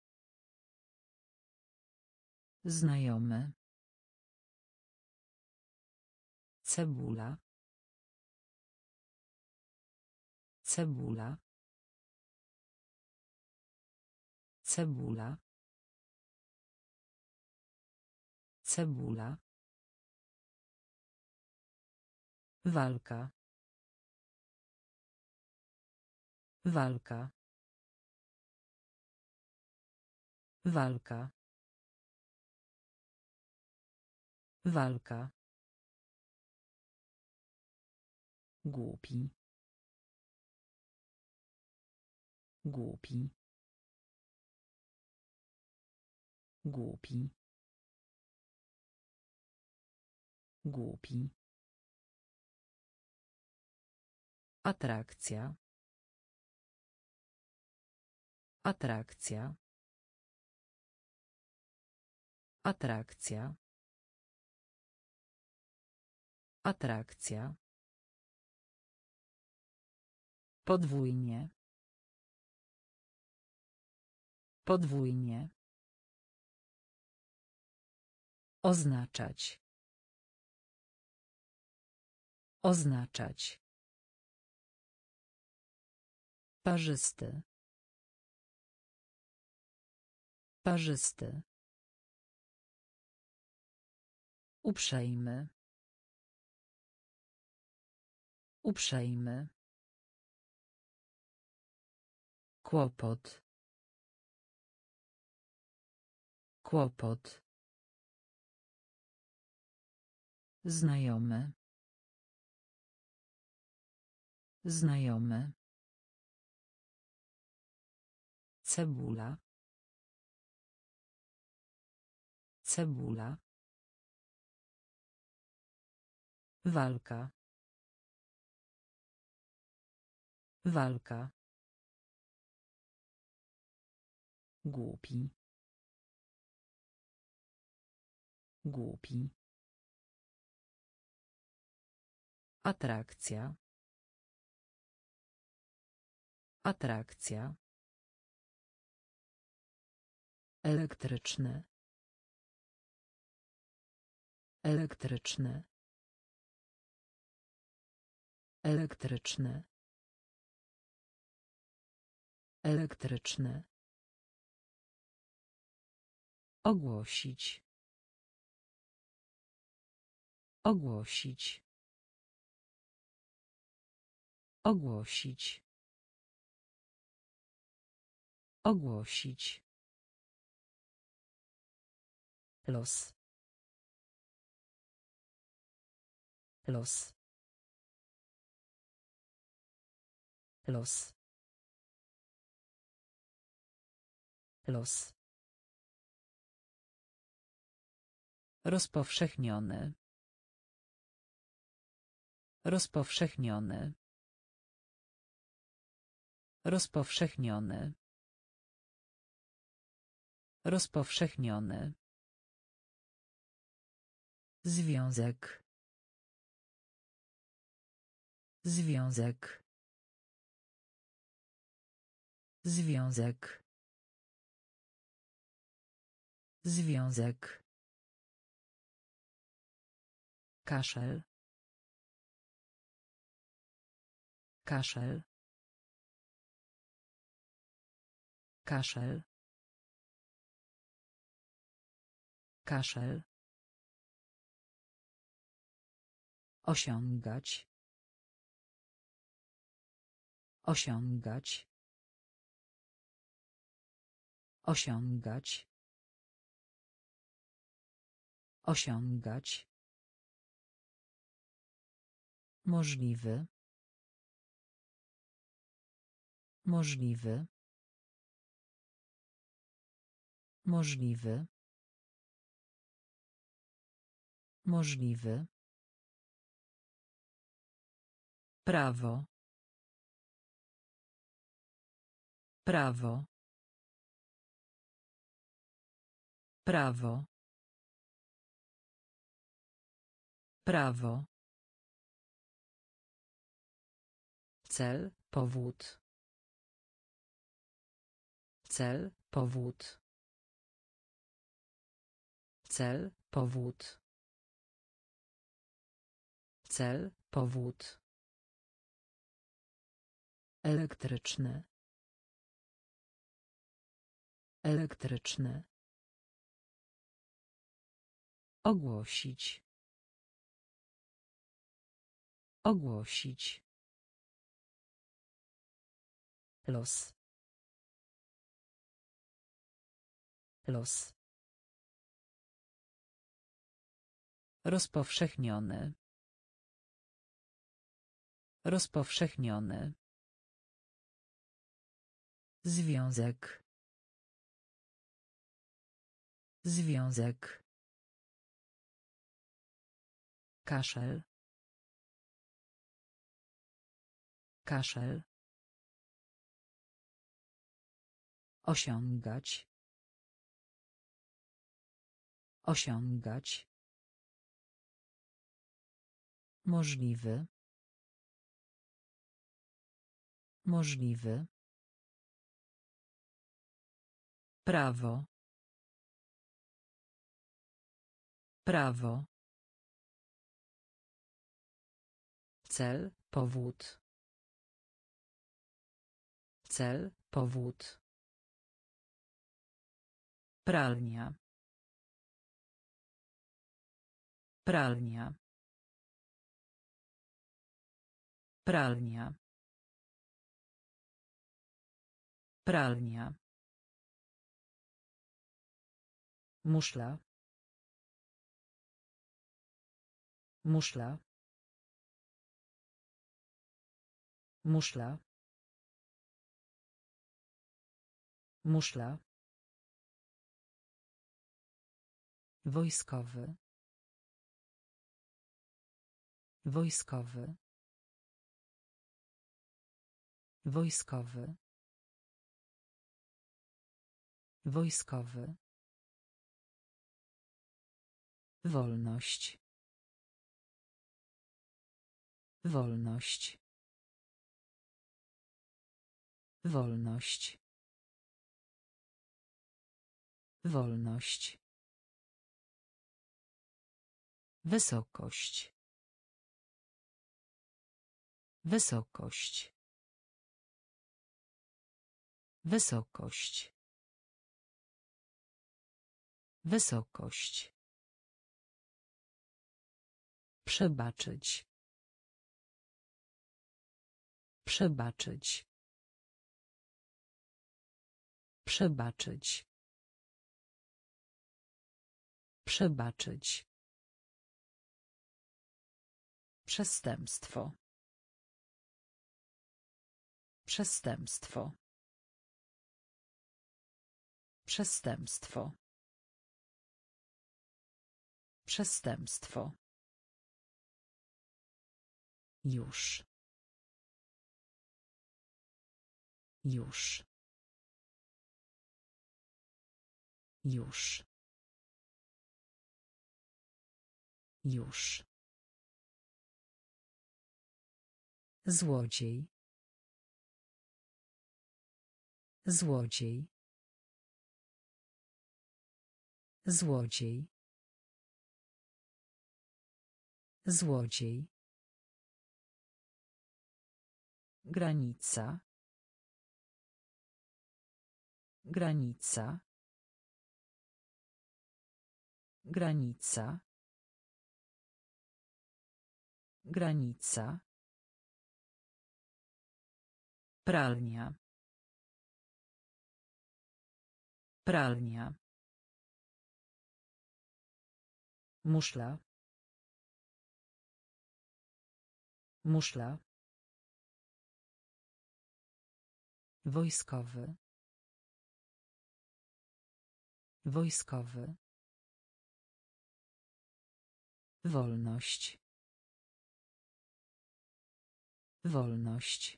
Znajomy. Cebula. Cebula. Cebula. Cebula. Walka. Walka. Walka. Walka. Głupi. Głupi. Głupi. Głupi. Atrakcja. Atrakcja. Atrakcja. Atrakcja. Podwójnie. Podwójnie. Oznaczać. Oznaczać. Parzysty. Parzysty. Uprzejmy. Uprzejmy. Kłopot. Kłopot. Znajomy. Znajomy. Cebula. Cebula. Walka. Walka. Głupi. Głupi. Atrakcja. Atrakcja. Elektryczny. Elektryczny. Elektryczny. Elektryczny. Ogłosić. Ogłosić. Ogłosić. Ogłosić. Los. Los. Los. Los. Rozpowszechniony. Rozpowszechniony. Rozpowszechniony. Rozpowszechniony. Związek. Związek. Związek. Związek. Kaszel. Kaszel. Kaszel. Kaszel. Osiągać. Osiągać. Osiągać. Osiągać. Możliwy. Możliwy. Możliwy. Możliwy. Prawo. Prawo. Prawo. Prawo. Cel, powód. Cel, powód. Cel, powód. Cel, powód. Elektryczny. Elektryczny. Ogłosić. Ogłosić. Los. Los. Rozpowszechniony. Rozpowszechniony. Związek. Związek. Kaszel. Kaszel. Osiągać. Osiągać. Możliwy. Możliwy. Prawo. Prawo. Cel, powód. Cel, powód. Pralnia. Pralnia. Pralnia. Pralnia. Muszla. Muszla. Muszla. Muszla. Wojskowy. Wojskowy. Wojskowy. Wojskowy. Wolność. Wolność. Wolność. Wolność. Wysokość. Wysokość. Wysokość. Wysokość. Przebaczyć. Przebaczyć. Przebaczyć. Przebaczyć. Przestępstwo. Przestępstwo. Przestępstwo. Przestępstwo. Już. Już. Już. Już. Złodziej. Złodziej. Złodziej. Złodziej. Granica. Granica. Granica. Granica. Pralnia. Pralnia. Muszla. Muszla. Wojskowy. Wojskowy. Wolność. Wolność.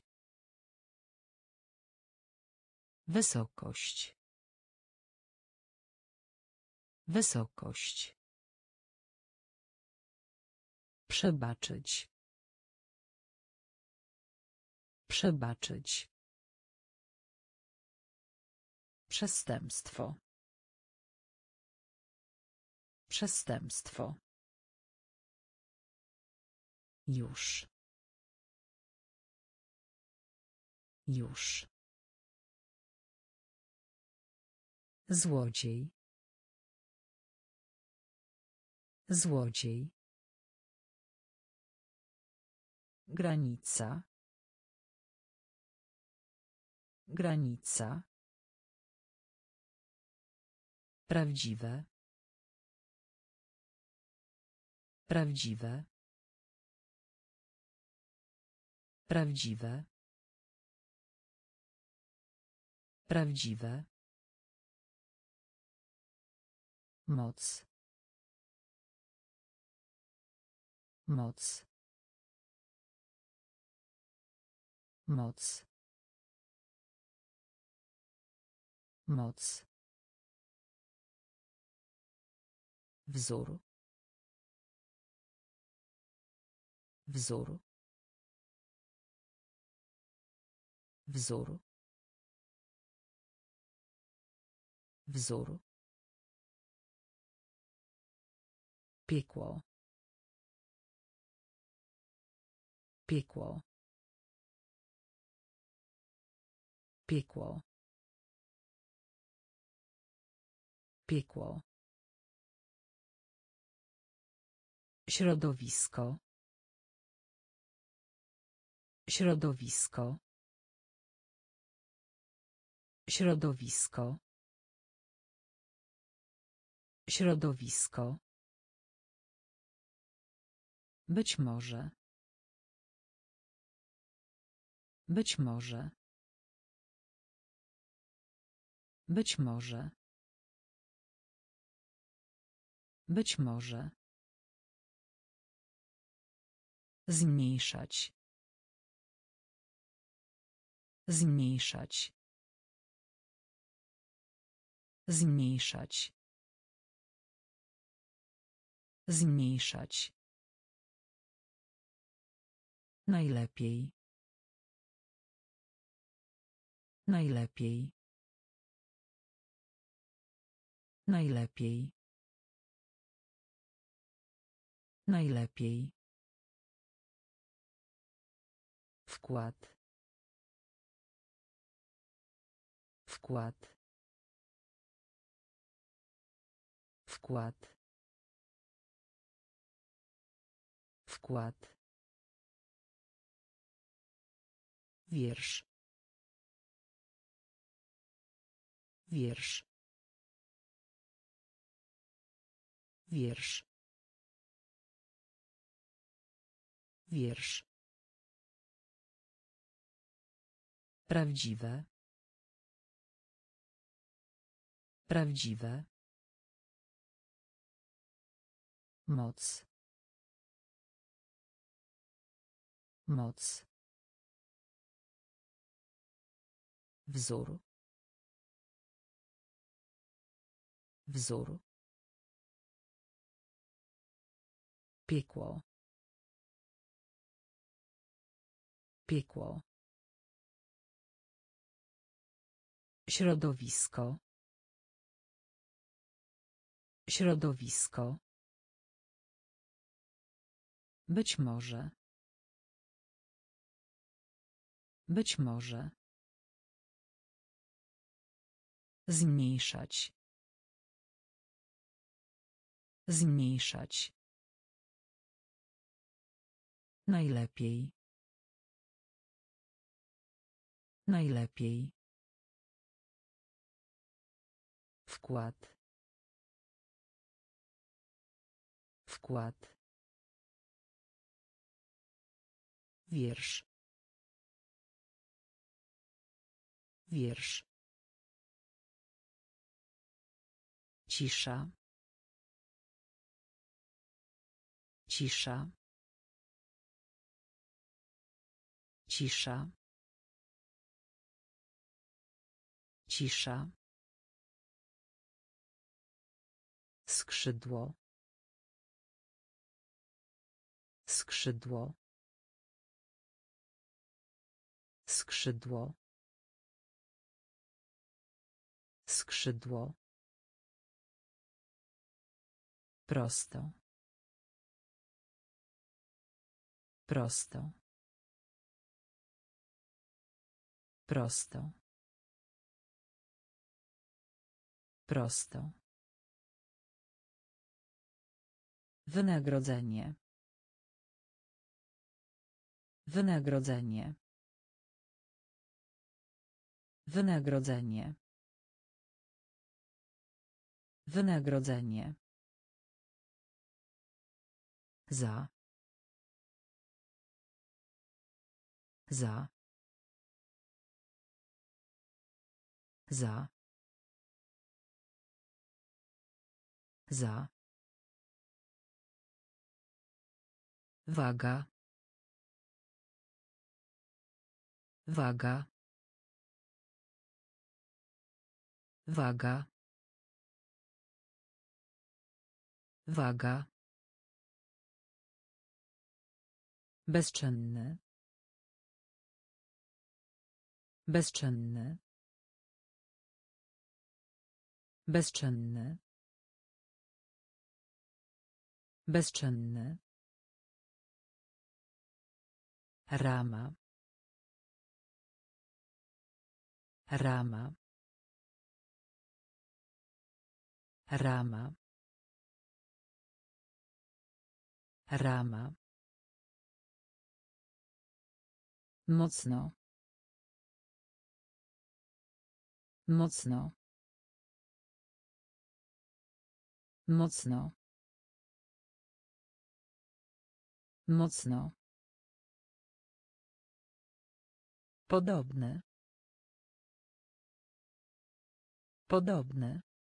Wysokość. Wysokość. Przebaczyć. Przebaczyć. Przestępstwo. Przestępstwo. Już. Już. Złodziej. Złodziej. Granica. Granica. Prawdziwe. Prawdziwe. Prawdziwe. Prawdziwe. Moc. Moc. Moc. Moc. Wzór. Wzór. Wzór. Wzór. Piekło. Piekło. Piekło. Piekło. Środowisko. Środowisko. Środowisko. Środowisko. Być może. Być może. Być może. Być może. Zmniejszać. Zmniejszać. Zmniejszać. Zmniejszać. Najlepiej. Najlepiej. Najlepiej. Najlepiej. Wkład. Wkład. Wkład. Wkład. Wiersz. Wiersz. Wiersz. Wiersz. Prawdziwe. Prawdziwe. Moc. Moc. Wzór. Wzór. Piekło. Piekło. Środowisko. Środowisko. Być może. Być może. Zmniejszać. Zmniejszać. Najlepiej. Najlepiej. Wkład. Wkład. Wiersz. Wiersz. Cisza. Cisza. Cisza. Cisza. Skrzydło. Skrzydło. Skrzydło. Skrzydło. Prosto. Prosto. Prosto. Prosto. Wynagrodzenie. Wynagrodzenie. Wynagrodzenie. Wynagrodzenie. Za. Za. Za. Za. Waga. Waga. Waga. Waga. Bezczynny. Bezczynny. Bezczynny. Bezczynny. Rama. Rama. Rama. Rama. Mocno. Mocno. Mocno. Mocno. Podobne. Podobne.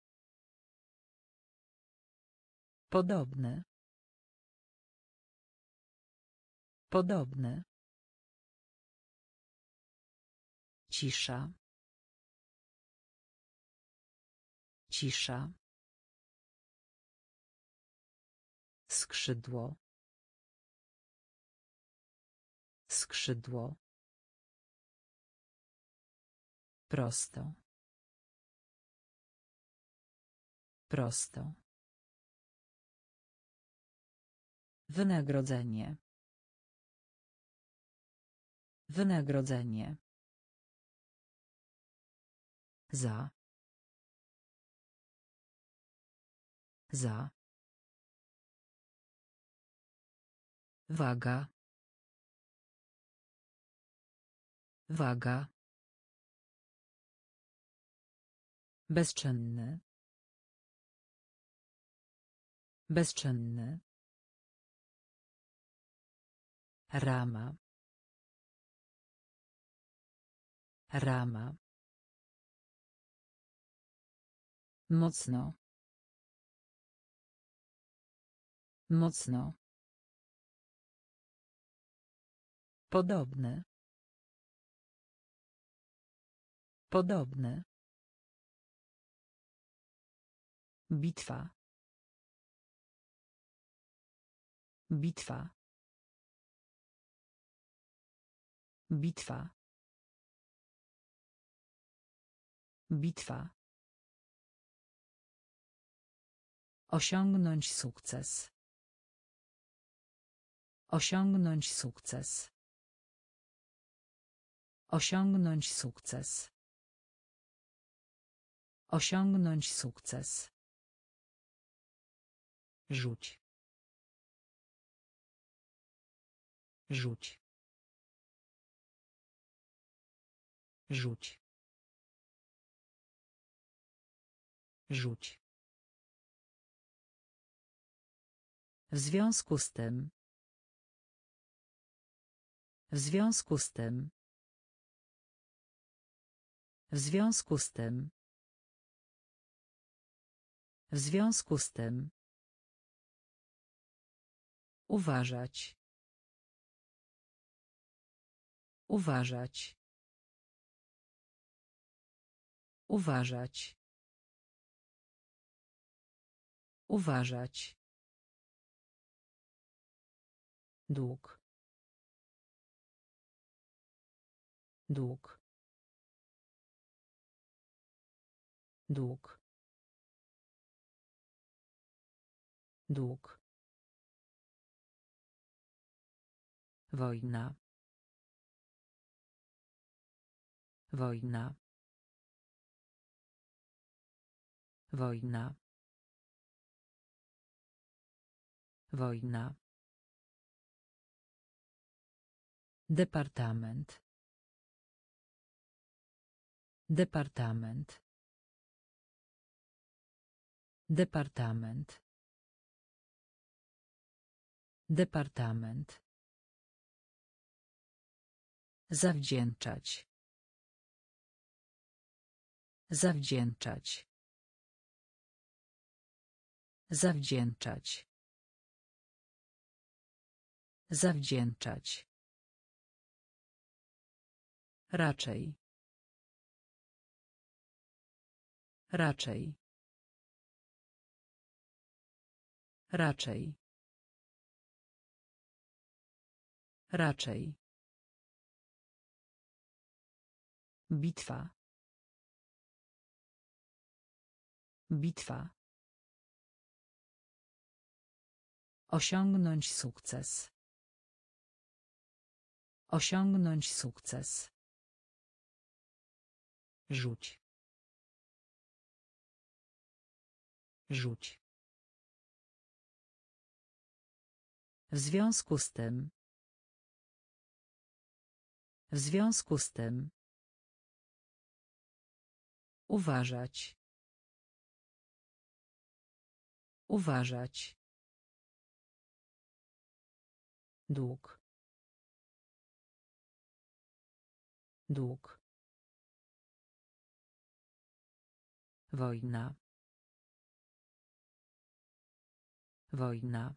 Podobne. Podobne. Cisza. Cisza. Skrzydło. Skrzydło. Prosto. Prosto. Wynagrodzenie. Wynagrodzenie. Za. Za. Waga. Waga. Bezczynny. Bezczynny. Rama. Rama. Mocno. Mocno. Podobne. Podobne. Bitwa. Bitwa. Bitwa. Bitwa. Osiągnąć sukces. Osiągnąć sukces. Osiągnąć sukces. Osiągnąć sukces. Rzuć. Rzuć. Rzuć. Rzuć. W związku z tym. W związku z tym. W związku z tym. W związku z tym. Uważać. Uważać. Uważać. Uważać. Dług. Dług. Dług. Dług. Wojna. Wojna. Wojna. Wojna. Departament. Departament. Departament. Departament. Zawdzięczać. Zawdzięczać. Zawdzięczać. Zawdzięczać. Raczej. Raczej. Raczej. Raczej. Bitwa. Bitwa. Osiągnąć sukces. Osiągnąć sukces. Rzuć. Rzuć. W związku z tym. W związku z tym. Uważać. Uważać. Dług. Dług. Wojna. Wojna.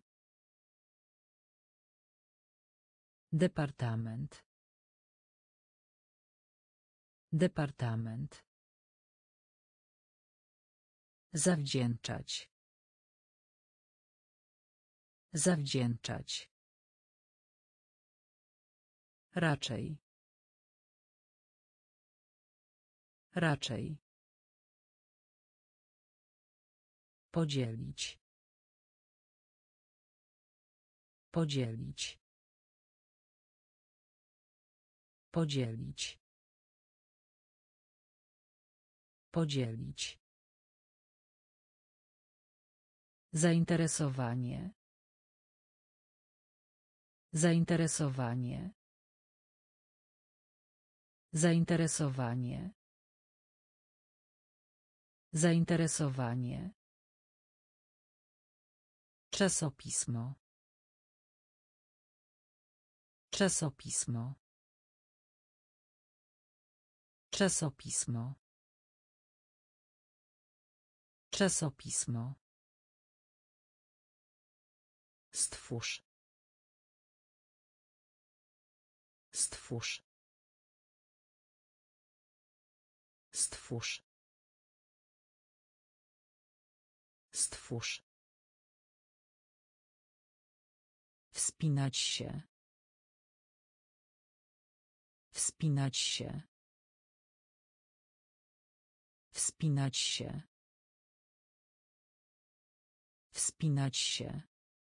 Departament. Departament. Zawdzięczać. Zawdzięczać. Raczej. Raczej. Podzielić. Podzielić. Podzielić. Podzielić. Zainteresowanie. Zainteresowanie. Zainteresowanie. Zainteresowanie. Czasopismo. Czasopismo. Czasopismo. Czasopismo. Stwórz. Stwórz. Stwórz. Stwórz. Wspinać się. Wspinać się. Wspinać się. Wspinać się.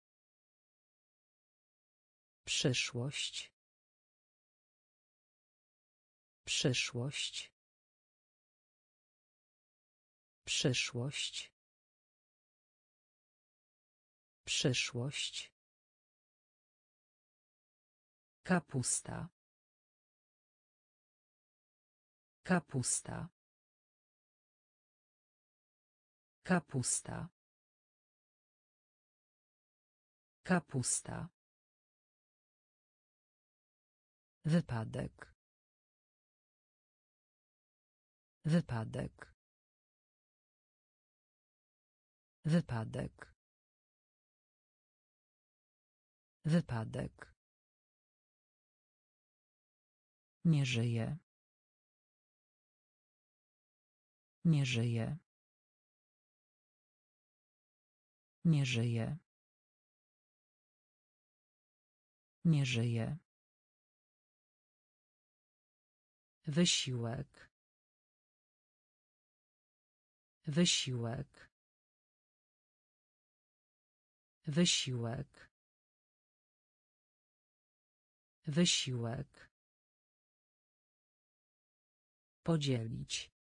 Przyszłość. Przyszłość. Przyszłość. Przyszłość. Kapusta. Kapusta. Kapusta. Kapusta. Wypadek. Wypadek. Wypadek. Wypadek. Nie żyje. Nie żyje. Nie żyje. Nie żyje. Wysiłek. Wysiłek. Wysiłek. Wysiłek. Podzielić.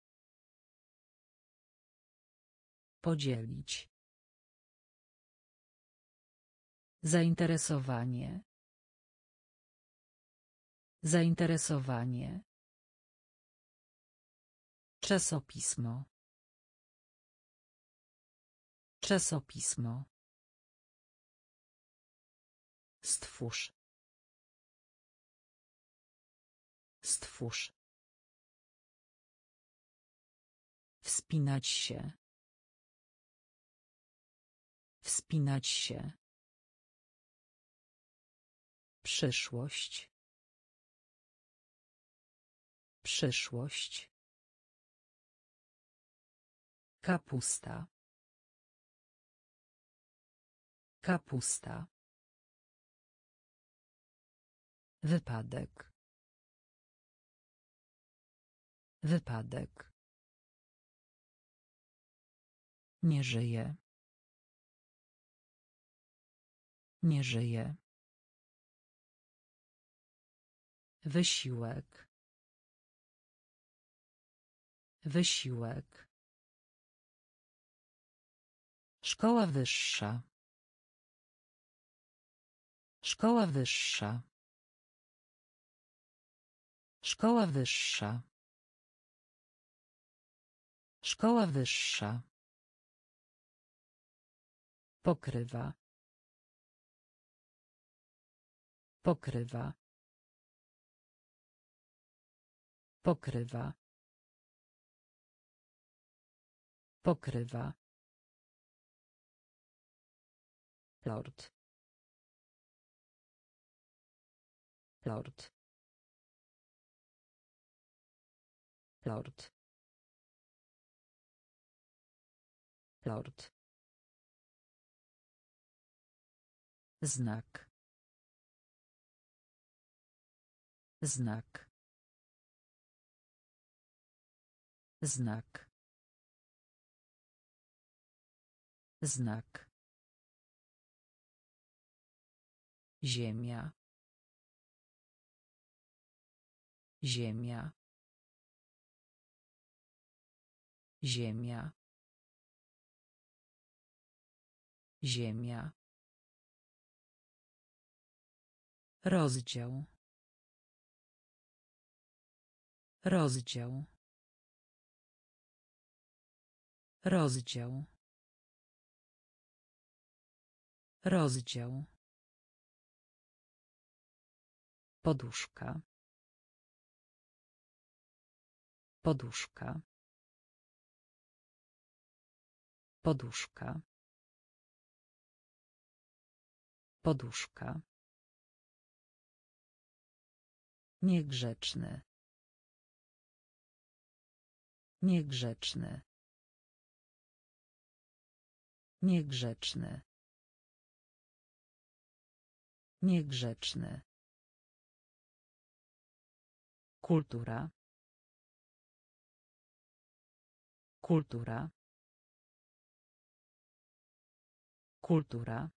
Podzielić. Zainteresowanie. Zainteresowanie. Czasopismo. Czasopismo. Stwórz. Stwórz. Wspinać się. Wspinać się. Przyszłość. Przyszłość. Kapusta. Kapusta. Wypadek. Wypadek. Nie żyje. Nie żyje. Wysiłek. Wysiłek. Szkoła wyższa. Szkoła wyższa. Szkoła wyższa. Szkoła wyższa. Pokrywa. Pokrywa. Pokrywa. Pokrywa. Lord. Lord. Lord. Lord. Znak. Znak. Znak. Znak. Ziemia. Ziemia. Ziemia. Ziemia. Rozdział. Rozdział. Rozdział. Rozdział. Poduszka. Poduszka. Poduszka. Poduszka. Niegrzeczny. Niegrzeczny. Niegrzeczny. Niegrzeczny. Kultura. Kultura. Kultura.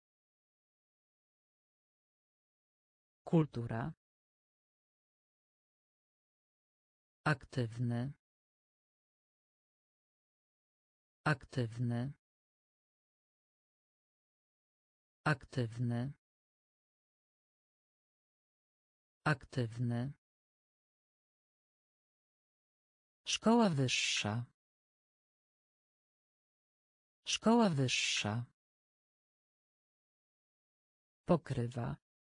Kultura. Aktywny. Aktywny. Aktywny. Aktywny. Szkoła wyższa. Szkoła wyższa. Pokrywa.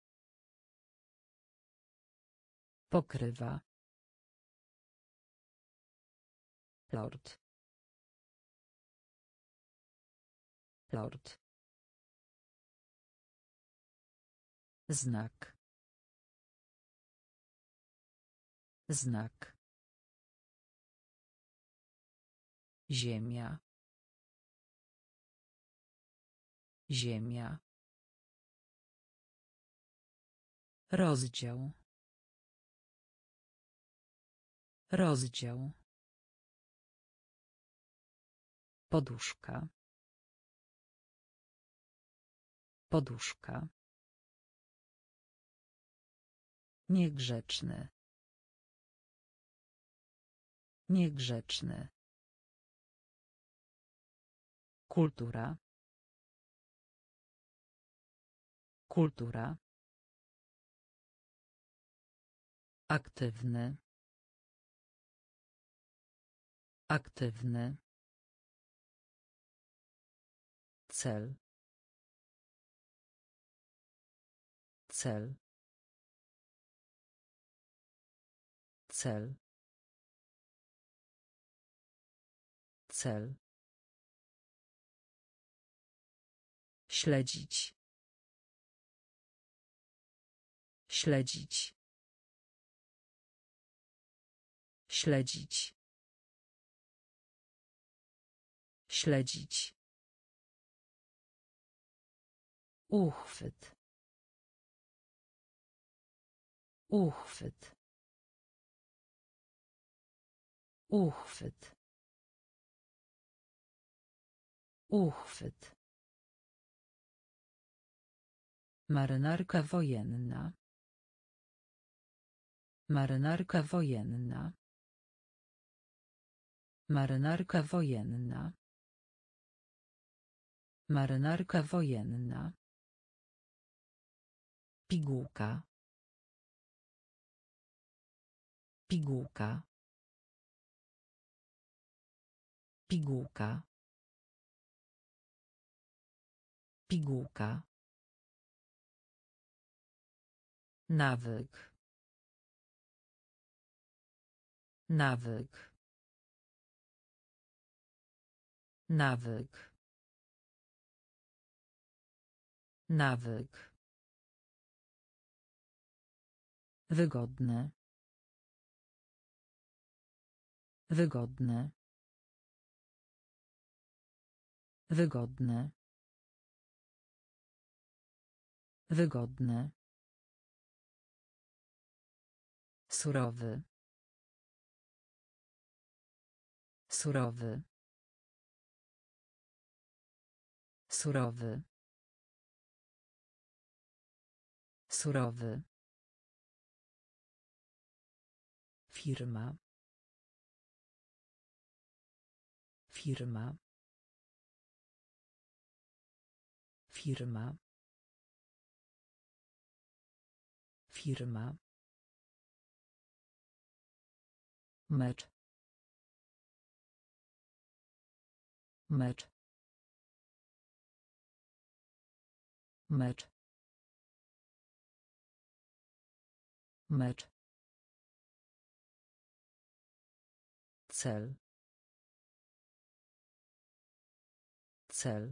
Pokrywa. Lord. Lord. Znak. Znak. Ziemia. Ziemia. Rozdział. Rozdział. Poduszka. Poduszka. Niegrzeczny. Niegrzeczny. Kultura. Kultura. Aktywny. Aktywny. Cel. Cel. Cel. Cel. Śledzić. Śledzić. Śledzić. Śledzić. Uchwyt. Uchwyt. Uchwyt. Uchwyt. Marynarka wojenna. Marynarka wojenna. Marynarka wojenna. Marynarka wojenna. Pigułka. Pigułka. Pigułka. Pigułka. Nawyk. Nawyk. Nawyk. Nawyk. Wygodne. Wygodne. Wygodne. Wygodne. Surowy. Surowy. Surowy. Surowy. Firma. Firma. Firma. Firma. Mecz. Mecz. Mecz. Mecz. Cel. Cel.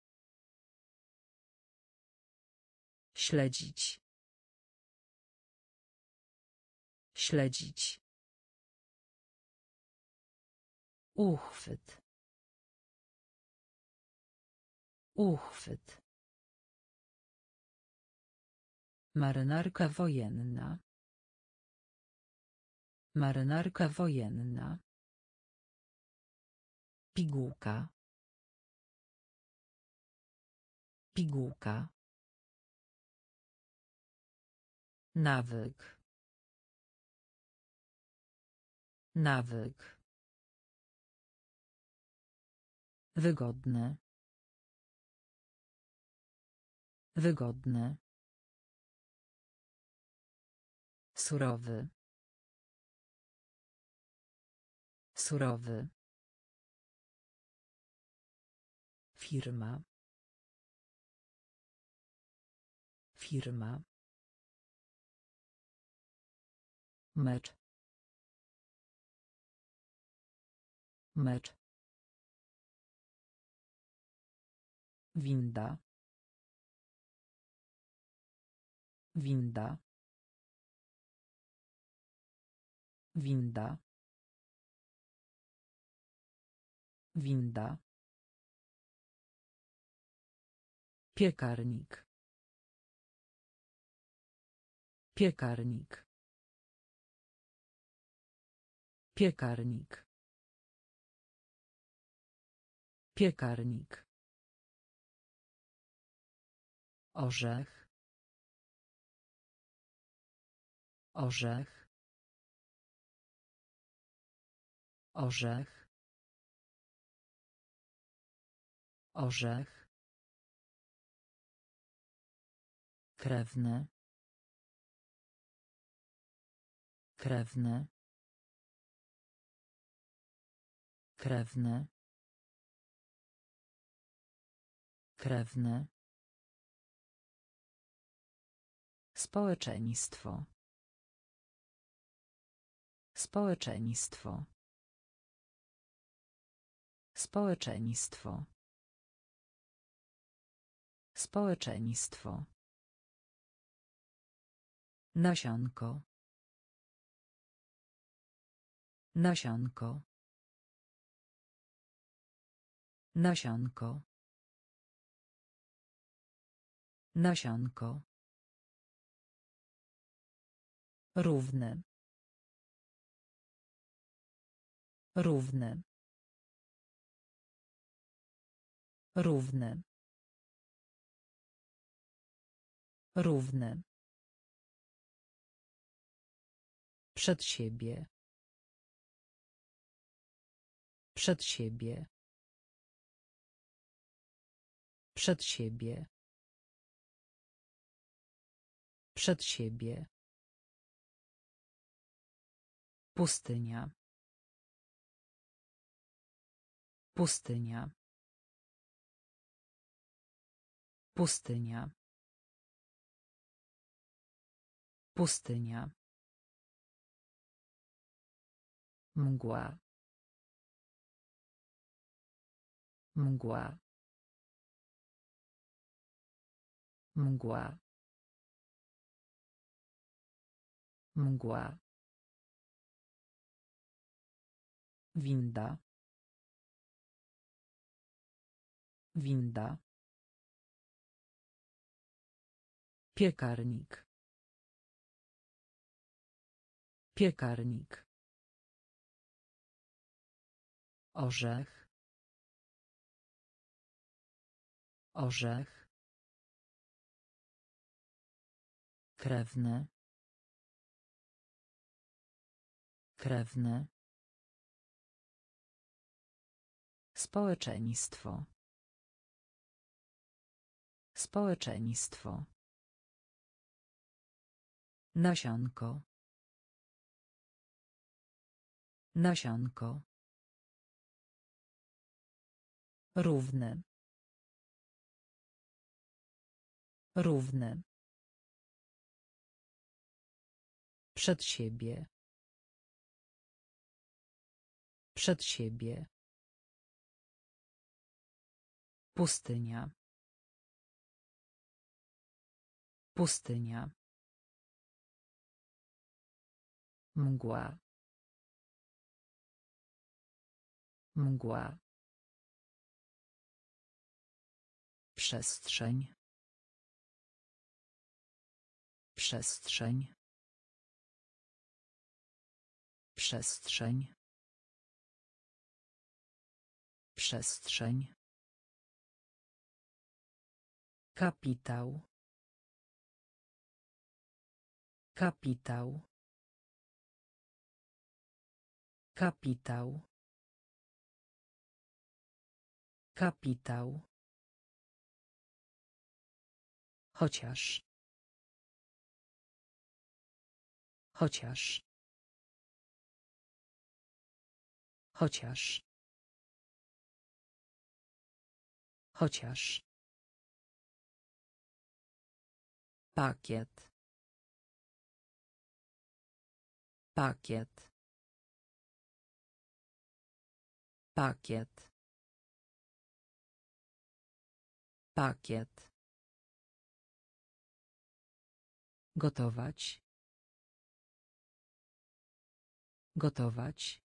Śledzić. Śledzić. Uchwyt. Uchwyt. Marynarka wojenna. Marynarka wojenna. Pigułka. Pigułka. Nawyk. Nawyk. Wygodne. Wygodne. Surowy. Surowy. Firma. Firma. Mecz. Mecz. Winda. Winda. Winda. Winda. Piekarnik. Piekarnik. Piekarnik. Piekarnik. Orzech. Orzech. Orzech. Orzech. Krewny. Krewny. Krewny. Krewny. Społeczeństwo. Społeczeństwo. Społeczeństwo. Społeczeństwo. Nasionko. Nasionko. Nasionko. Nasionko. Równy. Równy. Równy. Równy. Przed siebie. Przed siebie. Przed siebie. Przed siebie. Pustynia. Pustynia. Pustynia. Pustynia. Mgła. Mgła. Mgła. Mgła. Winda. Winda. Piekarnik. Piekarnik. Orzech. Orzech. Krewny. Krewny. Społeczeństwo. Społeczeństwo. Nasionko. Nasionko. Równy. Równy. Przed siebie. Przed siebie. Pustynia. Pustynia. Mgła. Mgła. Przestrzeń. Przestrzeń. Przestrzeń. Przestrzeń. Kapitał. Kapitał. Kapitał. Kapitał. Chociaż. Chociaż. Chociaż. Chociaż. Pakiet. Pakiet. Pakiet. Pakiet. Gotować. Gotować.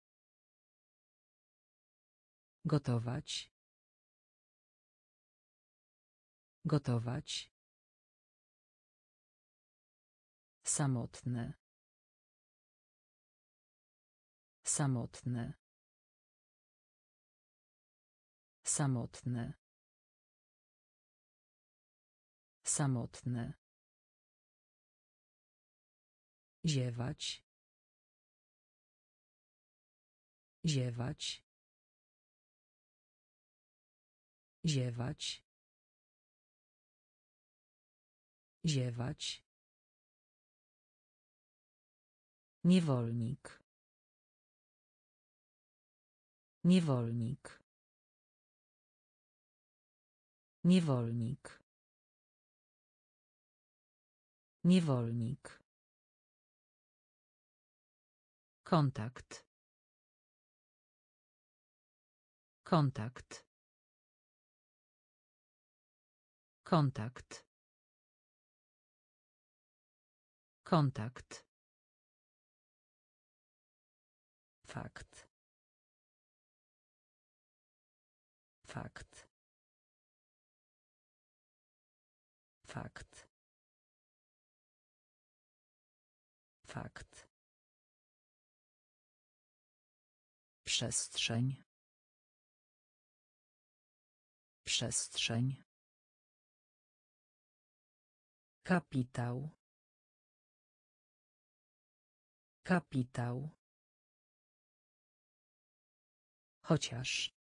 Gotować. Gotować. Samotne. Samotne. Samotne. Samotne. Ziewać. Ziewać. Ziewać. Ziewać. Niewolnik. Niewolnik. Niewolnik. Niewolnik. Kontakt. Kontakt. Kontakt. Kontakt. Fakt. Fakt. Fakt. Fakt. Przestrzeń. Przestrzeń. Kapitał. Kapitał. Chociaż.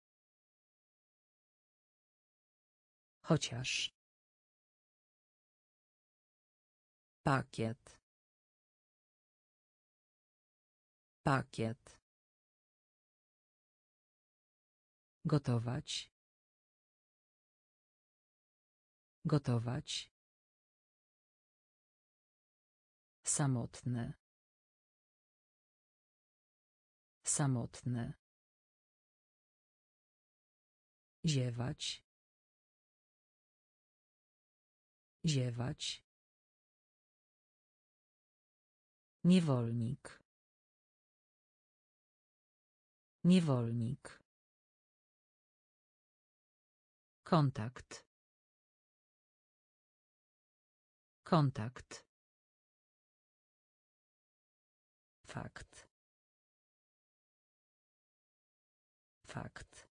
Chociaż. Pakiet. Pakiet. Gotować. Gotować. Samotne. Samotne. Ziewać. Ziewać. Niewolnik. Niewolnik. Kontakt. Kontakt. Fakt. Fakt.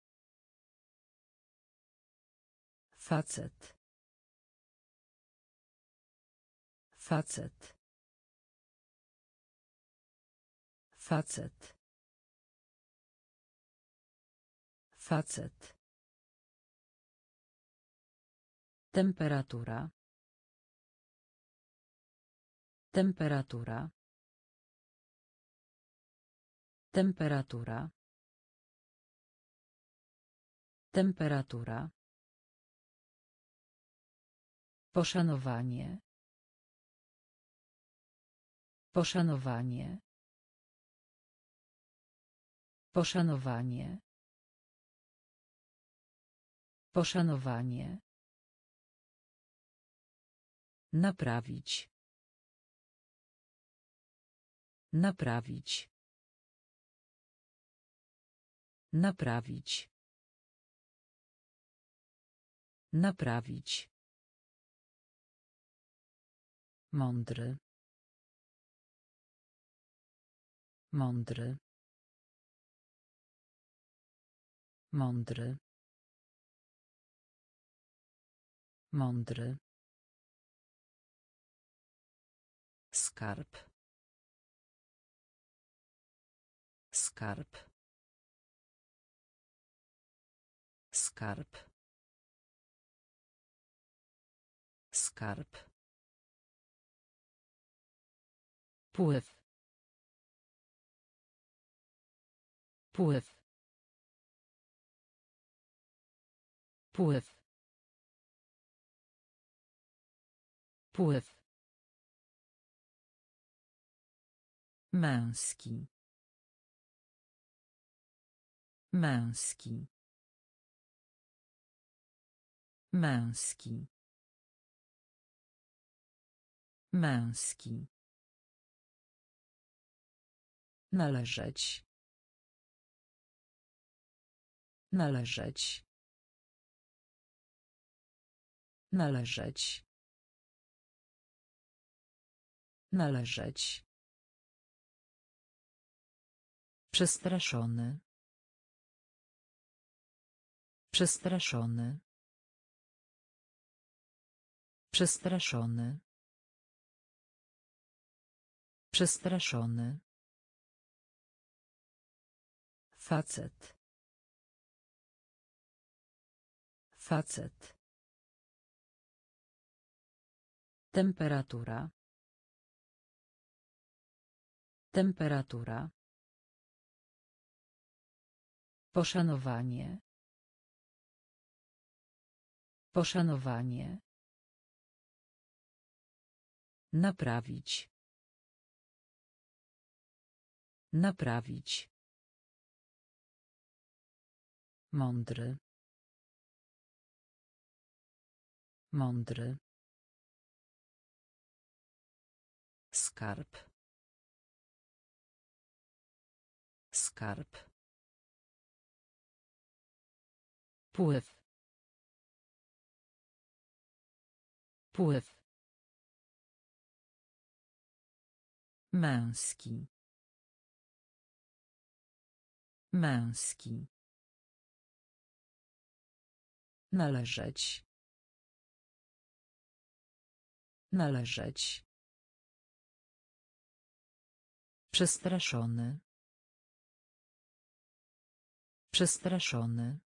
Facet. Facet. Facet. Facet. Temperatura. Temperatura. Temperatura. Temperatura. Poszanowanie. Poszanowanie. Poszanowanie. Poszanowanie. Naprawić. Naprawić. Naprawić. Naprawić. Mądry. Mądry. Mądry. Mądry. Skarb. Skarb. Skarb. Skarb. Pływ. Pływ. Pływ. Pływ. Męski. Męski. Męski. Męski. Należeć. Należeć. Należeć. Należeć. Przestraszony. Przestraszony. Przestraszony. Przestraszony. Facet. Facet. Temperatura. Temperatura. Poszanowanie. Poszanowanie. Naprawić. Naprawić. Mądry. Mądry. Skarb. Skarb. Pływ. Pływ. Męski. Męski. Należeć. Należeć. Przestraszony. Przestraszony.